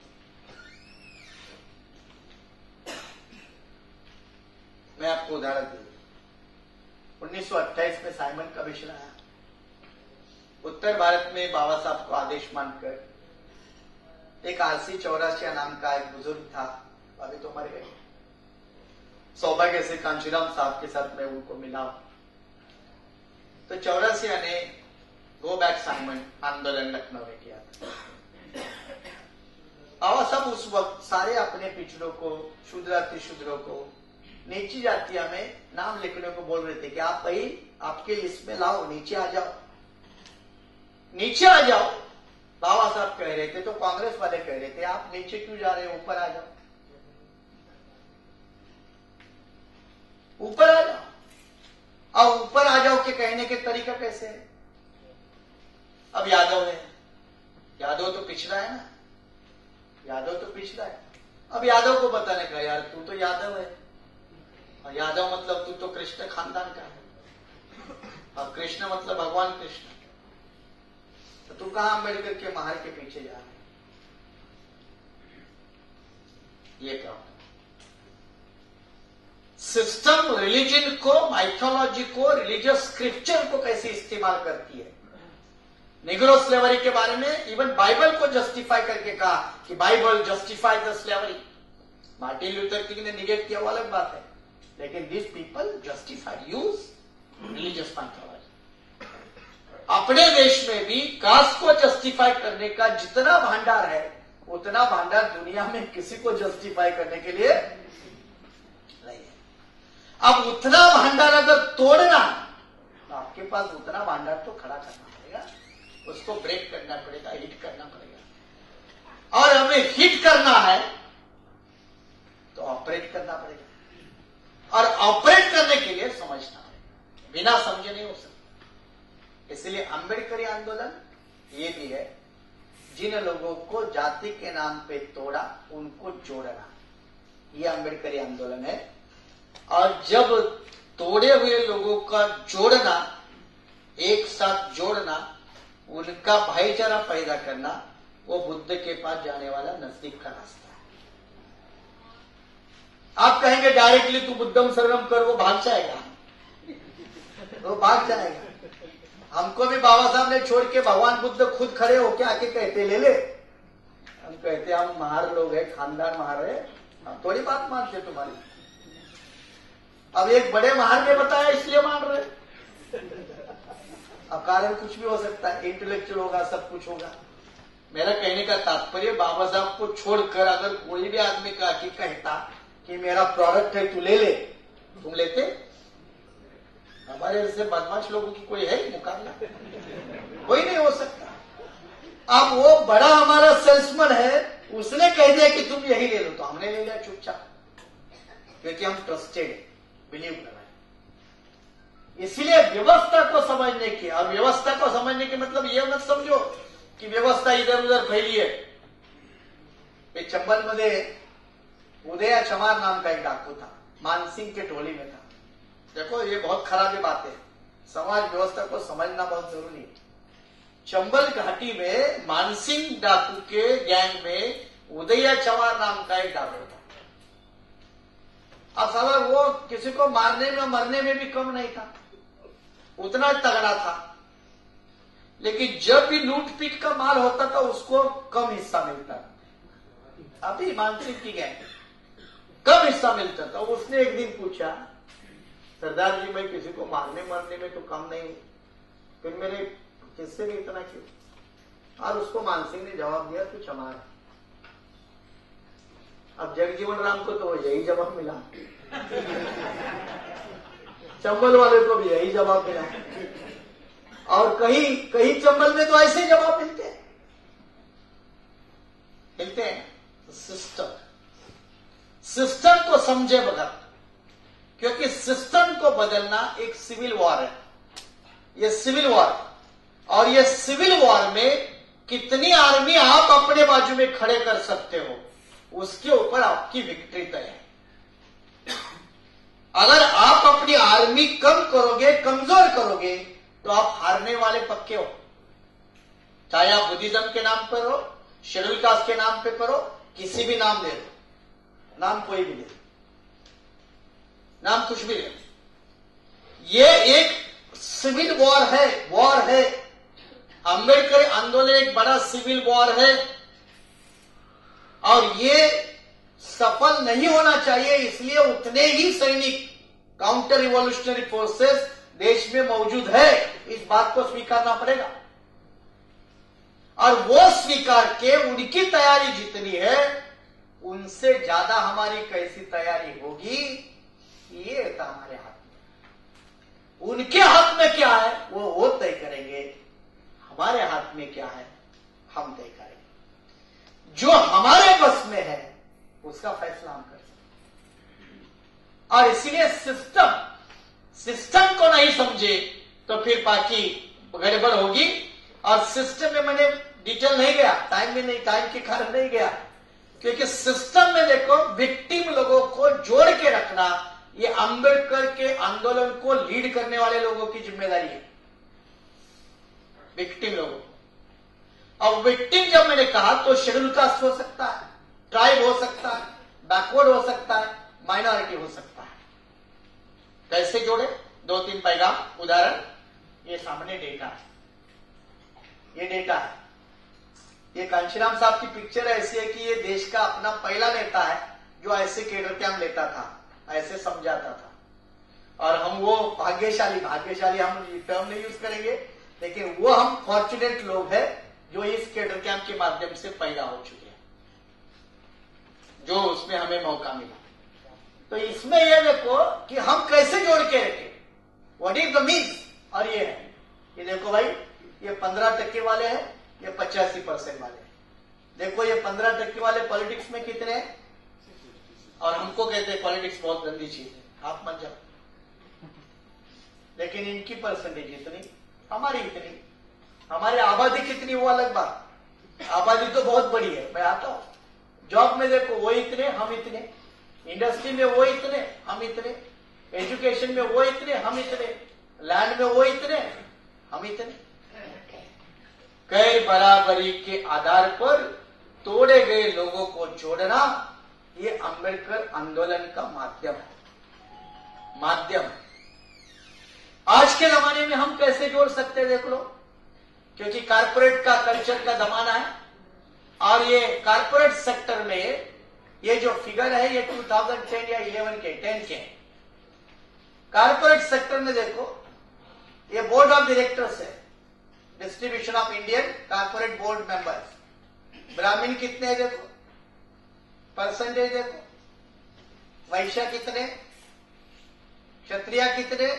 मैं आपको उदाहरण दूं. उन्नीस सौ अट्ठाईस में साइमन कमीशन आया. उत्तर भारत में बाबा साहब को आदेश मानकर एक आरसी चौरासिया नाम का एक बुजुर्ग था, अभी तो मर गए. सौभाग्य से कांशीराम साहब के साथ मैं उनको मिला. तो चौरासिया ने गो बैक साइमन आंदोलन लखनऊ में किया था. बाबा साहब उस वक्त सारे अपने पिछड़ों को, शूद्राति शूद्रों को नीची जातियां में नाम लिखने को बोल रहे थे कि आप भाई आपके लिस्ट में लाओ, नीचे आ जाओ, नीचे आ जाओ. बाबा साहब कह रहे थे तो कांग्रेस वाले कह रहे थे आप नीचे क्यों जा रहे हो, ऊपर आ जाओ, ऊपर आ जाओ. अब ऊपर आ जाओ के कहने के तरीका कैसे है? अब यादव है, यादव तो पिछड़ा है ना, यादव तो पिछला है। अब यादव को बताने का, यार तू तो यादव है, और यादव मतलब तू तो कृष्ण खानदान का है, और कृष्ण मतलब भगवान कृष्ण, तो तू कहां अम्बेडकर के महार के पीछे जा रहा है? ये काम सिस्टम रिलीजन को, माइथोलॉजी को, रिलीजियस स्क्रिप्चर को कैसे इस्तेमाल करती है। निग्रो स्लेवरी के बारे में इवन बाइबल को जस्टिफाई करके कहा कि Bible justify the slavery. Martin Luther King ने निगेट किया, वो अलग बात है, लेकिन this people justified use religious mythology. अपने देश में भी कास्ट को जस्टिफाई करने का जितना भंडार है, उतना भंडार दुनिया में किसी को जस्टिफाई करने के लिए नहीं है। अब उतना भंडार अगर तोड़ना, तो आपके पास उतना भंडार तो खड़ा करना पड़ेगा, उसको ब्रेक करना पड़ेगा, हिट करना पड़ेगा। और हमें हिट करना है तो ऑपरेट करना पड़ेगा, और ऑपरेट करने के लिए समझना पड़ेगा, बिना समझे नहीं हो सकता। इसलिए अम्बेडकरी आंदोलन ये भी है, जिन लोगों को जाति के नाम पे तोड़ा उनको जोड़ना, ये अम्बेडकरी आंदोलन है। और जब तोड़े हुए लोगों का जोड़ना, एक साथ जोड़ना, उनका भाईचारा पैदा करना, वो बुद्ध के पास जाने वाला नजदीक का रास्ता है। आप कहेंगे डायरेक्टली तू बुद्धम शरणम कर, वो भाग जाएगा, वो भाग जाएगा। हमको भी बाबा साहब ने छोड़ के भगवान बुद्ध खुद खड़े होके आके कहते ले ले, हम कहते हम महार लोग हैं, खानदान महार है, हम थोड़ी बात मानते तुम्हारी। अब एक बड़े महार ने बताया इसलिए मान रहे, अब कारण कुछ भी हो सकता है, इंटेलेक्चुअल होगा, सब कुछ होगा। मेरा कहने का तात्पर्य, बाबा साहब को छोड़कर अगर कोई भी आदमी का आके कहता कि मेरा प्रोडक्ट है तू ले ले, तुम लेते? हमारे जैसे बदमाश लोगों की कोई है मुकाबला? कोई नहीं हो सकता। अब वो बड़ा हमारा सेल्समैन है, उसने कह दिया कि तुम यही ले लो, तो हमने ले लिया चुपचाप, क्योंकि हम ट्रस्टेड, बिलीव कर रहे हैं। इसलिए व्यवस्था को समझने की, और व्यवस्था को समझने के मतलब ये मत समझो कि व्यवस्था इधर उधर फैली है। चंबल में उदया चमार नाम का एक डाकू था, मानसिंह के टोली में था। देखो ये बहुत खराब बात है, समाज व्यवस्था को समझना बहुत जरूरी है। चंबल घाटी में मानसिंह डाकू के गैंग में उदया चमार नाम का एक डाकू था। अब साला वो किसी को मारने में मरने में भी कम नहीं था, उतना तगड़ा था, लेकिन जब भी लूट पीट का माल होता था उसको कम हिस्सा मिलता था। अभी मानसिंह की गैंग कम हिस्सा मिलता था। उसने एक दिन पूछा, सरदार जी मैं किसी को मारने मरने में तो कम नहीं हूं, फिर मेरे हिस्से में इतना क्यों? और उसको मानसिंह ने जवाब दिया तू चमार। अब जगजीवन राम को तो यही जवाब मिला, चंबल वाले को भी यही जवाब मिला, और कहीं कहीं चंबल में तो ऐसे जवाब मिलते हैं मिलते हैं सिस्टम सिस्टम को समझे बगैर, क्योंकि सिस्टम को बदलना एक सिविल वॉर है। ये सिविल वॉर, और ये सिविल वॉर में कितनी आर्मी आप अपने बाजू में खड़े कर सकते हो, उसके ऊपर आपकी विक्ट्री तय है। अगर आप अपनी आर्मी कम करोगे, कमजोर करोगे, तो आप हारने वाले पक्के हो। चाहे आप बुद्धिज्म के नाम पर हो, शेड्यूल कास्ट के नाम पे करो, किसी भी नाम ले लो, नाम कोई भी ले लो, नाम कुछ भी ले लो। ये एक सिविल वॉर है, वॉर है। अंबेडकर आंदोलन एक बड़ा सिविल वॉर है, और ये सफल नहीं होना चाहिए। इसलिए उतने ही सैनिक, काउंटर रिवॉल्यूशनरी फोर्सेस देश में मौजूद है, इस बात को स्वीकारना पड़ेगा। और वो स्वीकार के उनकी तैयारी जितनी है, उनसे ज्यादा हमारी कैसी तैयारी होगी, ये था हमारे हाथ में। उनके हाथ में क्या है वो वो तय करेंगे, हमारे हाथ में क्या है हम तय करेंगे। जो हमारे बस में है उसका फैसला हम कर सकते हैं। और इसलिए सिस्टम सिस्टम को नहीं समझे तो फिर बाकी गड़बड़ होगी। और सिस्टम में मैंने डिटेल नहीं गया, टाइम भी नहीं, टाइम के कारण नहीं गया, क्योंकि सिस्टम में देखो विक्टिम लोगों को जोड़ के रखना ये अंबेडकर के आंदोलन को लीड करने वाले लोगों की जिम्मेदारी है, विक्टिम लोगों। अब विक्टिम जब मैंने कहा तो शेड्यूल कास्ट हो सकता है, ट्राइब हो सकता है, बैकवर्ड हो सकता है, माइनॉरिटी हो सकता है। कैसे जोड़े? दो तीन पैगाम उदाहरण, ये सामने डेटा है, ये डेटा है, ये कांशीराम साहब की पिक्चर ऐसी है कि ये देश का अपना पहला नेता है जो ऐसे केडर कैंप लेता था, ऐसे समझाता था। और हम वो भाग्यशाली, भाग्यशाली हम टर्म नहीं यूज करेंगे, लेकिन वो हम फॉर्चुनेट लोग हैं जो इस केडर कैंप के माध्यम से पैदा हो चुके हैं, जो उसमें हमें मौका मिला। तो इसमें यह देखो कि हम कैसे जोड़ के रखें, व्हाट इज द मीन्स। और ये है, ये देखो भाई, ये पंद्रह टक्के वाले हैं, ये पचासी परसेंट वाले हैं। देखो ये पंद्रह टक्के वाले पॉलिटिक्स में कितने हैं, और हमको कहते हैं पॉलिटिक्स बहुत गंदी चीज है, आप मान जाओ, लेकिन इनकी परसेंटेज इतनी, हमारी इतनी, हमारी आबादी कितनी वो अलग बात। आबादी तो बहुत बड़ी है, मैं आता हूं। जॉब में देखो वो इतने, हम इतने, इंडस्ट्री में वो इतने, हम इतने, एजुकेशन में वो इतने, हम इतने, लैंड में वो इतने, हम इतने। गैर बराबरी के आधार पर तोड़े गए लोगों को जोड़ना ये अंबेडकर आंदोलन का माध्यम है, माध्यम है। आज के जमाने में हम कैसे जोड़ सकते हैं देख लो, क्योंकि कारपोरेट का कल्चर का जमाना है, और ये कारपोरेट सेक्टर में ये जो फिगर है ये दो हज़ार दस या ग्यारह के, दस के कारपोरेट सेक्टर में देखो, ये बोर्ड ऑफ डायरेक्टर्स है, distribution of Indian corporate board members. Brahmin कितने हैं देखो, परसेंटेज देखो, वैश्य कितने, क्षत्रिय कितने,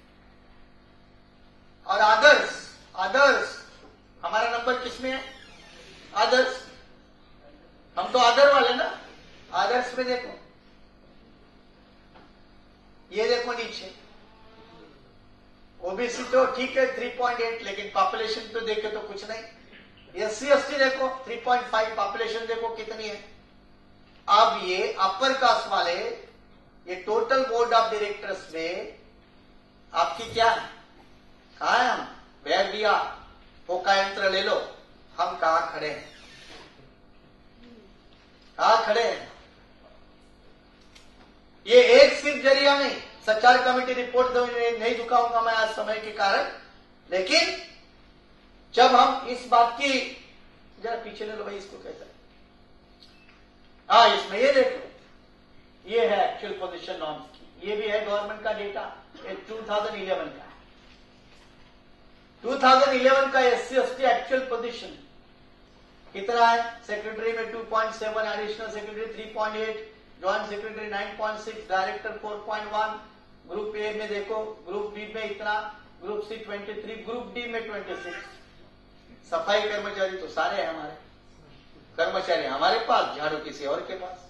और अदर्स, अदर्स हमारा नंबर किसमें है, अदर्स, हम तो अदर वाले ना। अदर्स में देखो, ये देखो नीचे, ओबीसी तो ठीक है तीन पॉइंट आठ, लेकिन पॉपुलेशन तो देखे तो कुछ नहीं। एससी एसटी देखो तीन पॉइंट पाँच, पॉपुलेशन देखो कितनी है। अब ये अपर कास्ट वाले, ये टोटल बोर्ड ऑफ डायरेक्टर्स में आपकी क्या है, कहा है, हम बैग दिया, फोका यंत्र ले लो, हम कहा खड़े हैं, कहा खड़े हैं। ये एक सिर्फ जरिया नहीं, सचार कमेटी रिपोर्ट तो नहीं दिखाऊंगा मैं आज समय के कारण, लेकिन जब हम इस बात की, जरा पीछे ले लो भाई, इसको कैसा, हाँ इसमें ये देखो, ये है एक्चुअल पोजीशन नॉर्म्स की, ये भी है गवर्नमेंट का डेटा, ये दो हज़ार ग्यारह का है, दो हज़ार ग्यारह का एससी एसटी एक्चुअल पोजीशन कितना है। सेक्रेटरी में दो पॉइंट सात, एडिशनल सेक्रेटरी तीन पॉइंट आठ, जॉइंट सेक्रेटरी नौ पॉइंट छह, डायरेक्टर चार पॉइंट एक, ग्रुप ए में देखो, ग्रुप बी में इतना, ग्रुप सी तेईस, ग्रुप डी में छब्बीस। सफाई कर्मचारी तो सारे हैं हमारे कर्मचारी, हमारे पास, झाड़ू किसी और के पास।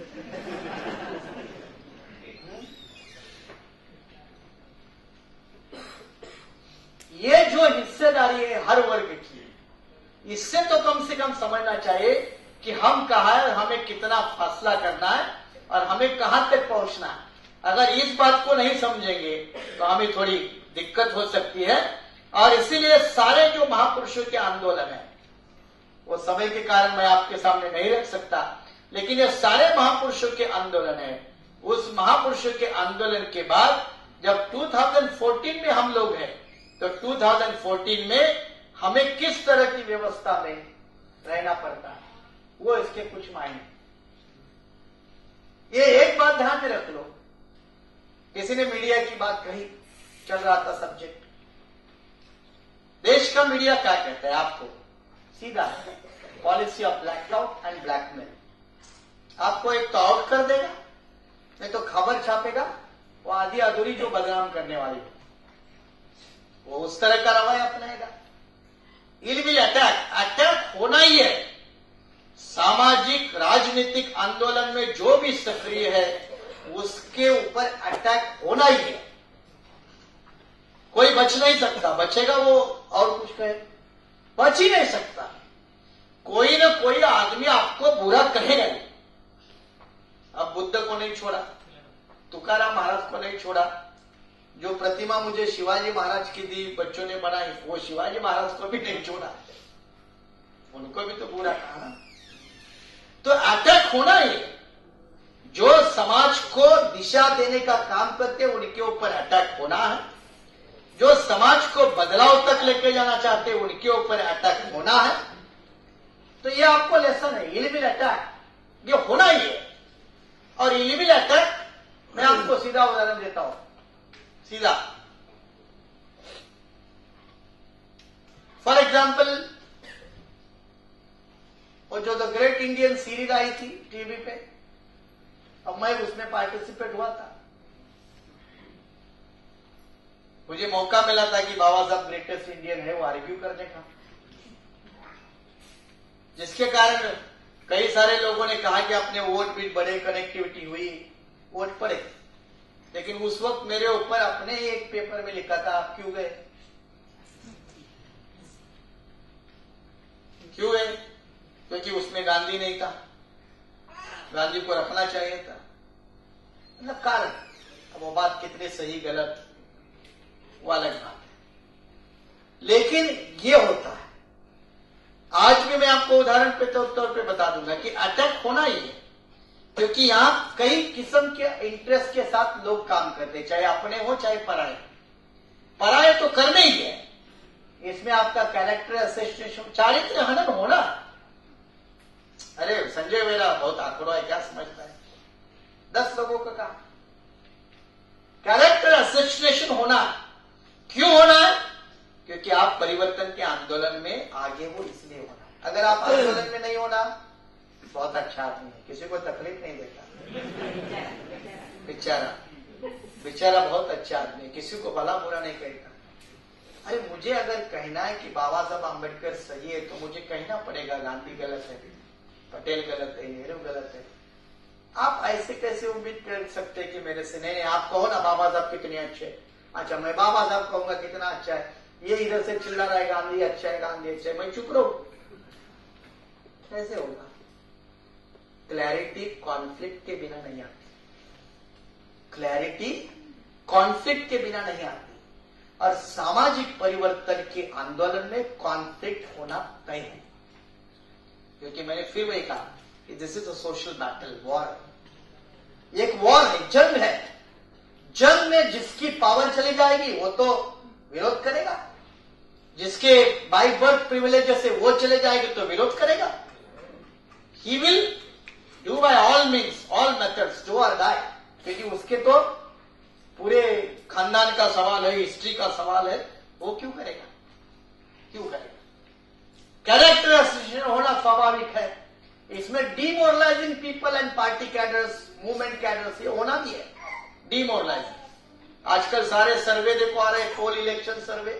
ये जो हिस्सेदारी है हर वर्ग की, इससे तो कम से कम समझना चाहिए कि हम कहा है, हमें कितना फासला करना है और हमें कहां तक पहुंचना है। अगर इस बात को नहीं समझेंगे तो हमें थोड़ी दिक्कत हो सकती है। और इसीलिए सारे जो महापुरुषों के आंदोलन है, वो समय के कारण मैं आपके सामने नहीं रख सकता, लेकिन ये सारे महापुरुषों के आंदोलन है। उस महापुरुषों के आंदोलन के बाद जब दो हज़ार चौदह में हम लोग हैं, तो दो हज़ार चौदह में हमें किस तरह की व्यवस्था में रहना पड़ता है, वो इसके कुछ मायने। ये एक बात ध्यान में रख लो, किसी ने मीडिया की बात कही, चल रहा था सब्जेक्ट, देश का मीडिया क्या कहता है आपको, सीधा policy of blackout and blackmail. आपको एक तो आउट कर देगा, नहीं तो खबर छापेगा, वो आधी अधूरी जो बदनाम करने वाली है, वो उस तरह का रवैया अपनाएगा। इट विल अटैक, अटैक होना ही है। सामाजिक राजनीतिक आंदोलन में जो भी सक्रिय है उसके ऊपर अटैक होना ही है, कोई बच नहीं सकता। बचेगा वो और कुछ कहे, बच ही नहीं सकता। कोई ना कोई आदमी आपको बुरा कहेगा ही। अब बुद्ध को नहीं छोड़ा, तुकाराम महाराज को नहीं छोड़ा, जो प्रतिमा मुझे शिवाजी महाराज की दी बच्चों ने बनाई वो शिवाजी महाराज को भी नहीं छोड़ा, उनको भी तो बुरा कहा ना। तो अटैक होना ही, जो समाज को दिशा देने का काम करते हैं उनके ऊपर अटैक होना है, जो समाज को बदलाव तक लेके जाना चाहते हैं उनके ऊपर अटैक होना है। तो ये आपको लेसन है, इलिमिल अटैक ये होना ही है। और इलिमिल अटैक मैं आपको सीधा उदाहरण देता हूं, सीधा। फॉर एग्जाम्पल, वो जो द ग्रेट इंडियन सीरीज आई थी टीवी पे, अब मैं उसमें पार्टिसिपेट हुआ था। मुझे मौका मिला था कि बाबा साहब ग्रेटेस्ट इंडियन है वो आर्ग्यू करने का, जिसके कारण कई सारे लोगों ने कहा कि अपने वोट भी बढ़े, कनेक्टिविटी हुई, वोट पड़े। लेकिन उस वक्त मेरे ऊपर अपने एक पेपर में लिखा था आप क्यों गए, क्यों गए? क्योंकि उसमें गांधी नहीं था, गांधी को रखना चाहिए था, मतलब कारण। अब वो बात कितनी सही गलत वो अलग बात है, लेकिन ये होता है। आज भी मैं आपको उदाहरण पे तौर तो, पे बता दूंगा कि अटैक होना ही है, क्योंकि यहां कई किस्म के इंटरेस्ट के साथ लोग काम करते, चाहे अपने हो चाहे पराये। पराये तो करने ही है, इसमें आपका कैरेक्टर एसेसिनेशन, चारित्र हनन होना। अरे संजय मेरा बहुत आंकड़ो है, क्या समझता है? दस लोगों का काम। कैरेक्टर एसेसिनेशन होना क्यों होना है? क्योंकि आप परिवर्तन के आंदोलन में आगे हो, इसलिए होना है। अगर आप आंदोलन में नहीं होना, बहुत अच्छा आदमी है, किसी को तकलीफ नहीं देता, बेचारा बेचारा बहुत अच्छा आदमी है, किसी को भला बुरा नहीं कहता। अरे मुझे अगर कहना है कि बाबा साहब आम्बेडकर सही है तो मुझे कहना पड़ेगा गांधी गलत है, पटेल गलत है, नेहरू गलत है। आप ऐसे कैसे उम्मीद कर सकते हैं कि मेरे से नहीं, नहीं आप कहो ना बाबा साहब कितने अच्छे। अच्छा मैं बाबा साहब कहूंगा कितना अच्छा है, ये इधर से चिल्ला रहा है गांधी अच्छा है, गांधी अच्छा है, मैं चुप रहूं? कैसे होगा? क्लैरिटी कॉन्फ्लिक्ट के बिना नहीं आती, क्लैरिटी कॉन्फ्लिक्ट के बिना नहीं आती। और सामाजिक परिवर्तन के आंदोलन में कॉन्फ्लिक्ट होना तय है, क्योंकि मैंने फिर वही कहा कि this is a social battle, war. एक वॉर है, जंग है। जंग में जिसकी पावर चली जाएगी वो तो विरोध करेगा, जिसके बाई बर्थ प्रिविलेजेस से वो चले जाएंगे तो विरोध करेगा। He will do by all means, all methods, do or die, क्योंकि उसके तो पूरे खानदान का सवाल है, हिस्ट्री का सवाल है, वो क्यों करेगा, क्यों करेगा? कैरेक्टर एसोसिएशन होना स्वाभाविक है, इसमें demoralising people and party cadres, movement cadres, ये होना भी है। डीमोरलाइजिंग, आजकल सारे सर्वे देखो आ रहे, पोल इलेक्शन सर्वे,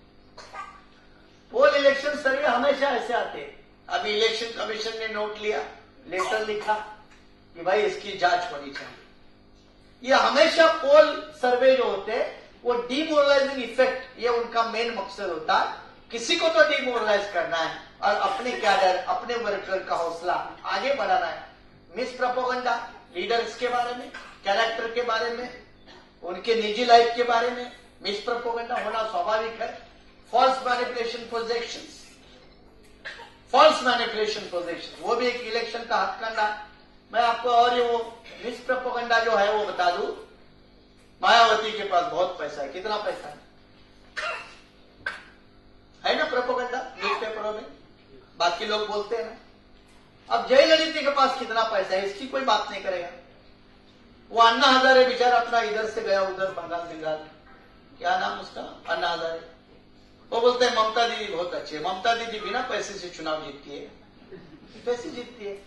पोल इलेक्शन सर्वे हमेशा ऐसे आते हैं। अभी इलेक्शन कमीशन ने नोट लिया, लेटर लिखा कि भाई इसकी जांच होनी चाहिए। ये हमेशा पोल सर्वे जो होते हैं वो डीमोरलाइजिंग इफेक्ट, ये उनका मेन मकसद होता है, किसी को तो डीमोरलाइज करना है और अपने कैडर, अपने वर्कर का हौसला आगे बढ़ाना है। मिस प्रोपेगेंडा, लीडर्स के बारे में, कैरेक्टर के बारे में, उनके निजी लाइफ के बारे में मिस प्रोपेगेंडा होना स्वाभाविक है। False manipulation projections, false manipulation projection, वो भी एक इलेक्शन का हथकंडा। मैं आपको और ये वो मिस प्रोपेगेंडा जो है वो बता दूं, मायावती के पास बहुत पैसा है। कितना पैसा है, है ना प्रोपेगेंडा न्यूज़पेपरों में, बाकी लोग बोलते हैं ना। अब जयललिता के पास कितना पैसा है इसकी कोई बात नहीं करेगा। वो अन्ना हजारे बेचारा अपना इधर से गया उधर, बंगाल बंगाल, क्या नाम उसका, अन्ना हजारे, वो बोलते हैं ममता दीदी बहुत अच्छी है। ममता दीदी बिना पैसे से चुनाव जीतती है, पैसे जीतती है,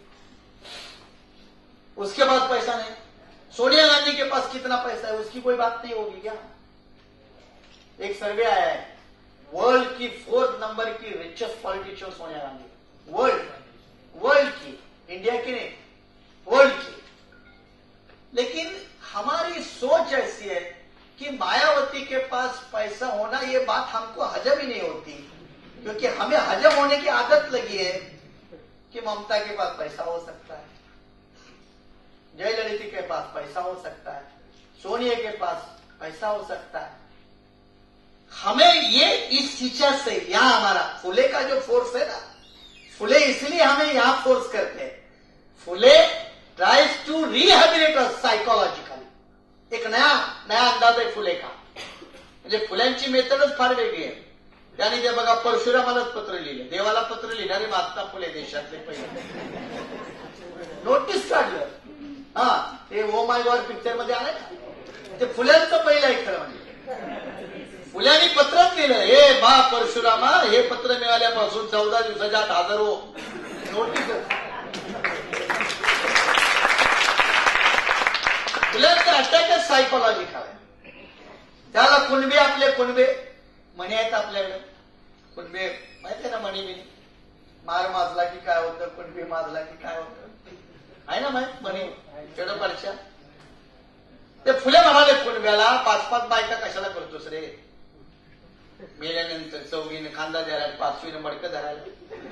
उसके पास पैसा नहीं। सोनिया गांधी के पास कितना पैसा है उसकी कोई बात नहीं होगी क्या? एक सर्वे आया है, वर्ल्ड की फोर्थ नंबर की richest politician Sonia Gandhi, world world की, इंडिया की नहीं, वर्ल्ड की। लेकिन हमारी सोच ऐसी है कि मायावती के पास पैसा होना, ये बात हमको हजम ही नहीं होती, क्योंकि हमें हजम होने की आदत लगी है कि ममता के पास पैसा हो सकता है, जयललिता के पास पैसा हो सकता है, सोनिया के पास पैसा हो सकता है। हमें ये इस टीचर से यहां हमारा फुले का जो फोर्स है ना, फुले इसलिए हमें यहां फोर्स करते हैं। Phule tries to rehabilitate us psychologically. एक नया नया अंदाज आहे फुले का, म्हणजे फुल्यांची मेथडच फार वेगळी आहे। त्यांनी ते बघा परशुरामालाच पत्र लिहिले, देवाला पत्र लिहिणारे महात्मा फुले देशातले पहिले नोटीस काढलं। हा ते ओ माय गॉड पिक्चर मध्ये आलं ना, ते फुल्यांचं पहिलं आहे खरं म्हणजे। फुल्यांनी पत्रच लिहिलं, हे बा परशुरामा, हे पत्र मिळाल्यापासून चौदा दिवसाच्या आत हजर हो, नोटीस। फुल्यांचं अटॅकच सायकोलॉजिकल आहे। त्याला कुणबे आपले कुणबे म्हणे आहेत आपल्याकडे, कुणबे माहिती आहे ना, म्हणी बिणी, मार माजला की काय होतं, कुणबी माजला की काय होतं, आहे ना माहित म्हणे तेवढं परीक्षा। ते फुले म्हणाले कुणब्याला, पाच पाच बायका कशाला करतोस रे, मेल्यानंतर चौघीने खांदा धरायला, पाचवीने मडकं धरायला।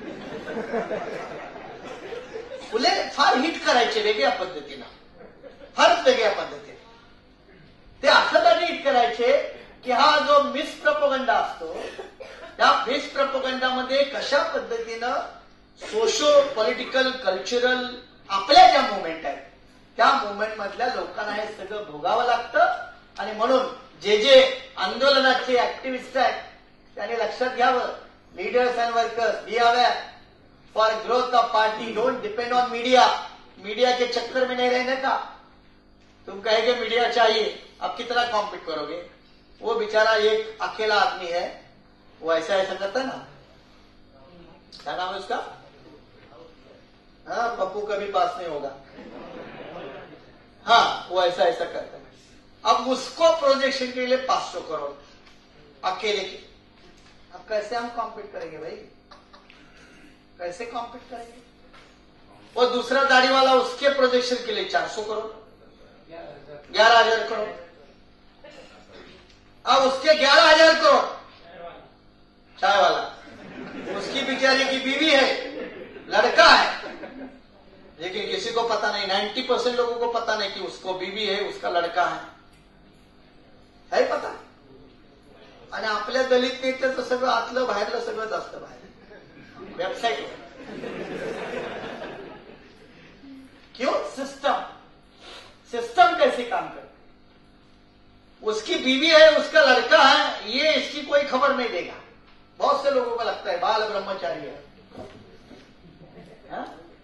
फुले फार हिट करायचे वेगळ्या पद्धतीनं, फारच वेगळ्या पद्धतीने। ते असं हिट करायचे की हा जो मिस प्रपोगंडा असतो, त्या मिस प्रपोगंडामध्ये कशा पद्धतीनं सोशो पॉलिटिकल कल्चरल आपल्या ज्या मुवमेंट आहेत त्या मुवमेंट मधल्या लोकांना हे सगळं भोगावं लागतं। आणि म्हणून जे जे आंदोलनाचे ऍक्टिव्हिस्ट आहेत त्यांनी लक्षात घ्यावं, leaders and workers be aware for growth of party, don't depend on media. Media के चक्कर में नहीं रहने का। तुम कहेंगे मीडिया चाहिए, अब कितना कॉम्पीट करोगे? वो बेचारा एक अकेला आदमी है, वो ऐसा ऐसा करता है ना, क्या नाम है उसका, हाँ पप्पू कभी पास नहीं होगा, हाँ वो ऐसा ऐसा करता है। अब उसको प्रोजेक्शन के लिए पांच सौ करोड़ अकेले की, अब कैसे हम कॉम्पीट करेंगे भाई, कैसे कॉम्पीट करेंगे? वो दूसरा दाढ़ी वाला उसके प्रोजेक्शन के लिए चार सौ करोड़, ग्यारह हजार करोड़। अब उसके ग्यारह हजार करोड़, चाय वाला, उसकी बेचारी की बीवी है, लड़का है, लेकिन किसी को पता नहीं, नाइन्टी परसेंट लोगों को पता नहीं कि उसको बीवी है, उसका लड़का है, है पता। आणि आपल्या दलित नेत्याचं सगळं आतलं बाहेरलं सगळंच असतं बाहेर वेबसाईट। क्यों? सिस्टम, सिस्टम कैसे काम करती, उसकी बीवी है, उसका लड़का है, ये इसकी कोई खबर नहीं देगा। बहुत से लोगों को लगता है बाल ब्रह्मचारी है, हा?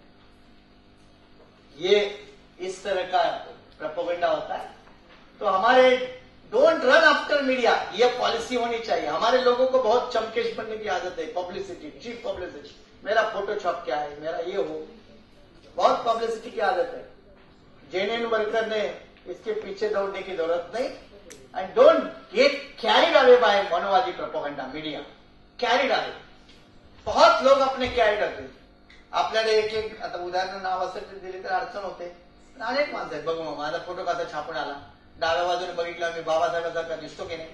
ये इस तरह का प्रोपेगेंडा होता है। तो हमारे डोंट रन आफ्टर मीडिया, ये पॉलिसी होनी चाहिए। हमारे लोगों को बहुत चमकेश बनने की आदत है, पब्लिसिटी, चीप पब्लिसिटी, मेरा फोटो छाप क्या है, मेरा ये हो, बहुत पब्लिसिटी की आदत है। जेन्युइन वर्कर ने इसके पीछे दौड़ने की जरूरत नहीं। And don't get carried away by मनोवादी प्रोपेगेंडा मीडिया, कैरिड अवे। बहुत लोग अपने कैरिड अवे, आपल्याला एक एक आता उदाहरण नाव असं दिले तर अडचण होते, अनेक माणसं आहेत, बघू मग माझा फोटो कसा छापून आला, डाव्या बाजूने बघितला मी बाबासाहेबांसारखा दिसतो की नाही,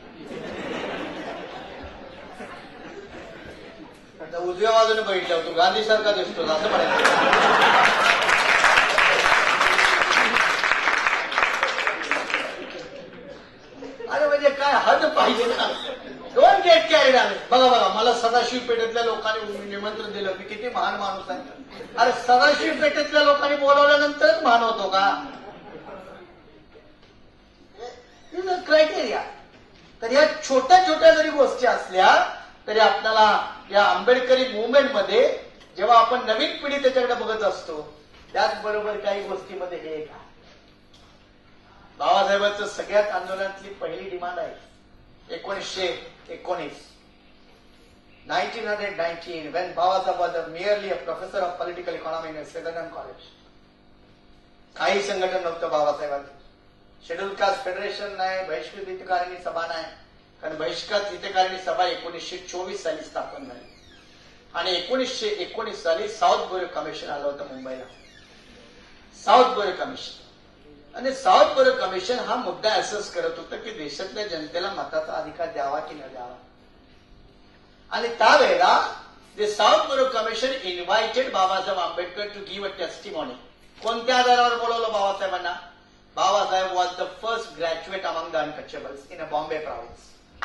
आता उजव्या बाजूने बघितलं तू गांधी सारखा दिसतो असं म्हणायचं। अरे म्हणजे काय हद पाहिजे ना, डोंट गेट कॅरीड अवे। बघा बघा मला सदाशिव पेठेतल्या लोकांनी निमंत्रण दिलं, मी किती महान माणूस आहे। अरे सदाशिव पेठेतल्या लोकांनी बोलावल्यानंतरच महान होतो का? क्रायटेरिया। तर या छोट्या छोट्या जरी गोष्टी असल्या तरी आपल्याला या आंबेडकरी मुवमेंटमध्ये जेव्हा आपण नवीन पिढी त्याच्याकडे बघत असतो, त्याचबरोबर काही गोष्टीमध्ये हे एक आहे, बाबासाहेबांचं सगळ्यात आंदोलनातली पहिली डिमांड आहे एकोणीसशे एकोणीस nineteen hundred nineteen when Babasaheb was merely a professor of political economy in Siddharth college. काही संघटन नव्हतं बाबासाहेबांचं, शेड्यूल कास्ट फेडरेशन नाही, बहिष्कृत हितकारिणी सभा नाही, कारण बहिष्कृत हितकारिणी सभा एकोणीसशे चोवीस साली स्थापन झाली आणि एकोणीसशे एकोणीस साली साऊथ बोरो कमिशन आलं होतं मुंबईला, साऊथ बोरो कमिशन। आणि साऊथ बोरो कमिशन हा मुद्दा असेस करत होतं की देशातल्या जनतेला मताचा अधिकार द्यावा की न द्यावा। आणि त्यावेळेला The South Bureau Commission invited Babasaheb Ambedkar to give a testimony. कोणत्या आधारावर बोलवलं बाबासाहेबांना? Babasaheb was the first graduate among the untouchables in a Bombay province.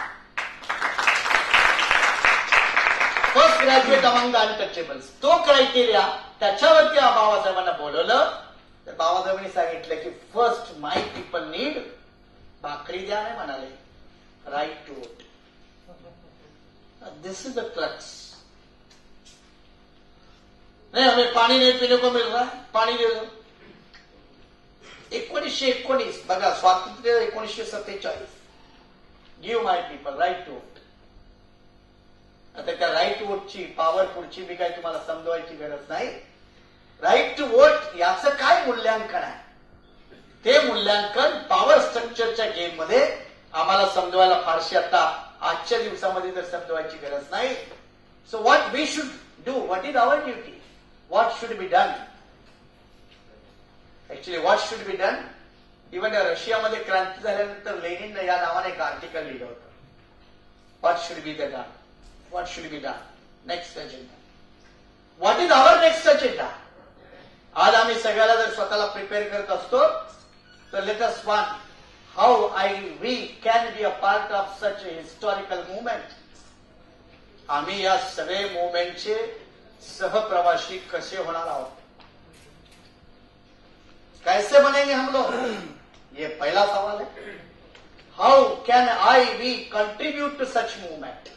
First graduate among the untouchables. तो क्रायटेरिया त्याच्यावरती बाबासाहेबांना बोलवलं. तर बाबासाहेबांनी सांगितलं की फर्स्ट माय पीपल नीड भाकरी द्या नाही म्हणाले, right to vote. This is the crux. नहीं हमें पानी नहीं पीने को मिल रहा है, पाणी दे दो. एकोणीसशे एकोणीस बघा, स्वातंत्र्य एकोणीसशे सत्तेचाळीस. Give my people right to vote. आता त्या राईट टू वोटची पॉवर पुढची बी काय तुम्हाला समजवायची गरज नाही. राईट टू वोट याचं काय मूल्यांकन आहे? ते मूल्यांकन पॉवर स्ट्रक्चरच्या गेम मध्ये आम्हाला समजवायला फारशी आता आजच्या दिवसामध्ये तर समजवायची गरज नाही. So what we should do, what is our duty, what should be done. Actually what should be done, even रशियामध्ये क्रांती झाल्यानंतर लेनिन या नावाने एक आर्टिकल लिहिलं होतं. What should be the done, what should be done, next agenda. What is our next agenda? आज आम्ही सगळ्याला जर स्वतःला प्रिपेअर करत असतो तर let us one how I we can be a part of such A historical movement. आम्ही या सगळे मुवमेंटचे सहप्रवासी कसे होणार आहोत, कैसे बनेंगे हम लोग, ये पहला सवाल है. How can I we contribute to such movement,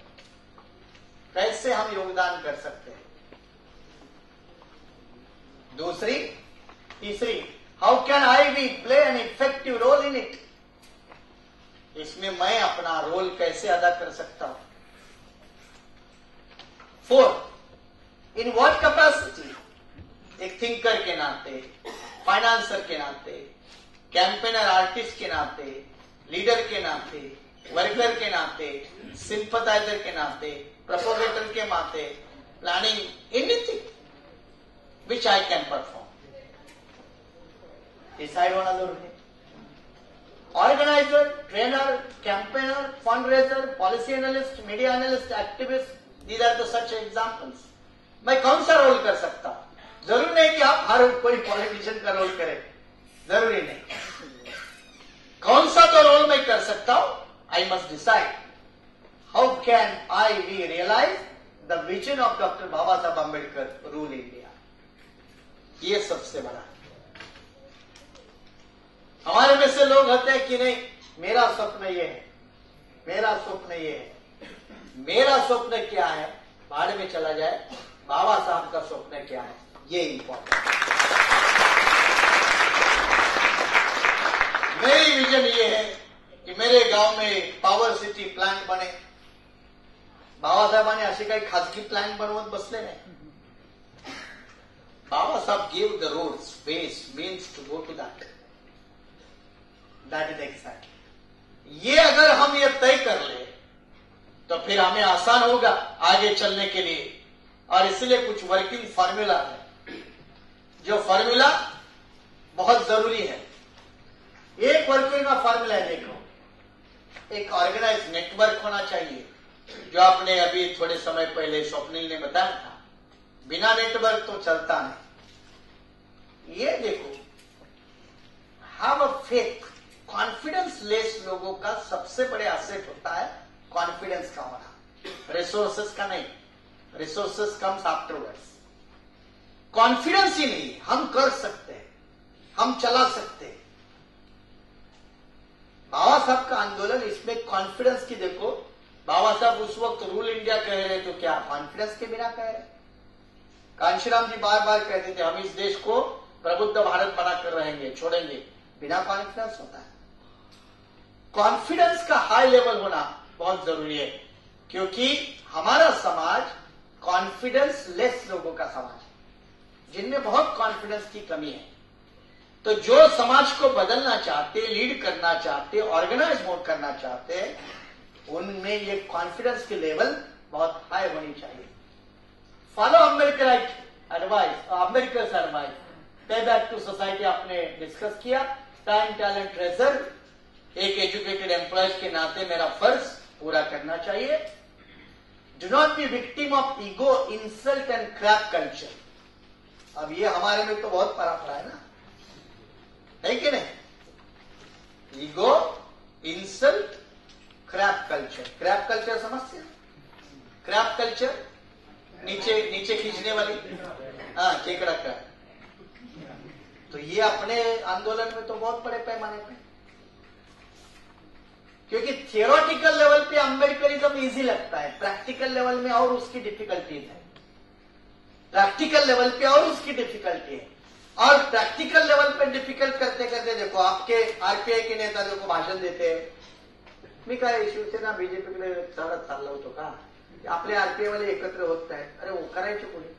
कैसे हम योगदान कर सकते हैं. दूसरी, तीसरी, how can I we play an effective role in it, इसमें मैं अपना रोल कैसे अदा कर सकता हूं. फोर्थ, इन व्हाट कैपेसिटी, एक थिंकर के नाते, फाइनेंसर के नाते, कैंपेनर आर्टिस्ट के नाते, लीडर के नाते, वर्कर के नाते, सिंपथाइजर के नाते, प्रपोगेटर के नाते, planning, anything which I can perform. Decide होना जरूरी है. Organizer, trainer, campaigner, fundraiser, policy analyst, media analyst, activist, these are the such examples. मैं कौन सा रोल कर सकता हूं? जरूरी नहीं कि आप हर कोई पॉलिटिशियन का रोल करें, जरूरी नहीं. कौन सा तो रोल मैं कर सकता हूं? I must decide. How can I we realize the vision of Doctor Baba Saheb Ambedkar rule India? ये सबसे बड़ा. हमारे में से लोग होते हैं कि नहीं मेरा स्वप्न ये है, मेरा स्वप्न ये है. मेरा स्वप्न क्या है भाड़ में चला जाए, बाबा साहब का स्वप्न क्या है ये इंपॉर्टेंट. मेरी विजन ये है कि मेरे गांव में पॉवर सिटी प्लांट बने. बाबासाहेबांनी असे काही खाजगी प्लांट बनवत बसले नाही. Baba Sahib gave the roads, ways, means to go to that. That is exact. ये अगर हम ये तय कर ले तो फिर हमें आसान होगा आगे चलने के लिए. और इसलिए कुछ वर्किंग फार्मूला है, जो फार्मूला बहुत जरूरी है. एक वर्किंग का फार्मूला है, देखो, एक ऑर्गेनाइज नेटवर्क होना चाहिए, जो आपने अभी थोड़े समय पहले स्वप्निल ने बताया था. बिना नेटवर्क तो चलता नहीं. ये देखो, have a faith, confidence less लोगों का सबसे बड़े एसेट होता है कॉन्फिडेंस का होना, रिसोर्सेस का नहीं. Resources comes afterwards. कॉन्फिडेंस ही नहीं, हम कर सकते हैं, हम चला सकते हैं. बाबा साहब का आंदोलन इसमें कॉन्फिडेंस की, देखो बाबा साहब उस वक्त रूल इंडिया कह रहे तो क्या कॉन्फिडेंस के बिना कह रहे. कांशीराम जी बार बार कहते थे हम इस देश को प्रबुद्ध भारत बनाकर रहेंगे, छोड़ेंगे, बिना कॉन्फिडेंस होता है. कॉन्फिडेंस का हाई लेवल होना बहुत जरूरी है, क्योंकि हमारा समाज कॉन्फिडेंस लेस लोगों का समाज है, जिनमें बहुत कॉन्फिडेंस की कमी है. तो जो समाज को बदलना चाहते, लीड करना चाहते, ऑर्गेनाइज मोड करना चाहते हैं, उनमें ये कॉन्फिडेंस की लेवल बहुत हाई होनी चाहिए. Follow Ambedkarite advice, Ambedkar advice, payback to society आपने डिस्कस किया. टाइम, टैलेंट, रिजर्व, एक एजुकेटेड एम्प्लॉयज के नाते मेरा फर्ज पूरा करना चाहिए. Do not be victim of ego, insult and crap culture. अब ये हमारे में तो बहुत परा पड़ा है ना, है कि नहीं? Ego, insult, crap culture. Crap culture समझते हैं? क्रैप कल्चर नीचे नीचे खींचने वाली, हाँ, केकड़ा क्रैप। तो ये अपने आंदोलन में तो बहुत बड़े पैमाने पे, क्योंकि थियोरेटिकल लेवल पे अम्बेडकरिज्म इजी लगता है, प्रैक्टिकल लेवल में और उसकी डिफिकल्टीज है। प्रैक्टिकल लेवल पे और उसकी डिफिकल्टी है, और प्रैक्टिकल लेवल पे डिफिकल्ट करते करते देखो आपके आरपीआई के नेता देखो भाषण देते हैं, मी काय शिवसेना बीजेपीकडे चालत चाललं होतो का, आपले आरपीआई वाले एकत्र होत आहेत, अरे वो करायचे कोणी,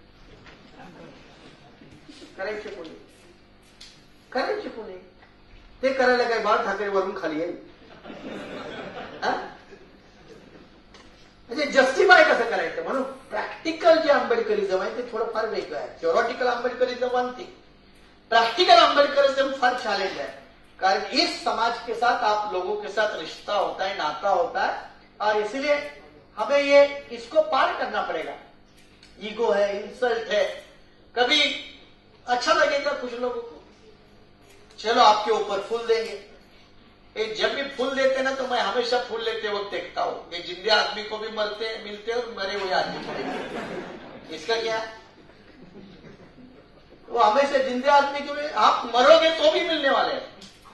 करायचे कोणी, करायचे कोणी, ते करायला काय बाळ ठाकरे वरून खाली येईल, म्हणजे जस्टिफाय कसं करायचं? म्हणून प्रॅक्टिकल जे आंबेडकरिझम आहे ते थोडं फार वेगळं आहे. Theoretical Ambedkarism one thing, practical Ambedkarism फर्क चैलेंज है, कारण इस समाज के साथ आप लोगों के साथ रिश्ता होता है, नाता होता है, और इसलिए हमें ये इसको पार करना पड़ेगा. ईगो है, इंसल्ट है, कभी अच्छा लगेगा कुछ लोगों को, चलो आपके ऊपर फूल देंगे. ये जब भी फूल देते ना तो मैं हमेशा फूल लेते वक्त देखता हूं, ये जिंदे आदमी को भी मरते मिलते और मरे हुए आदमी को भी. इसका क्या है? वो हमेशा जिंदे आदमी को भी आप मरोगे तो भी मिलने वाले हैं,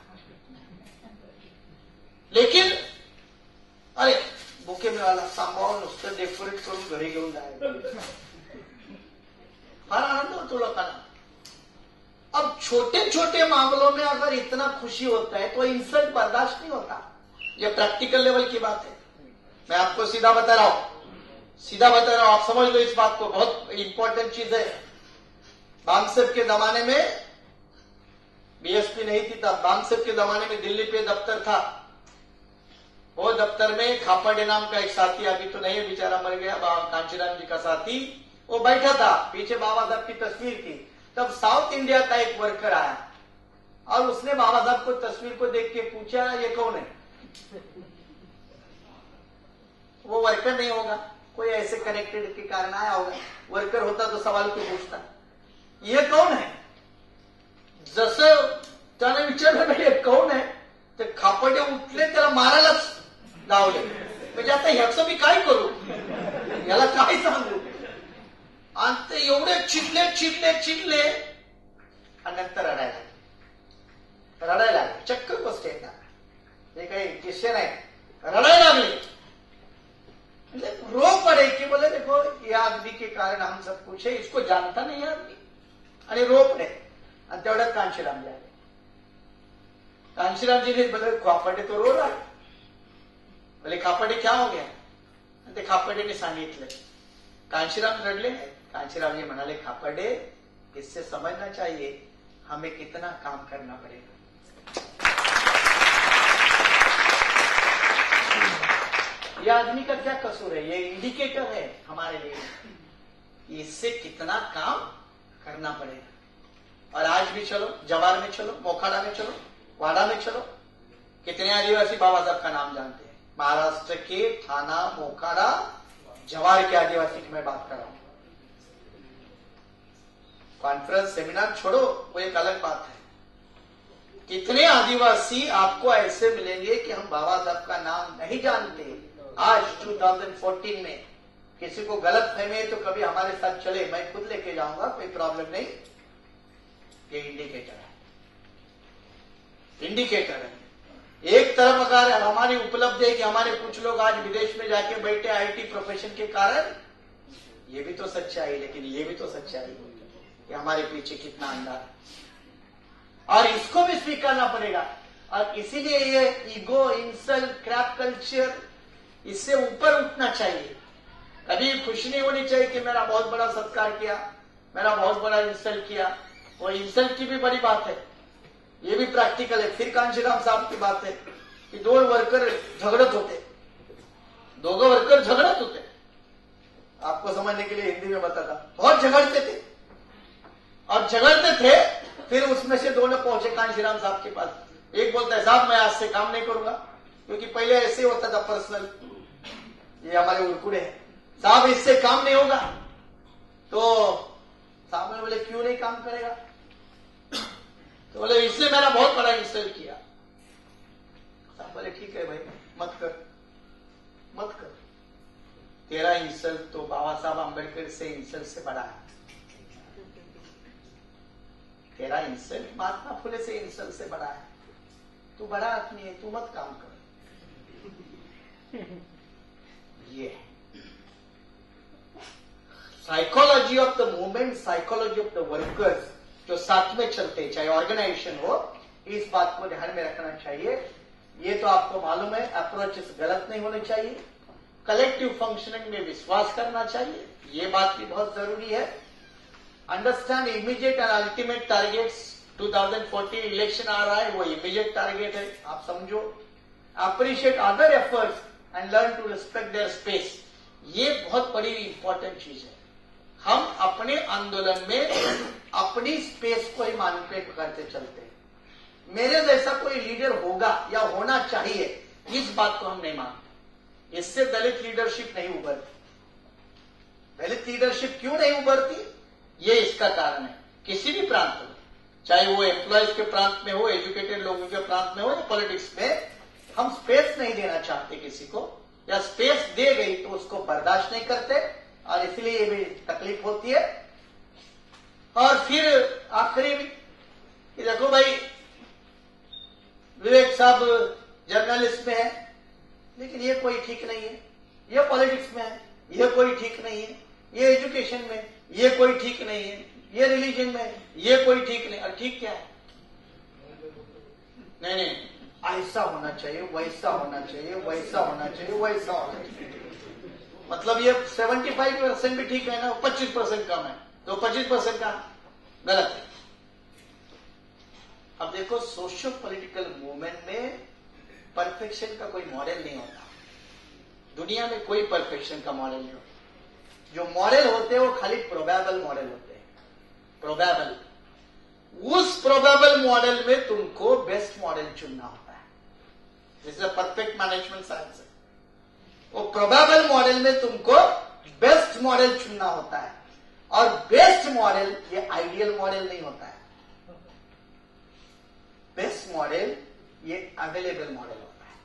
लेकिन अरे बुके में वाला सांभाळून नुसतं डेकोरेट करून घरी घेऊन जायचं, फार आनंद होतो लोकांना. अब छोटे छोटे मामलों में अगर इतना खुशी होता है तो इंसल्ट बर्दाश्त नहीं होता. ये प्रैक्टिकल लेवल की बात है, मैं आपको सीधा बता रहा हूं, सीधा बता रहा हूं, आप समझ लो इस बात को, बहुत इंपॉर्टेंट चीज है. बांगसेब के जमाने में बीएसपी नहीं थी तब, बांगसेब के जमाने में दिल्ली पे दफ्तर था. वो दफ्तर में खापड़े नाम का एक साथी, अभी तो नहीं है बेचारा मर गया, कांचीराम जी का साथी, वो बैठा था, पीछे बाबा साहब की तस्वीर थी. तब साउथ इंडिया का एक वर्कर आया और उसने बाबा साहब को तस्वीर को देख के पूछा ये कौन है. वो वर्कर नहीं होगा, कोई ऐसे कनेक्टेड के कारण आया होगा. वर्कर होता तो सवाल क्यों पूछता, ये कौन है. जसं त्याने विचारलं हे कौन आहे, ते खापडे उठले, त्याला मारायलाच लावले. म्हणजे आता ह्याचं मी काय करू, याला काय सांगू. आणि ते एवढे चिडले चिडले चिडले आणि नंतर रडायला लागले, रडायला लागले. चक्क गोष्ट आहे ना, हे काही किस्से नाही, रडायला लागले. रो पड़े कि बोले देखो ये आदमी के कारण हम सब कुछ है, इसको जानता नहीं आदमी, आणि रो पड़े. आणि तेवढ्यात कांशीराम जी आले. कांशीराम जी ने बोले खापड़े तो रो रहा है. बोले खापड़े क्या हो गया. आणि ते खापड़े सांगितलं. कांशीराम रडले. कांशीराम जी म्हणाले खापड़े इससे समझना चाहिए हमें कितना काम करना पड़ेगा. ये आदमी का क्या कसूर है, ये इंडिकेटर है हमारे लिए, इससे कितना काम करना पड़ेगा. और आज भी चलो, जवार में चलो, मोखाड़ा में चलो, वाड़ा में चलो, कितने आदिवासी बाबा साहब का नाम जानते हैं. महाराष्ट्र के थाना, मोखाड़ा, जवार के आदिवासी की मैं बात कर रहा हूं. कॉन्फ्रेंस सेमिनार छोड़ो, वो एक अलग बात है. कितने आदिवासी आपको ऐसे मिलेंगे कि हम बाबा साहब का नाम नहीं जानते. आज दो हज़ार चौदह में किसी को गलत फहमी है तो कभी हमारे साथ चले, मैं खुद लेके जाऊंगा, कोई प्रॉब्लम नहीं. ये इंडिकेटर है, इंडिकेटर है. एक तरफ अगर हमारी उपलब्धि है कि हमारे कुछ लोग आज विदेश में जाके बैठे आईटी प्रोफेशन के कारण, ये भी तो सच्चाई, लेकिन ये भी तो सच्चाई कि हमारे पीछे कितना अंधा है, और इसको भी स्वीकारना पड़ेगा. और इसीलिए ये ईगो, इंसल्ट, क्रैप कल्चर, इससे ऊपर उठना चाहिए. कभी खुशी नहीं होनी चाहिए कि मेरा बहुत बड़ा सत्कार किया, मेरा बहुत बड़ा इंसल्ट किया. वो इंसल्ट की भी बड़ी बात है, ये भी प्रैक्टिकल है. फिर कांशीराम साहब की बात है कि दो वर्कर झगड़त होते, दोनों वर्कर झगड़त होते. आपको समझने के लिए हिंदी में बताता, बहुत झगड़ते थे और झगड़ते थे. फिर उसमें से दोनों पहुंचे कांशीराम साहब के पास. एक बोलता है साहब मैं आज से काम नहीं करूंगा, क्योंकि पहले ऐसे होता था पर्सनल, ये हमारे उड़कुड़े हैं, साहब इससे काम नहीं होगा। तो साहब ने बोले क्यों नहीं काम करेगा? तो बोले इसने मेरा बहुत बड़ा इंसल्ट किया। साहब बोले ठीक है भाई, मत कर मत कर, तेरा इंसल्ट तो बाबा साहब अम्बेडकर से इंसल्ट से बड़ा है। तेरा इंसल्ट महात्मा फुले से इंसल्ट से बड़ा है। तू बड़ा आदमी है, तू मत काम कर। ये psychology of the movement, psychology of the workers जो साथ में चलते, चाहे ऑर्गेनाइजेशन हो, इस बात को ध्यान में रखना चाहिए। ये तो आपको मालूम है, अप्रोचेस गलत नहीं होने चाहिए, कलेक्टिव फंक्शनिंग में विश्वास करना चाहिए, ये बात भी बहुत जरूरी है। Understand immediate and ultimate targets. Two thousand fourteen election आ रहा है, वो इमीडिएट टारगेट है, आप समझो। Appreciate other efforts and learn to respect their space, ये बहुत बड़ी इंपॉर्टेंट चीज है। हम अपने आंदोलन में अपनी स्पेस को ही मैनिपुलेट करते चलते हैं। मेरे जैसा कोई लीडर होगा या होना चाहिए, इस बात को हम नहीं मानते। इससे दलित लीडरशिप नहीं उभरती। दलित लीडरशिप क्यों नहीं उभरती? ये इसका कारण है। किसी भी प्रांत में, चाहे वो एम्प्लॉयज के प्रांत में हो, एजुकेटेड लोगों के प्रांत में हो या पॉलिटिक्स में, हम स्पेस नहीं देना चाहते किसी को, या स्पेस दे गई तो उसको बर्दाश्त नहीं करते, और इसलिए ये भी तकलीफ होती है। और फिर आखिरी भी कि देखो भाई, विवेक साहब जर्नलिस्ट में है, लेकिन ये कोई ठीक नहीं है। ये पॉलिटिक्स में है, ये कोई ठीक नहीं है। ये एजुकेशन में, ये कोई ठीक नहीं है। ये रिलीजन में, ये कोई ठीक नहीं। और ठीक क्या है? नहीं नहीं, ऐसा होना चाहिए, वैसा होना चाहिए, वैसा होना चाहिए, वैसा होना चाहिए। मतलब ये पचहत्तर परसेंट भी ठीक है ना, पच्चीस परसेंट कम है, तो पच्चीस परसेंट का गलत है। अब देखो, सोशो पॉलिटिकल मूवमेंट में परफेक्शन का कोई मॉडल नहीं होता। दुनिया में कोई परफेक्शन का मॉडल नहीं होता। जो मॉडल होते हैं वो खाली प्रोबेबल मॉडल होते हैं। प्रोबेबल, उस प्रोबेबल मॉडल में तुमको बेस्ट मॉडल चुनना होता है। This is a perfect management science. वो प्रोबेबल मॉडल में तुमको बेस्ट मॉडल चुनना होता है, और बेस्ट मॉडल ये आइडियल मॉडल नहीं होता है। बेस्ट मॉडल ये अवेलेबल मॉडल होता है,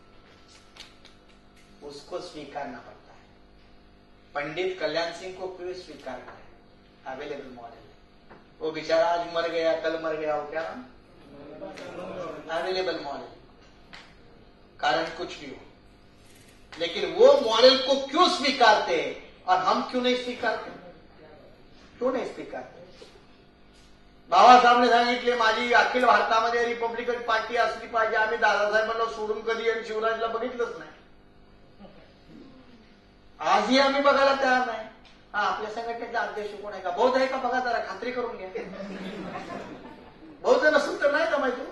उसको स्वीकारना पड़ता है। पंडित कल्याण सिंह को क्यों स्वीकार करें? अवेलेबल मॉडल है। वो बेचारा आज मर गया, कल मर गया, वो क्या नाम? Available model. कारण कुछ भी हो, लेकिन वो मॉडल को क्यों स्वीकारते हैं और हम क्यों नहीं स्वीकारते? क्यों नाही स्वीकारते? बाबासाहेबांनी सांगितले, माझी अखिल भारतामध्ये रिपब्लिकन पार्टी असली पाहिजे, आम्ही दादासाहेबांना सोडून कधी आणि शिवराजला बघितलंच नाही। आजही आम्ही बघायला तयार नाही। हा, आपल्या संघटनेचा अध्यक्ष कोण आहे का? बौद्ध आहे का? बघा जरा, खात्री करून घ्या। बौद्ध नसून तर नाही का माहिती?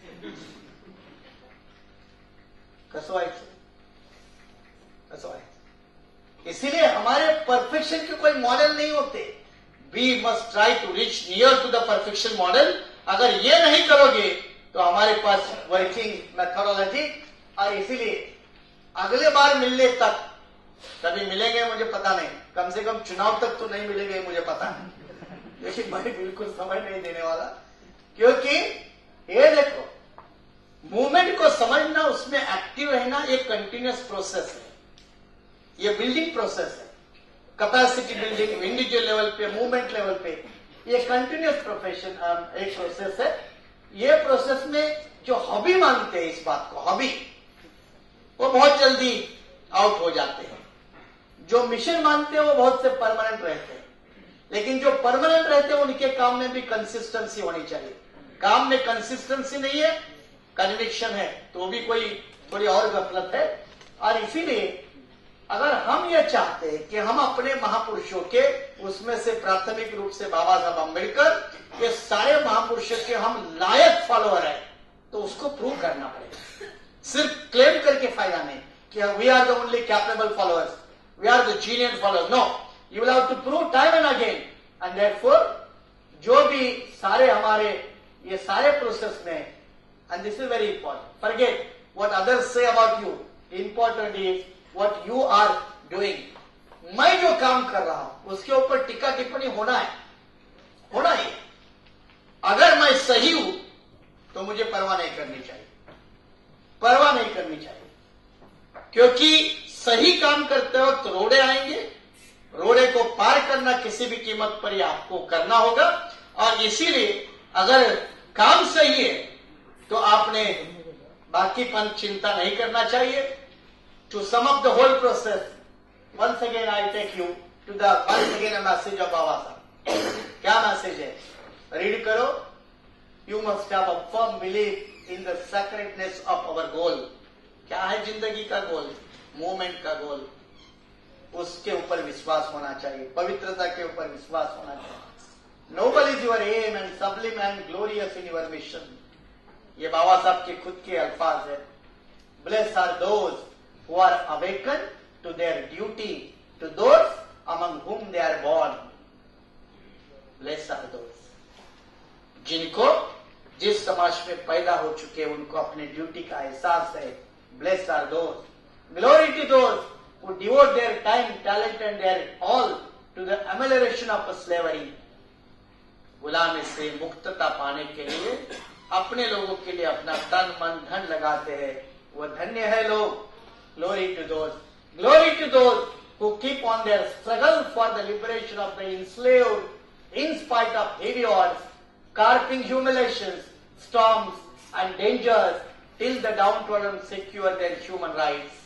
कसं व्हायचं? कसं व्हायचं? इसीलिए हमारे परफेक्शन के कोई मॉडल नहीं होते। We must try to reach near to the perfection model. अगर ये नहीं करोगे तो हमारे पास वर्किंग मेथोडोलॉजी, और इसीलिए अगले बार मिलने तक, कभी मिलेंगे मुझे पता नहीं, कम से कम चुनाव तक तो नहीं मिलेंगे मुझे पता नहीं, लेकिन भाई बिल्कुल समय नहीं देने वाला। क्योंकि ये देखो, मूवमेंट को समझना, उसमें एक्टिव रहना एक कंटिन्यूअस प्रोसेस है। ये बिल्डिंग प्रोसेस है, कैपेसिटी बिल्डिंग इंडिविजुअल लेवल पे, मूवमेंट लेवल पे, ये कंटिन्यूअस प्रोफेशन एक प्रोसेस है। ये प्रोसेस में जो हॉबी मानते हैं इस बात को, हॉबी, वो बहुत जल्दी आउट हो जाते हैं। जो मिशन मानते हैं वो बहुत से परमानेंट रहते हैं, लेकिन जो परमानेंट रहते हैं उनके काम में भी कंसिस्टेंसी होनी चाहिए। काम में कंसिस्टेंसी नहीं है, कन्विक्शन है, तो भी कोई थोड़ी और गफलत है। और इसीलिए अगर हम ये चाहते हैं कि हम अपने महापुरुषों के, उसमें से प्राथमिक रूप से बाबा साहब अम्बेडकर, ये सारे महापुरुषों के हम लायक फॉलोअर हैं, तो उसको प्रूव करना पड़ेगा। सिर्फ क्लेम करके फायदा नहीं कि we are the only capable followers, we are the genius followers. No, you will have to prove time and again. And therefore जो भी सारे हमारे ये सारे प्रोसेस में, and this is very important, forget what others say about you, important is what you are doing, मैं जो काम कर रहा हूं उसके ऊपर टीका टिप्पणी होना है, होना ही। अगर मैं सही हूं तो मुझे परवाह नहीं करनी चाहिए, परवाह नहीं करनी चाहिए, क्योंकि सही काम करते वक्त रोड़े आएंगे, रोड़े को पार करना किसी भी कीमत पर ही आपको करना होगा। और इसीलिए अगर काम सही है तो आपने बाकीपन चिंता नहीं करना चाहिए। To sum up the whole process, once again I take you to the once again a message of Babasaheb. क्या मैसेज है? रीड करो। You must have a firm believe in the secretness of our goal. क्या है जिंदगी का गोल? मूवमेंट का गोल। उसके ऊपर विश्वास होना चाहिए, पवित्रता के ऊपर विश्वास होना चाहिए। Noble is your aim and sublime and glorious in your mission. ये बाबा साहब के खुद के अल्फाज है। Bless are those who are awaken to their duty to those among whom they are born. Bless are those, जिनको जिस समाज में पैदा हो चुके उनको अपने ड्यूटी का एहसास है। Bless are those, glory to those who devote their time, talent and their all to the amelioration of slavery। गुलामी से मुक्तता पाने के लिए अपने लोगों के लिए अपना तन मन धन लगाते हैं, वो धन्य है लोग। Glory to those, glory to those who keep on their struggle for the liberation of the enslaved in spite of heavy odds, carping humiliations, storms and dangers till the downtrodden secure their human rights।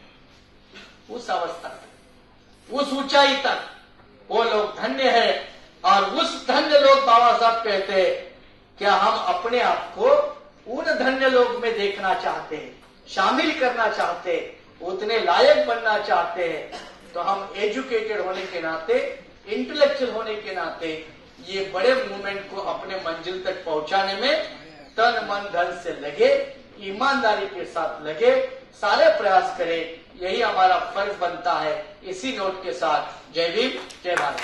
उस अवस्था तक, उस ऊंचाई तक वो लोग धन्य है। और उस धन्य लोग बाबा साहब कहते हैं क्या हम अपने आप को उन धन्य लोग में देखना चाहते हैं, शामिल करना चाहते हैं, उतने लायक बनना चाहते हैं, तो हम एजुकेटेड होने के नाते, इंटेलेक्चुअल होने के नाते ये बड़े मूवमेंट को अपने मंजिल तक पहुंचाने में तन मन धन से लगे, ईमानदारी के साथ लगे, सारे प्रयास करें। यही हमारा फर्ज बनता है। इसी नोट के साथ जय भीम, जय भारत।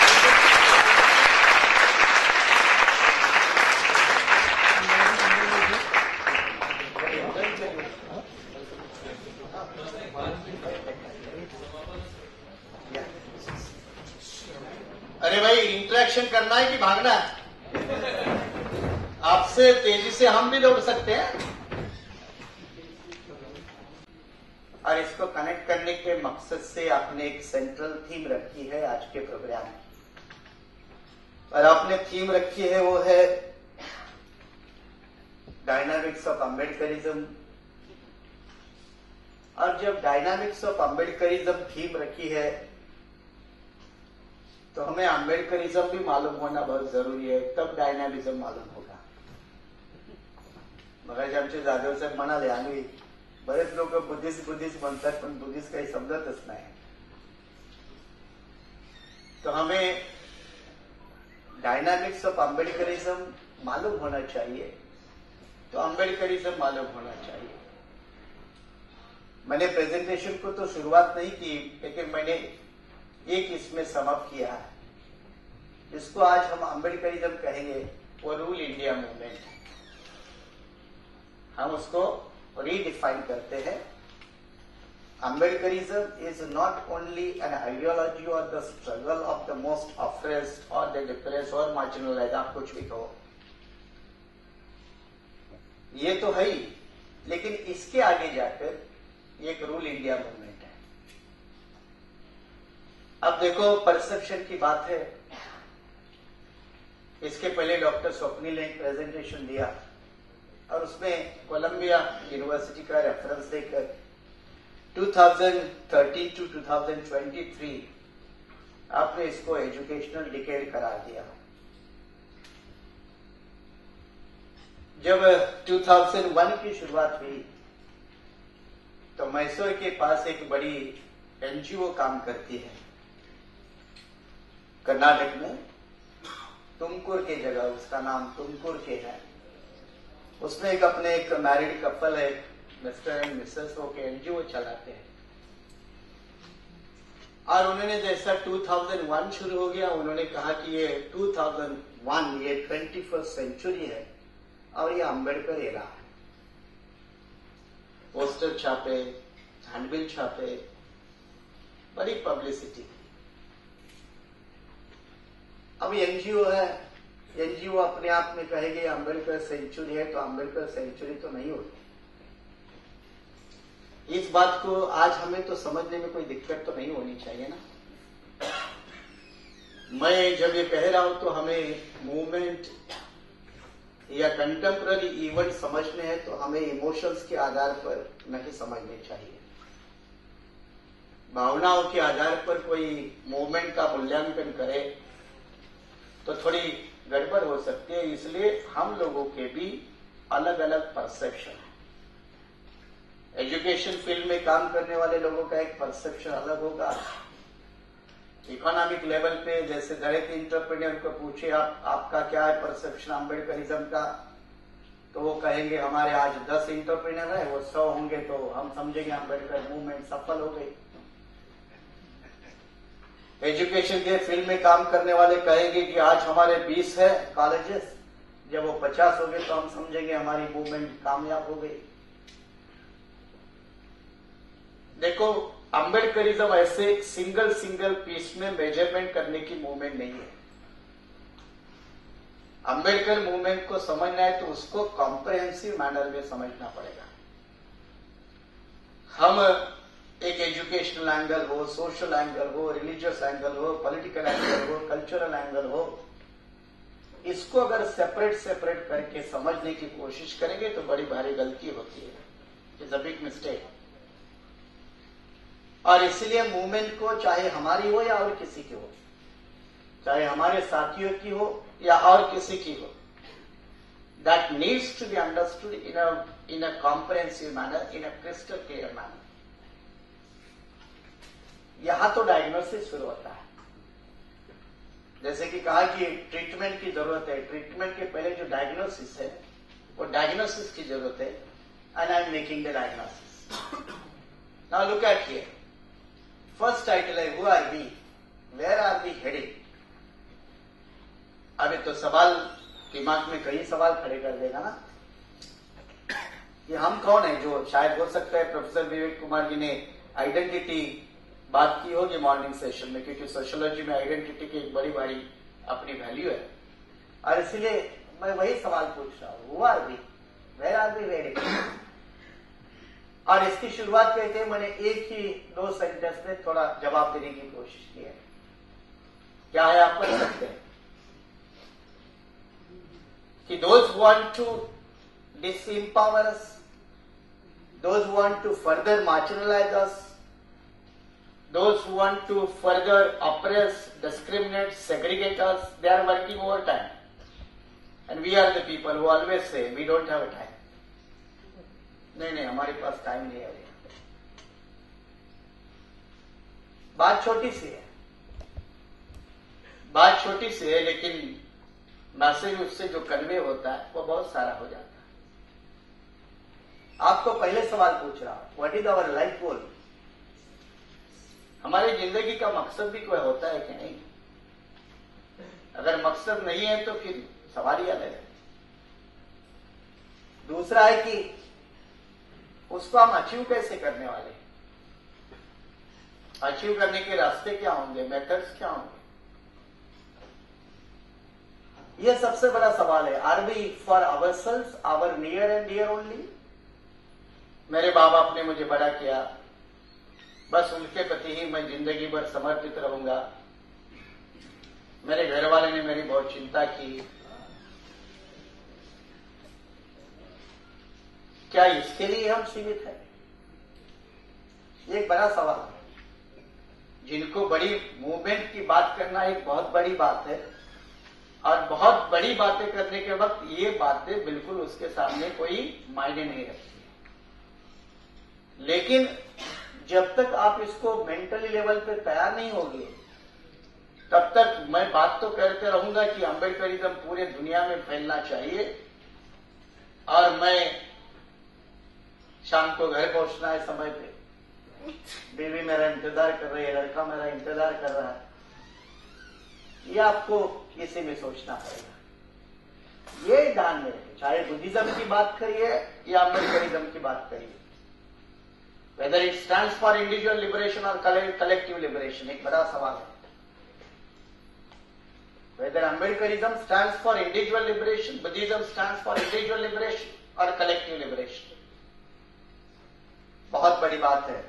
अरे भाई, इंटरेक्शन करना है कि भागना है? आपसे तेजी से हम भी दौड़ सकते हैं। और इसको कनेक्ट करने के मकसद से आपने एक सेंट्रल थीम रखी है आज के प्रोग्राम में, और आपने थीम रखी है वो है डायनामिक्स ऑफ अम्बेडकरिज्म। और जब डायनामिक्स ऑफ अम्बेडकरिज्म थीम रखी है तो हमें अम्बेडकरिज्म भी मालूम होना बहुत जरूरी है, तब डायनामिज्म मालूम होगा। मग आमचे जाधव साहेब म्हणाले आम्ही बरेच लोक बुद्धिस्ट बुद्धिस्ट म्हणतात, पण बुद्धिस्ट काही समजतच नाही। तो हमें डायनामिक्स ऑफ अम्बेडकरिज्म मालूम होना चाहिए, तो अम्बेडकरिज्म मालूम होना चाहिए। मैंने प्रेजेंटेशन को तो शुरुआत नहीं की, लेकिन मैंने एक इसमें समाप्त किया है। इसको आज हम अम्बेडकरिज्म कहेंगे, वो रूल इंडिया मूवमेंट है। हम उसको रीडिफाइन करते हैं। Ambedkarism is not only an ideology और the struggle of the most oppressed और द डिप्रेस्ड और मार्जिनलाइज्ड, आप कुछ भी कहो, ये तो है ही, लेकिन इसके आगे जाकर एक रूल इंडिया मूवमेंट है। अब देखो, परसेप्शन की बात है। इसके पहले डॉक्टर स्वप्निल ने एक प्रेजेंटेशन दिया और उसमें कोलंबिया यूनिवर्सिटी का रेफरेंस देकर दो हज़ार तेरह टू दो हज़ार तेईस आपने इसको एजुकेशनल डिकेड करार दिया। जब दो हज़ार एक की शुरुआत हुई तो मैसूर के पास एक बड़ी एनजीओ काम करती है, कर्नाटक में तुमकुर की जगह, उसका नाम तुमकुर के है। उसमें एक अपने एक मैरिड कपल है, मिस्टर एंड मिसेस, वो के एनजीओ चलाते हैं। और उन्होंने जैसा दो हज़ार एक शुरू हो गया, उन्होंने कहा कि ये दो हज़ार एक ये ट्वेंटी फर्स्ट सेंचुरी है और ये अम्बेडकर एरा है। पोस्टर छापे, हैंडबिल छापे, बड़ी पब्लिसिटी। अब एनजीओ है, एनजीओ अपने आप में कहेंगे अम्बेडकर सेंचुरी है, तो अम्बेडकर सेंचुरी तो नहीं होती। इस बात को आज हमें तो समझने में कोई दिक्कत तो नहीं होनी चाहिए ना। मैं जब ये कह रहा हूं तो हमें मूवमेंट या कंटेम्पररी इवेंट समझने हैं तो हमें इमोशंस के आधार पर नहीं समझने चाहिए। भावनाओं के आधार पर कोई मूवमेंट का मूल्यांकन करे तो थोड़ी गड़बड़ हो सकती है। इसलिए हम लोगों के भी अलग अलग परसेप्शन है। एजुकेशन फील्ड में काम करने वाले लोगों का एक परसेप्शन अलग होगा। इकोनॉमिक लेवल पे जैसे दरेक इंटरप्रेन्योर को पूछे आप आपका क्या है परसेप्शन अम्बेडकरिज्म का, तो वो कहेंगे हमारे आज दस इंटरप्रेन्योर है, वो सौ होंगे तो हम समझेंगे अम्बेडकर मूवमेंट सफल हो गई। एजुकेशन के फील्ड में काम करने वाले कहेंगे कि आज हमारे बीस है कॉलेजेस, जब वो पचास हो गए तो हम समझेंगे हमारी मूवमेंट कामयाब हो गई। देखो, अम्बेडकरिज्म ऐसे सिंगल सिंगल पीस में मेजरमेंट करने की मूवमेंट नहीं है। अम्बेडकर मूवमेंट को समझना है तो उसको कॉम्प्रिहेंसिव मैनर में समझना पड़ेगा। हम एक एजुकेशनल एंगल हो, सोशल एंगल हो, रिलीजियस एंगल हो, पॉलिटिकल एंगल हो, कल्चरल एंगल हो, इसको अगर सेपरेट सेपरेट करके समझने की कोशिश करेंगे तो बड़ी भारी गलती होती है। It's a big mistake. और इसलिए मूवमेंट को चाहे हमारी हो या और किसी की हो, चाहे हमारे साथियों की हो या और किसी की हो, that needs to be understood in a in a comprehensive manner, in a crystal clear manner. यहां तो डायग्नोसिस शुरू होता है। जैसे कि कहा कि ट्रीटमेंट की जरूरत है, ट्रीटमेंट के पहले जो डायग्नोसिस है वो डायग्नोसिस की जरूरत है। And I am making the diagnosis. Now look at here. First title है who are we, where are we heading. अभी तो सवाल दिमाग में कई सवाल खड़े कर देगा ना कि हम कौन है, जो शायद हो सकता है प्रोफेसर विवेक कुमार जी ने आइडेंटिटी बात की होगी मॉर्निंग सेशन में, क्योंकि सोशियोलॉजी में आइडेंटिटी की एक बड़ी बड़ी अपनी वैल्यू है। और इसलिए मैं वही सवाल पूछ रहा हूं, who are we, where are we heading. और इसकी शुरुआत कहते हैं मैंने एक ही दो सेंटेंस में थोड़ा जवाब देने की कोशिश की है। क्या है आप पढ़ सकते हैं कि those want to disempower us, those want to further marginalise us, those who want to further oppress, discriminate, segregate us, they are working overtime. And we are the people who always say, we don't have time. नहीं नहीं हमारे पास टाइम नहीं है। बात छोटी सी है, बात छोटी सी है, लेकिन मैसेज उससे जो कन्वे होता है वो बहुत सारा हो जाता है। आपको पहले सवाल पूछ रहा हूं, what is our life goal. हमारी जिंदगी का मकसद भी कोई होता है कि नहीं। अगर मकसद नहीं है तो फिर सवाल ही अलग है। दूसरा है कि उसको हम अचीव कैसे करने वाले, अचीव करने के रास्ते क्या होंगे, मेथड्स क्या होंगे, यह सबसे बड़ा सवाल है। Are we for ourselves, our near and dear only. मेरे माँ बाप ने मुझे बड़ा किया, बस उनके प्रति ही मैं जिंदगी भर समर्पित रहूंगा। मेरे घर वाले ने मेरी बहुत चिंता की, क्या इसके लिए हम सीमित हैं? ये एक बड़ा सवाल है। जिनको बड़ी मूवमेंट की बात करना एक बहुत बड़ी बात है, और बहुत बड़ी बातें करने के वक्त ये बातें बिल्कुल उसके सामने कोई मायने नहीं रखती। लेकिन जब तक आप इसको मेंटली लेवल पे तैयार नहीं होंगे, तब तक मैं बात तो करते रहूंगा कि अम्बेडकरिज्म पूरे दुनिया में फैलना चाहिए, और मैं शाम को घर पहुंचना है समय पे, बीवी मेरा इंतजार कर रही है, लड़का मेरा इंतजार कर रहा है, ये आपको इसी में सोचना पड़ेगा। ये ध्यान में रखें, चाहे बुद्धिज्म की बात करिए या अम्बेडकरिज्म की बात करिए, whether it stands for individual liberation और कलेक्टिव लिबरेशन, एक बड़ा सवाल है। Whether Ambedkarism stands for individual liberation, Buddhism stands for individual liberation or collective liberation. बहुत बड़ी बात है।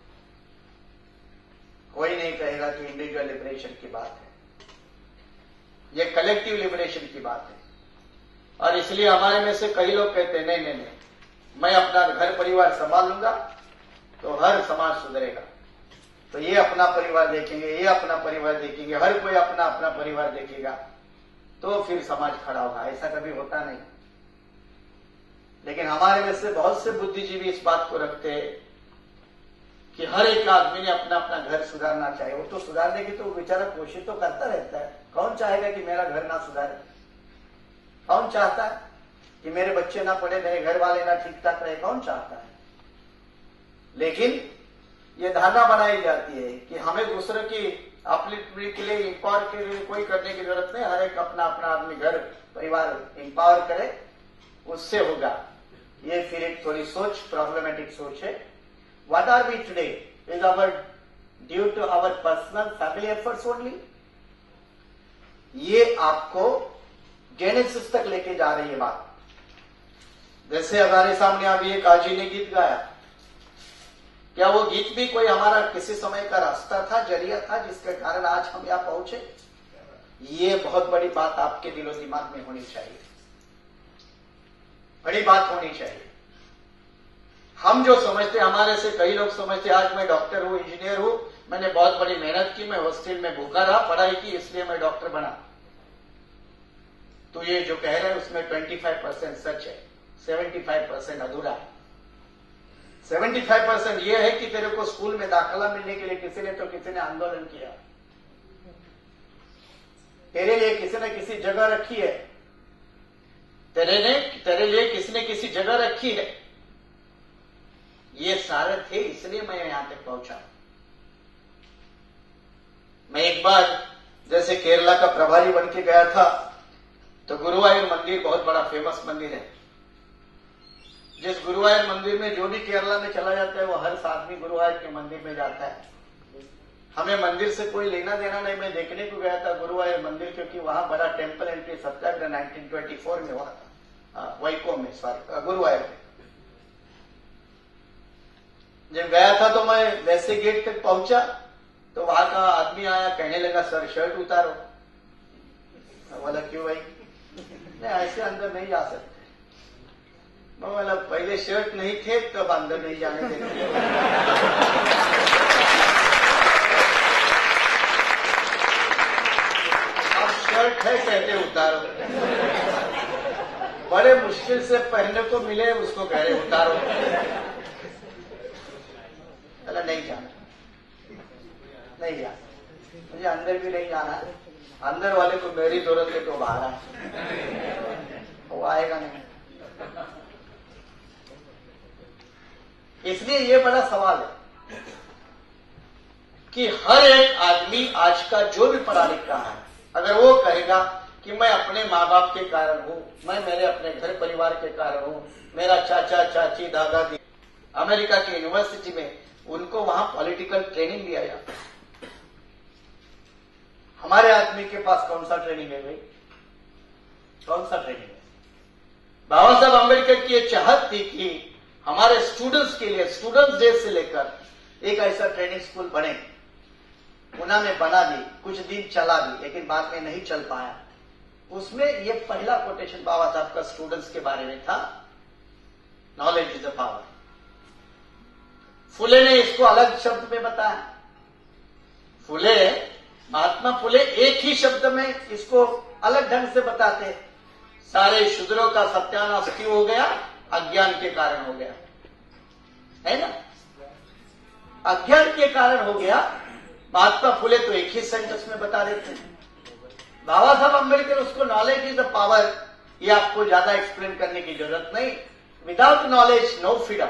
कोई नहीं कहेगा कि इंडिविजुअल लिबरेशन की बात है, ये कलेक्टिव लिबरेशन की बात है। और इसलिए हमारे में से कई लोग कहते हैं नहीं नहीं नहीं, मैं अपना घर परिवार संभाल लूंगा तो हर समाज सुधरेगा, तो ये अपना परिवार देखेंगे, ये अपना परिवार देखेंगे, हर कोई अपना अपना परिवार देखेगा तो फिर समाज खड़ा होगा। ऐसा कभी होता नहीं। लेकिन हमारे में से बहुत से बुद्धिजीवी इस बात को रखते हैं कि हर एक आदमी ने अपना अपना घर सुधारना चाहिए। वो तो सुधारने की तो बेचारा कोशिश तो करता रहता है। कौन चाहेगा कि मेरा घर ना सुधारे? कौन चाहता है कि मेरे बच्चे ना पढ़े, मेरे घर वाले ना ठीक ठाक रहे? कौन चाहता है? लेकिन ये धारणा बनाई जाती है कि हमें दूसरों की अपलिफ्टमेंट के लिए, इंपावर के लिए कोई करने की जरूरत नहीं, हर एक अपना अपना आदमी घर परिवार इंपावर करे, उससे होगा। ये फिर एक थोड़ी सोच, प्रॉब्लमेटिक सोच है। What are we today? Is our due to our personal family efforts only? ये आपको जेनेसिस तक लेके जा रही है बात। जैसे हमारे सामने अभी एक आजी ने गीत गाया, क्या वो गीत भी कोई हमारा किसी समय का रास्ता था, जरिया था, जिसके कारण आज हम यहां पहुंचे? ये बहुत बड़ी बात आपके दिलो दिमाग में होनी चाहिए, बड़ी बात होनी चाहिए। हम जो समझते, हमारे से कई लोग समझते आज मैं डॉक्टर हूं, इंजीनियर हूं, मैंने बहुत बड़ी मेहनत की, मैं हॉस्टल में भूखा रहा, पढ़ाई की, इसलिए मैं डॉक्टर बना। तो ये जो कह रहे हैं उसमें पच्चीस परसेंट सच है, पचहत्तर परसेंट अधूरा है। पचहत्तर परसेंट ये है कि तेरे को स्कूल में दाखिला मिलने के लिए किसी ने तो किसी ने आंदोलन किया, तेरे लिए किसी ने किसी जगह रखी है, तेरे ने तेरे लिए किसी ने किसी जगह रखी है। ये सारे थे, इसलिए मैं यहां तक पहुंचा। मैं एक बार जैसे केरला का प्रभारी बन के गया था, तो गुरुवायूर मंदिर बहुत बड़ा फेमस मंदिर है। जिस गुरुवायूर मंदिर में जो भी केरला में चला जाता है वो हर आदमी गुरुवायूर के मंदिर में जाता है। हमें मंदिर से कोई लेना देना नहीं। मैं देखने को गया था गुरुवायूर मंदिर, क्योंकि वहां बड़ा temple entry satyagraha nineteen twenty four में हुआ था, वाइको में, सॉरी गुरुवायूर में। जब गया था तो मैं वैसे गेट तक पहुंचा तो वहां का आदमी आया, कहने लगा सर शर्ट उतारो। बोला क्यों भाई? नहीं ऐसे अंदर नहीं जा सकते। बोला पहले शर्ट नहीं थे तब अंदर नहीं जाने देते। अब शर्ट है कहते उतारो, बड़े मुश्किल से पहनने को मिले उसको कह रहे उतारो। बोला नहीं जाना, नहीं जाना, मुझे अंदर भी नहीं जाना। अंदर वाले को मेरी जरूरत है तो बाहर आए, वो आएगा नहीं। इसलिए ये बड़ा सवाल है कि हर एक आदमी आज का जो भी पढ़ा लिखा है, अगर वो कहेगा कि मैं अपने माँ बाप के कारण हूं, मैं मेरे अपने घर परिवार के कारण हूं, मेरा चाचा चाची दादा दी, अमेरिका की यूनिवर्सिटी में उनको वहां पॉलिटिकल ट्रेनिंग दिया जाता है। हमारे आदमी के पास कौन सा ट्रेनिंग है भाई? कौन सा ट्रेनिंग है? बाबा साहब अम्बेडकर की ये चाहत थी कि हमारे स्टूडेंट्स के लिए, स्टूडेंट्स डे से लेकर एक ऐसा ट्रेनिंग स्कूल बने। उन्होंने बना दी, कुछ दिन चला भी, लेकिन बाद में नहीं चल पाया। उसमें ये पहला कोटेशन बाबा साहब का स्टूडेंट्स के बारे में था, knowledge is the power. Phule ने इसको अलग शब्द में बताया। फुले, महात्मा फुले एक ही शब्द में इसको अलग ढंग से बताते, सारे शूद्रों का सत्यानाश क्यों हो गया? अज्ञान के कारण हो गया, है ना? अज्ञान के कारण हो गया। महात्मा फुले तो एक ही सेंटेंस में बता देते हैं। बाबा साहब अम्बेडकर उसको नॉलेज इज द पावर, ये आपको ज्यादा एक्सप्लेन करने की जरूरत नहीं। विदाउट नॉलेज नो फ्रीडम,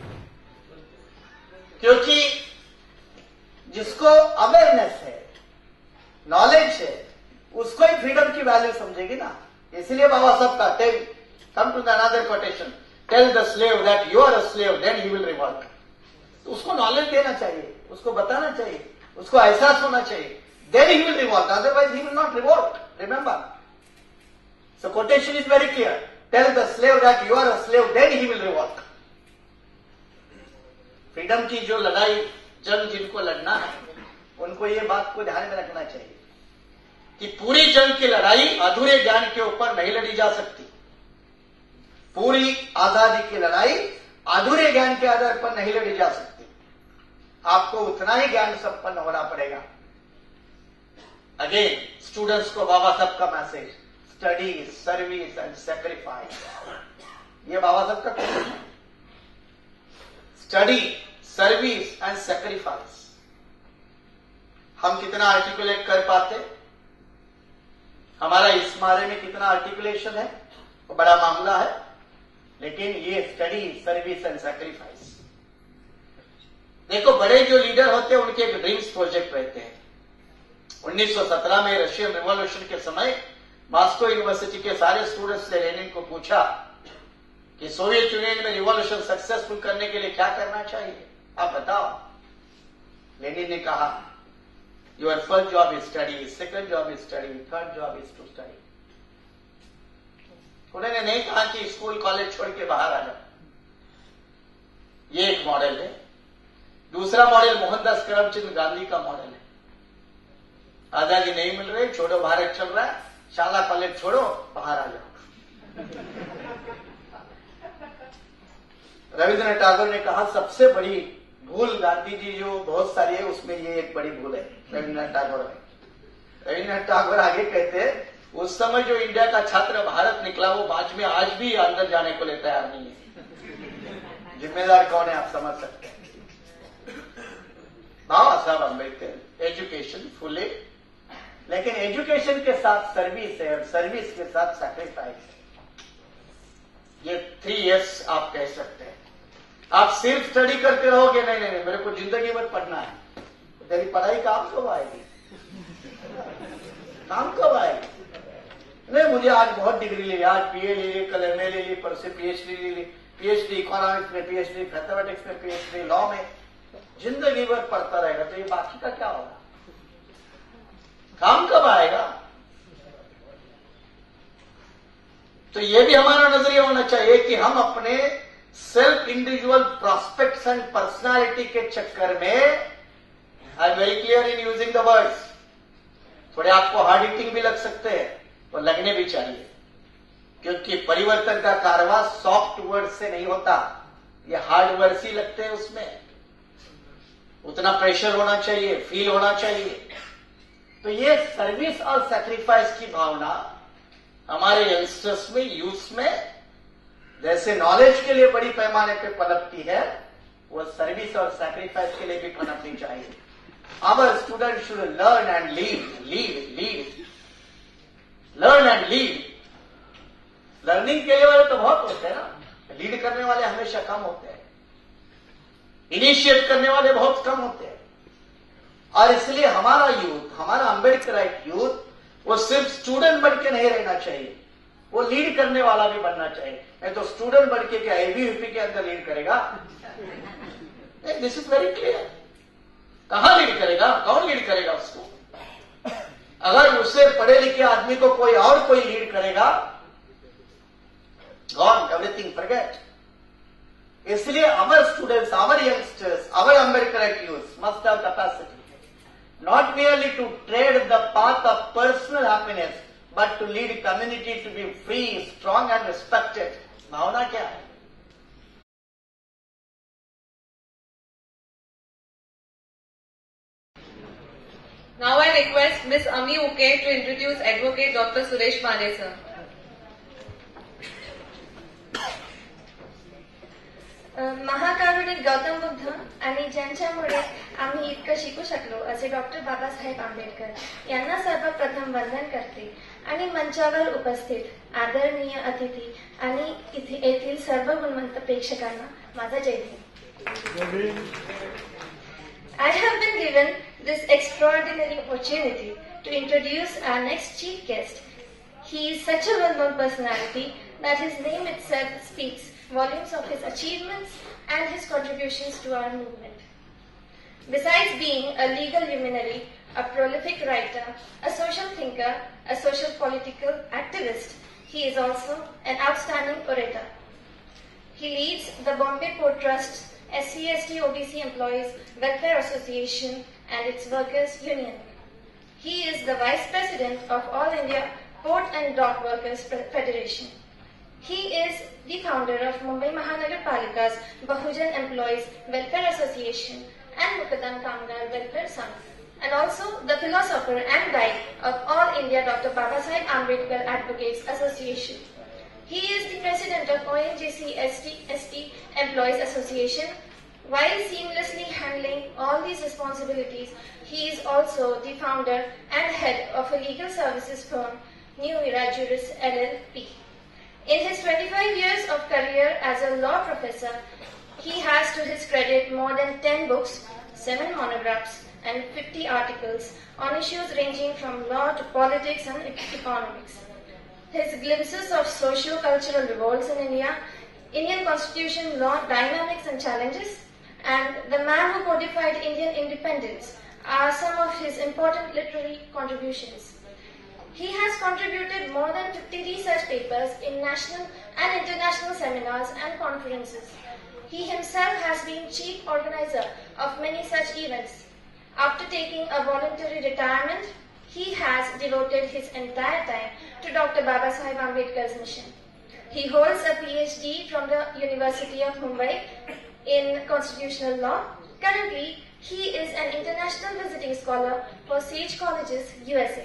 क्योंकि जिसको अवेयरनेस है, नॉलेज है, उसको ही फ्रीडम की वैल्यू समझेगी ना। इसलिए बाबा साहब का tell come to the another quotation, tell the slave that you are a slave, then he will revolt. तो उसको नॉलेज देना चाहिए, उसको बताना चाहिए, उसको एहसास होना चाहिए. Then he will revolt, otherwise he will not revolt. Remember. So quotation is very clear. Tell the slave that you are a slave, then he will revolt. Freedom की जो लड़ाई, जंग जिनको लड़ना है, उनको ये बात को ध्यान में रखना चाहिए कि पूरी जंग की लड़ाई अधूरे ज्ञान के ऊपर नहीं लड़ी जा सकती. पूरी आजादी की लड़ाई अधूरे ज्ञान के आधार पर नहीं लड़ी जा सकती. आपको उतना ही ज्ञान संपन्न होना पड़ेगा. अगेन स्टूडेंट्स को बाबा साहब का message, study, service and sacrifice. ये बाबा साहब का क्वेश्चन है. Study, service and sacrifice. हम कितना आर्टिकुलेट कर पाते, हमारा इस बारे में कितना आर्टिकुलेशन है, वो बड़ा मामला है. लेकिन ये स्टडी, सर्विस एंड सेक्रीफाइस. देखो, बड़े जो लीडर होते हैं उनके एक ड्रीम्स प्रोजेक्ट रहते हैं. उन्नीस सौ सत्रह में रशियन रिवॉल्यूशन के समय मॉस्को यूनिवर्सिटी के सारे स्टूडेंट्स ने लेनिन को पूछा कि सोवियत यूनियन में रिवॉल्यूशन सक्सेसफुल करने के लिए क्या करना चाहिए, आप बताओ. लेनिन ने कहा, your first job is study, second job is study, third job is to study. उन्होंने नहीं कहा कि स्कूल कॉलेज छोड़ के बाहर आ जाओ. ये एक मॉडल है. दूसरा मॉडल मोहनदास करमचंद गांधी का मॉडल है. आजादी नहीं मिल रही, छोड़ो, भारत चल रहा है, शाला कॉलेज छोड़ो, बाहर आ जाओ. रविंद्रनाथ टैगोर ने कहा, सबसे बड़ी भूल गांधी जी जो बहुत सारी है, उसमें ये एक बड़ी भूल है. रविंद्रनाथ टैगोर में रविंद्रनाथ टैगोर आगे कहते हैं, उस समय जो इंडिया का छात्र भारत निकला, वो बाद में आज भी अंदर जाने को लिए तैयार नहीं है. जिम्मेदार कौन है, आप समझ सकते हैं. बाबा साहब अम्बेडकर एजुकेशन फुले, लेकिन एजुकेशन के साथ सर्विस है और सर्विस के साथ सैक्रिफाइस है. ये थ्री इयर्स आप कह सकते हैं. आप सिर्फ स्टडी करते रहोगे, नहीं नहीं नहीं मेरे को जिंदगी भर पढ़ना है, तेरी पढ़ाई काम कब आएगी, काम कब आएगी. नहीं, मुझे आज बहुत डिग्री ले ली, आज पीए ले ली, कल एमए ले ली, परसों पीएचडी ले ली, पीएचडी इकोनॉमिक्स में, पीएचडी मैथमेटिक्स में, पीएचडी लॉ में, जिंदगी भर पढ़ता रहेगा तो ये बाकी का क्या होगा, काम कब आएगा. तो ये भी हमारा नजरिया होना चाहिए कि हम अपने self individual prospects and personality के चक्कर में, I am very clear in using the words, थोड़े आपको हार्ड हिटिंग भी लग सकते हैं और लगने भी चाहिए, क्योंकि परिवर्तन का कारवां सॉफ्ट वर्ड से नहीं होता, ये हार्ड वर्ड्स ही लगते हैं. उसमें उतना प्रेशर होना चाहिए, फील होना चाहिए. तो ये सर्विस और सैक्रिफाइस की भावना हमारे यंगस्टर्स में, यूथ में, जैसे नॉलेज के लिए बड़ी पैमाने पे पनपती है, वो सर्विस और सैक्रिफाइस के लिए भी पनपनी चाहिए. Our student should learn and lead, lead lead learn and lead. Learning के लिए वाले तो बहुत होते हैं ना, लीड करने वाले हमेशा कम होते हैं, इनिशिएट करने वाले बहुत कम होते हैं. और इसलिए हमारा यूथ, हमारा अम्बेडकराइट यूथ, वो सिर्फ स्टूडेंट बन के नहीं रहना चाहिए, वो लीड करने वाला भी बनना चाहिए. नहीं तो स्टूडेंट बन के क्या एबीवीपी के अंदर लीड करेगा, दिस इज वेरी क्लियर. कहां लीड करेगा, कौन लीड करेगा उसको. अगर उससे पढ़े लिखे आदमी को कोई और कोई लीड करेगा, गॉन, एवरीथिंग फॉरगेट. इसलिए our students, our youngsters, our Ambedkarite youth must have capacity, not merely to tread the path of personal happiness, but to lead community to be free, strong and respected. भावना क्या है. Now I request Miss Ami Uke to introduce Advocate Doctor Suresh Mane sir. महाकारुणिक Gautam Buddha आणि ज्यांच्यामुळे आम्ही इतकं शिकू शकलो असे डॉक्टर बाबासाहेब आंबेडकर यांना सर्वप्रथम वंदन करते आणि मंचावर उपस्थित आदरणीय अतिथी आणि इथे येथील सर्व गुणवंत प्रेक्षकांना माझा जय Bhim. I have been given this extraordinary opportunity to introduce our next chief guest. He is such a well-known personality that his name itself speaks volumes of his achievements and his contributions to our movement. Besides being a legal luminary, a prolific writer, a social thinker, a social political activist, he is also an outstanding orator. He leads the Bombay Port Trust's S C S T O B C Employees Welfare Association and its Workers' Union. He is the Vice President of All India Port and Dock Workers Federation. He is the founder of Mumbai Mahanagar Palika's Bahujan Employees Welfare Association and Mukaddam Kamgar Welfare Sangh, and also the philosopher and guide of All India Doctor Babasaheb Ambedkar Advocates Association. He is the president of O N G C S T Employees Association. While seamlessly handling all these responsibilities, he is also the founder and head of a legal services firm, New Era Juris L L P. In his twenty-five years of career as a law professor, he has to his credit more than ten books, seven monographs, and fifty articles on issues ranging from law to politics and economics. His glimpses of socio-cultural revolts in India, Indian constitution law dynamics and challenges, and the man who codified Indian independence are some of his important literary contributions. He has contributed more than fifty research papers in national and international seminars and conferences. He himself has been chief organizer of many such events. After taking a voluntary retirement, he has devoted his entire time to Doctor Babasaheb Ambedkar's mission. He holds a P H D from the University of Mumbai in Constitutional Law. Currently, he is an international visiting scholar for Sage Colleges, U S A.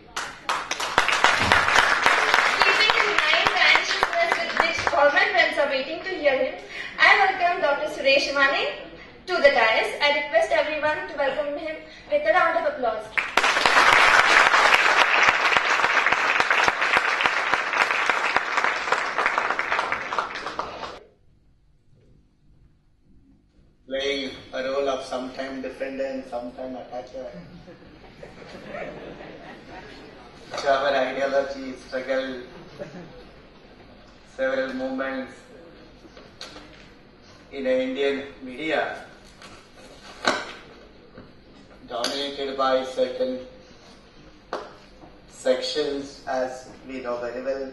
Keeping in mind the anxiousness with which all my friends are waiting to hear him, I welcome Doctor Suresh Mane to the dais. I request everyone to welcome him with a round of applause. Playing a role of sometime defender and sometime attacker. So our ideology, struggle, several movements in the Indian media dominated by certain sections, as we know very well.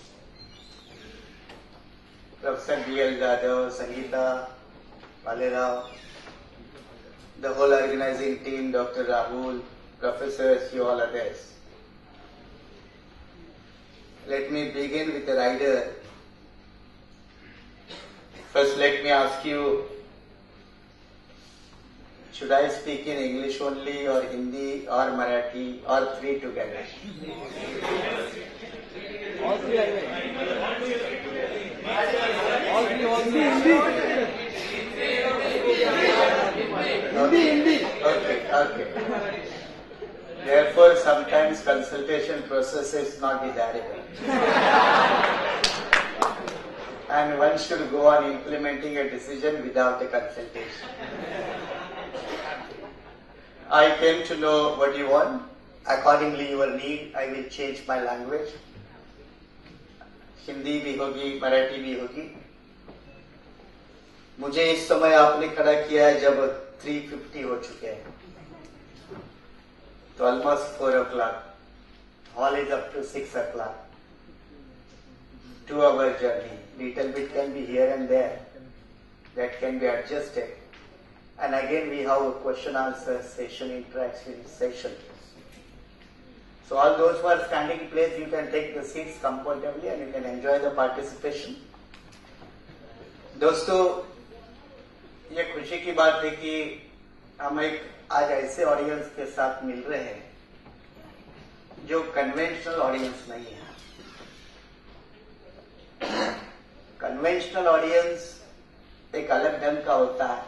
Professor D L Jadhav, Sangeeta, Valera, the whole organizing team, Doctor Rahul, professors, you all others. Let me begin with the rider. First, let me ask you, should I speak in English only, or Hindi, or Marathi, or three together? All three are there. All three, all three. Hindi, Hindi. Okay, okay. Therefore, sometimes consultation process is not desirable. And one should go on implementing a decision without a consultation. I came to know what you want. Accordingly, your need, I will change my language. Hindi भी होगी, मराठी भी होगी. मुझे इस समय आपने खड़ा किया है जब three fifty हो चुके हैं. तो almost four o'clock. Hall is up to six o'clock. Two hour journey. Little bit can be here and there. That can be adjusted. And again we have a question answer session, interaction session. So all those who are standing in place, you can take the seats comfortably and you can enjoy the participation. दोस्तों, ये खुशी की बात है कि हम एक आज ऐसे ऑडियंस के साथ मिल रहे हैं जो कन्वेंशनल ऑडियंस नहीं है. कन्वेंशनल ऑडियंस एक अलग ढंग का होता है.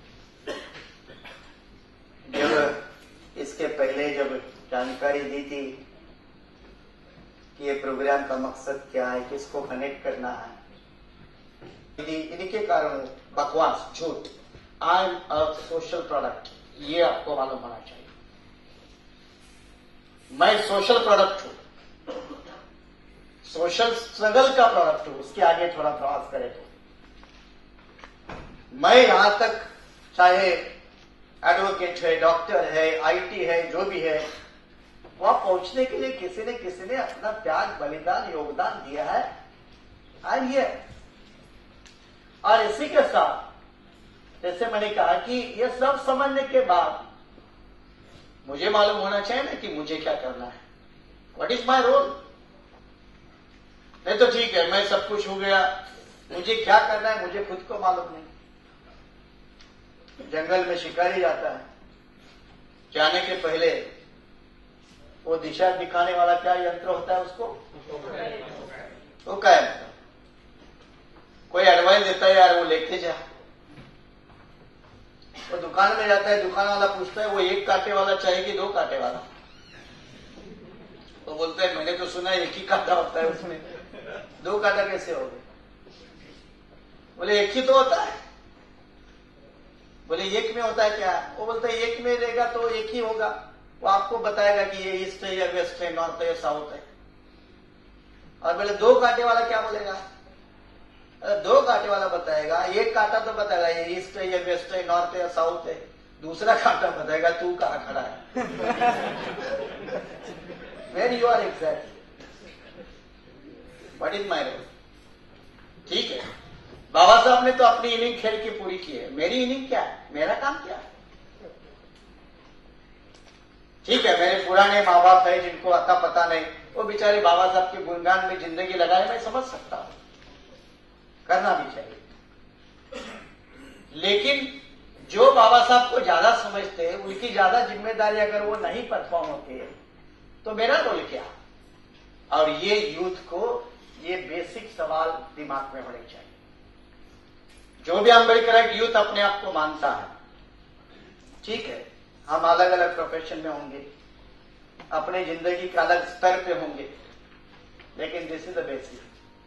जब इसके पहले जब जानकारी दी थी कि ये प्रोग्राम का मकसद क्या है, किसको कनेक्ट करना है, इन्हीं के कारण बकवास, झूठ, I am a social product, ये आपको मालूम होना चाहिए. मैं सोशल प्रोडक्ट हूं, सोशल स्ट्रगल का प्रोडक्ट हूं. उसके आगे थोड़ा प्रवास करें तो मैं यहां तक चाहे एडवोकेट है, डॉक्टर है, आईटी है, जो भी है, वहां पहुंचने के लिए किसी ने किसी ने अपना त्याग, बलिदान, योगदान दिया है। आई ये और इसी के साथ जैसे मैंने कहा कि ये सब समझने के बाद मुझे मालूम होना चाहिए ना कि मुझे क्या करना है, व्हाट इज माय रोल। नहीं तो ठीक है, मैं सब कुछ हो गया, मुझे क्या करना है मुझे खुद को मालूम नहीं। जंगल में शिकारी जाता है, जाने के पहले वो दिशा दिखाने वाला क्या यंत्र होता है उसको, वो क्या है, कोई एडवाइस देता है यार वो लेके जा। वो दुकान में जाता है, दुकान वाला पूछता है वो एक कांटे वाला चाहिए कि दो कांटे वाला। वो बोलता है मैंने तो सुना है एक ही कांटा होता है उसमें, दो कांटा कैसे हो गए। बोले एक ही तो होता है। बोले एक में होता है क्या, वो बोलता है एक में रहेगा तो एक ही होगा, वो आपको बताएगा कि ये ईस्ट है या वेस्ट है, नॉर्थ है या साउथ है। और बोले दो कांटे वाला क्या बोलेगा, दो कांटे वाला बताएगा, एक कांटा तो बताएगा ये ईस्ट है या वेस्ट है, नॉर्थ है या साउथ है, दूसरा कांटा बताएगा तू कहां खड़ा है। Where you are exact, what is my role. ठीक है, बाबा साहब ने तो अपनी इनिंग खेल के पूरी की है, मेरी इनिंग क्या है, मेरा काम क्या है। ठीक है, मेरे पुराने माँ बाप है जिनको अता पता नहीं, वो बेचारे बाबा साहब के गुणगान में जिंदगी लगाए, मैं समझ सकता हूं, करना भी चाहिए। लेकिन जो बाबा साहब को ज्यादा समझते हैं, उनकी ज्यादा जिम्मेदारी अगर वो नहीं परफॉर्म होती है तो मेरा रोल क्या। और ये यूथ को ये बेसिक सवाल दिमाग में होने चाहिए। जो भी अम्बेडकराइट यूथ अपने आप को मानता है, ठीक है, हम अलग अलग प्रोफेशन में होंगे, अपने जिंदगी के अलग स्तर पे होंगे, लेकिन दिस इज द बेसिक।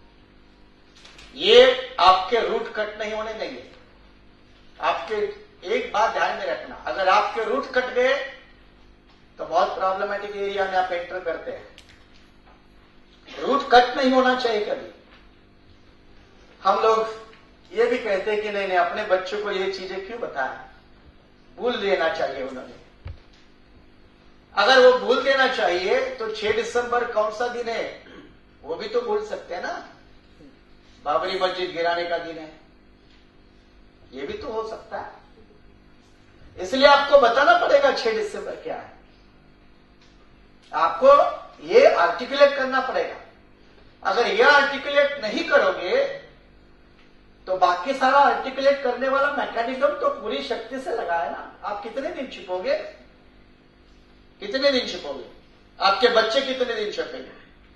ये आपके रूट कट नहीं होने देंगे। आपके एक बात ध्यान में रखना, अगर आपके रूट कट गए तो बहुत प्रॉब्लमेटिक एरिया में आप एंटर करते हैं। रूट कट नहीं होना चाहिए कभी। हम लोग ये भी कहते हैं कि नहीं नहीं अपने बच्चों को ये चीजें क्यों बताएं, भूल देना चाहिए उन्होंने। अगर वो भूल देना चाहिए तो छह दिसंबर कौन सा दिन है वो भी तो भूल सकते हैं ना, बाबरी मस्जिद गिराने का दिन है, ये भी तो हो सकता है। इसलिए आपको बताना पड़ेगा छह दिसंबर क्या है, आपको ये आर्टिकुलेट करना पड़ेगा। अगर ये आर्टिकुलेट नहीं करोगे तो बाकी सारा आर्टिकुलेट करने वाला मैकेनिज्म तो पूरी शक्ति से लगा है ना। आप कितने दिन छिपोगे, कितने दिन छिपोगे, आपके बच्चे कितने दिन छिपेंगे।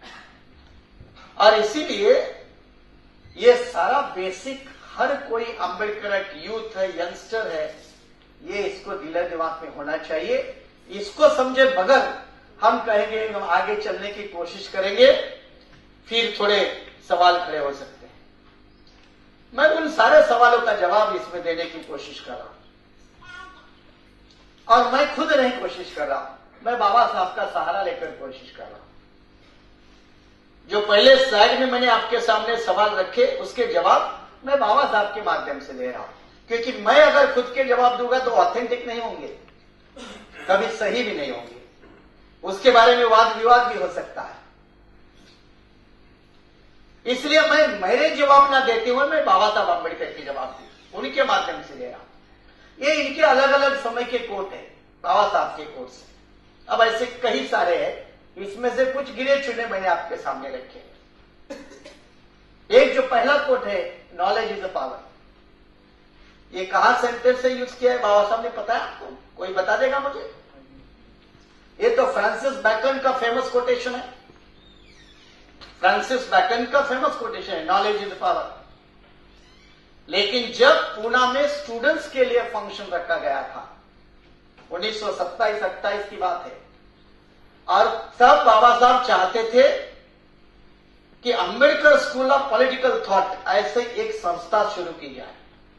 और इसीलिए ये सारा बेसिक हर कोई अम्बेडकर यूथ है, यंगस्टर है, ये इसको दिल दिमाग में होना चाहिए। इसको समझे बगैर हम कहेंगे हम आगे चलने की कोशिश करेंगे, फिर थोड़े सवाल खड़े हो सकते हैं। मैं उन सारे सवालों का जवाब इसमें देने की कोशिश कर रहा हूं, और मैं खुद नहीं कोशिश कर रहा हूं, मैं बाबा साहब का सहारा लेकर कोशिश कर रहा हूं। जो पहले स्लाइड में मैंने आपके सामने सवाल रखे उसके जवाब मैं बाबा साहब के माध्यम से दे रहा हूं, क्योंकि मैं अगर खुद के जवाब दूंगा तो ऑथेंटिक नहीं होंगे, कभी सही भी नहीं होंगे, उसके बारे में वाद विवाद भी हो सकता है। इसलिए मैं मेरे जवाब ना देते हुए मैं बाबा साहब अम्बेडकर के जवाब दूं, उनके माध्यम से दे रहा हूं। ये इनके अलग अलग समय के कोट है, बाबा साहब के कोट से। अब ऐसे कई सारे हैं, इसमें से कुछ गिने चुने मैंने आपके सामने रखे। एक जो पहला कोट है, नॉलेज इज अ पावर, ये कहां सेंटेंस से यूज किया है बाबा साहब ने पता है आपको, कोई बता देगा मुझे। ये तो फ्रांसिस बैकन का फेमस कोटेशन है, फ्रांसिस बैकन का फेमस कोटेशन है, नॉलेज इज पावर। लेकिन जब पूना में स्टूडेंट्स के लिए फंक्शन रखा गया था, उन्नीस सौ सत्ताईस अट्ठाईस की बात है, और तब बाबा साहब चाहते थे कि Ambedkar school of political thought ऐसे एक संस्था शुरू की जाए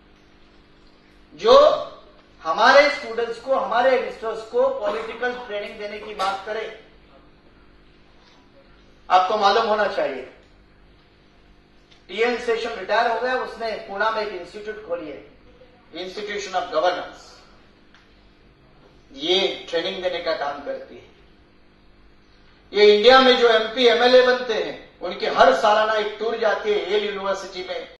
जो हमारे स्टूडेंट्स को, हमारे यंगस्टर्स को पॉलिटिकल ट्रेनिंग देने की बात करे। आपको मालूम होना चाहिए टीएन सेशन रिटायर हो गया, उसने पुणे में एक इंस्टीट्यूट खोली है इंस्टीट्यूशन ऑफ गवर्नेंस, ये ट्रेनिंग देने का काम करती है। ये इंडिया में जो एमपी एमएलए बनते हैं उनकी हर सालाना एक टूर जाती है येल यूनिवर्सिटी में।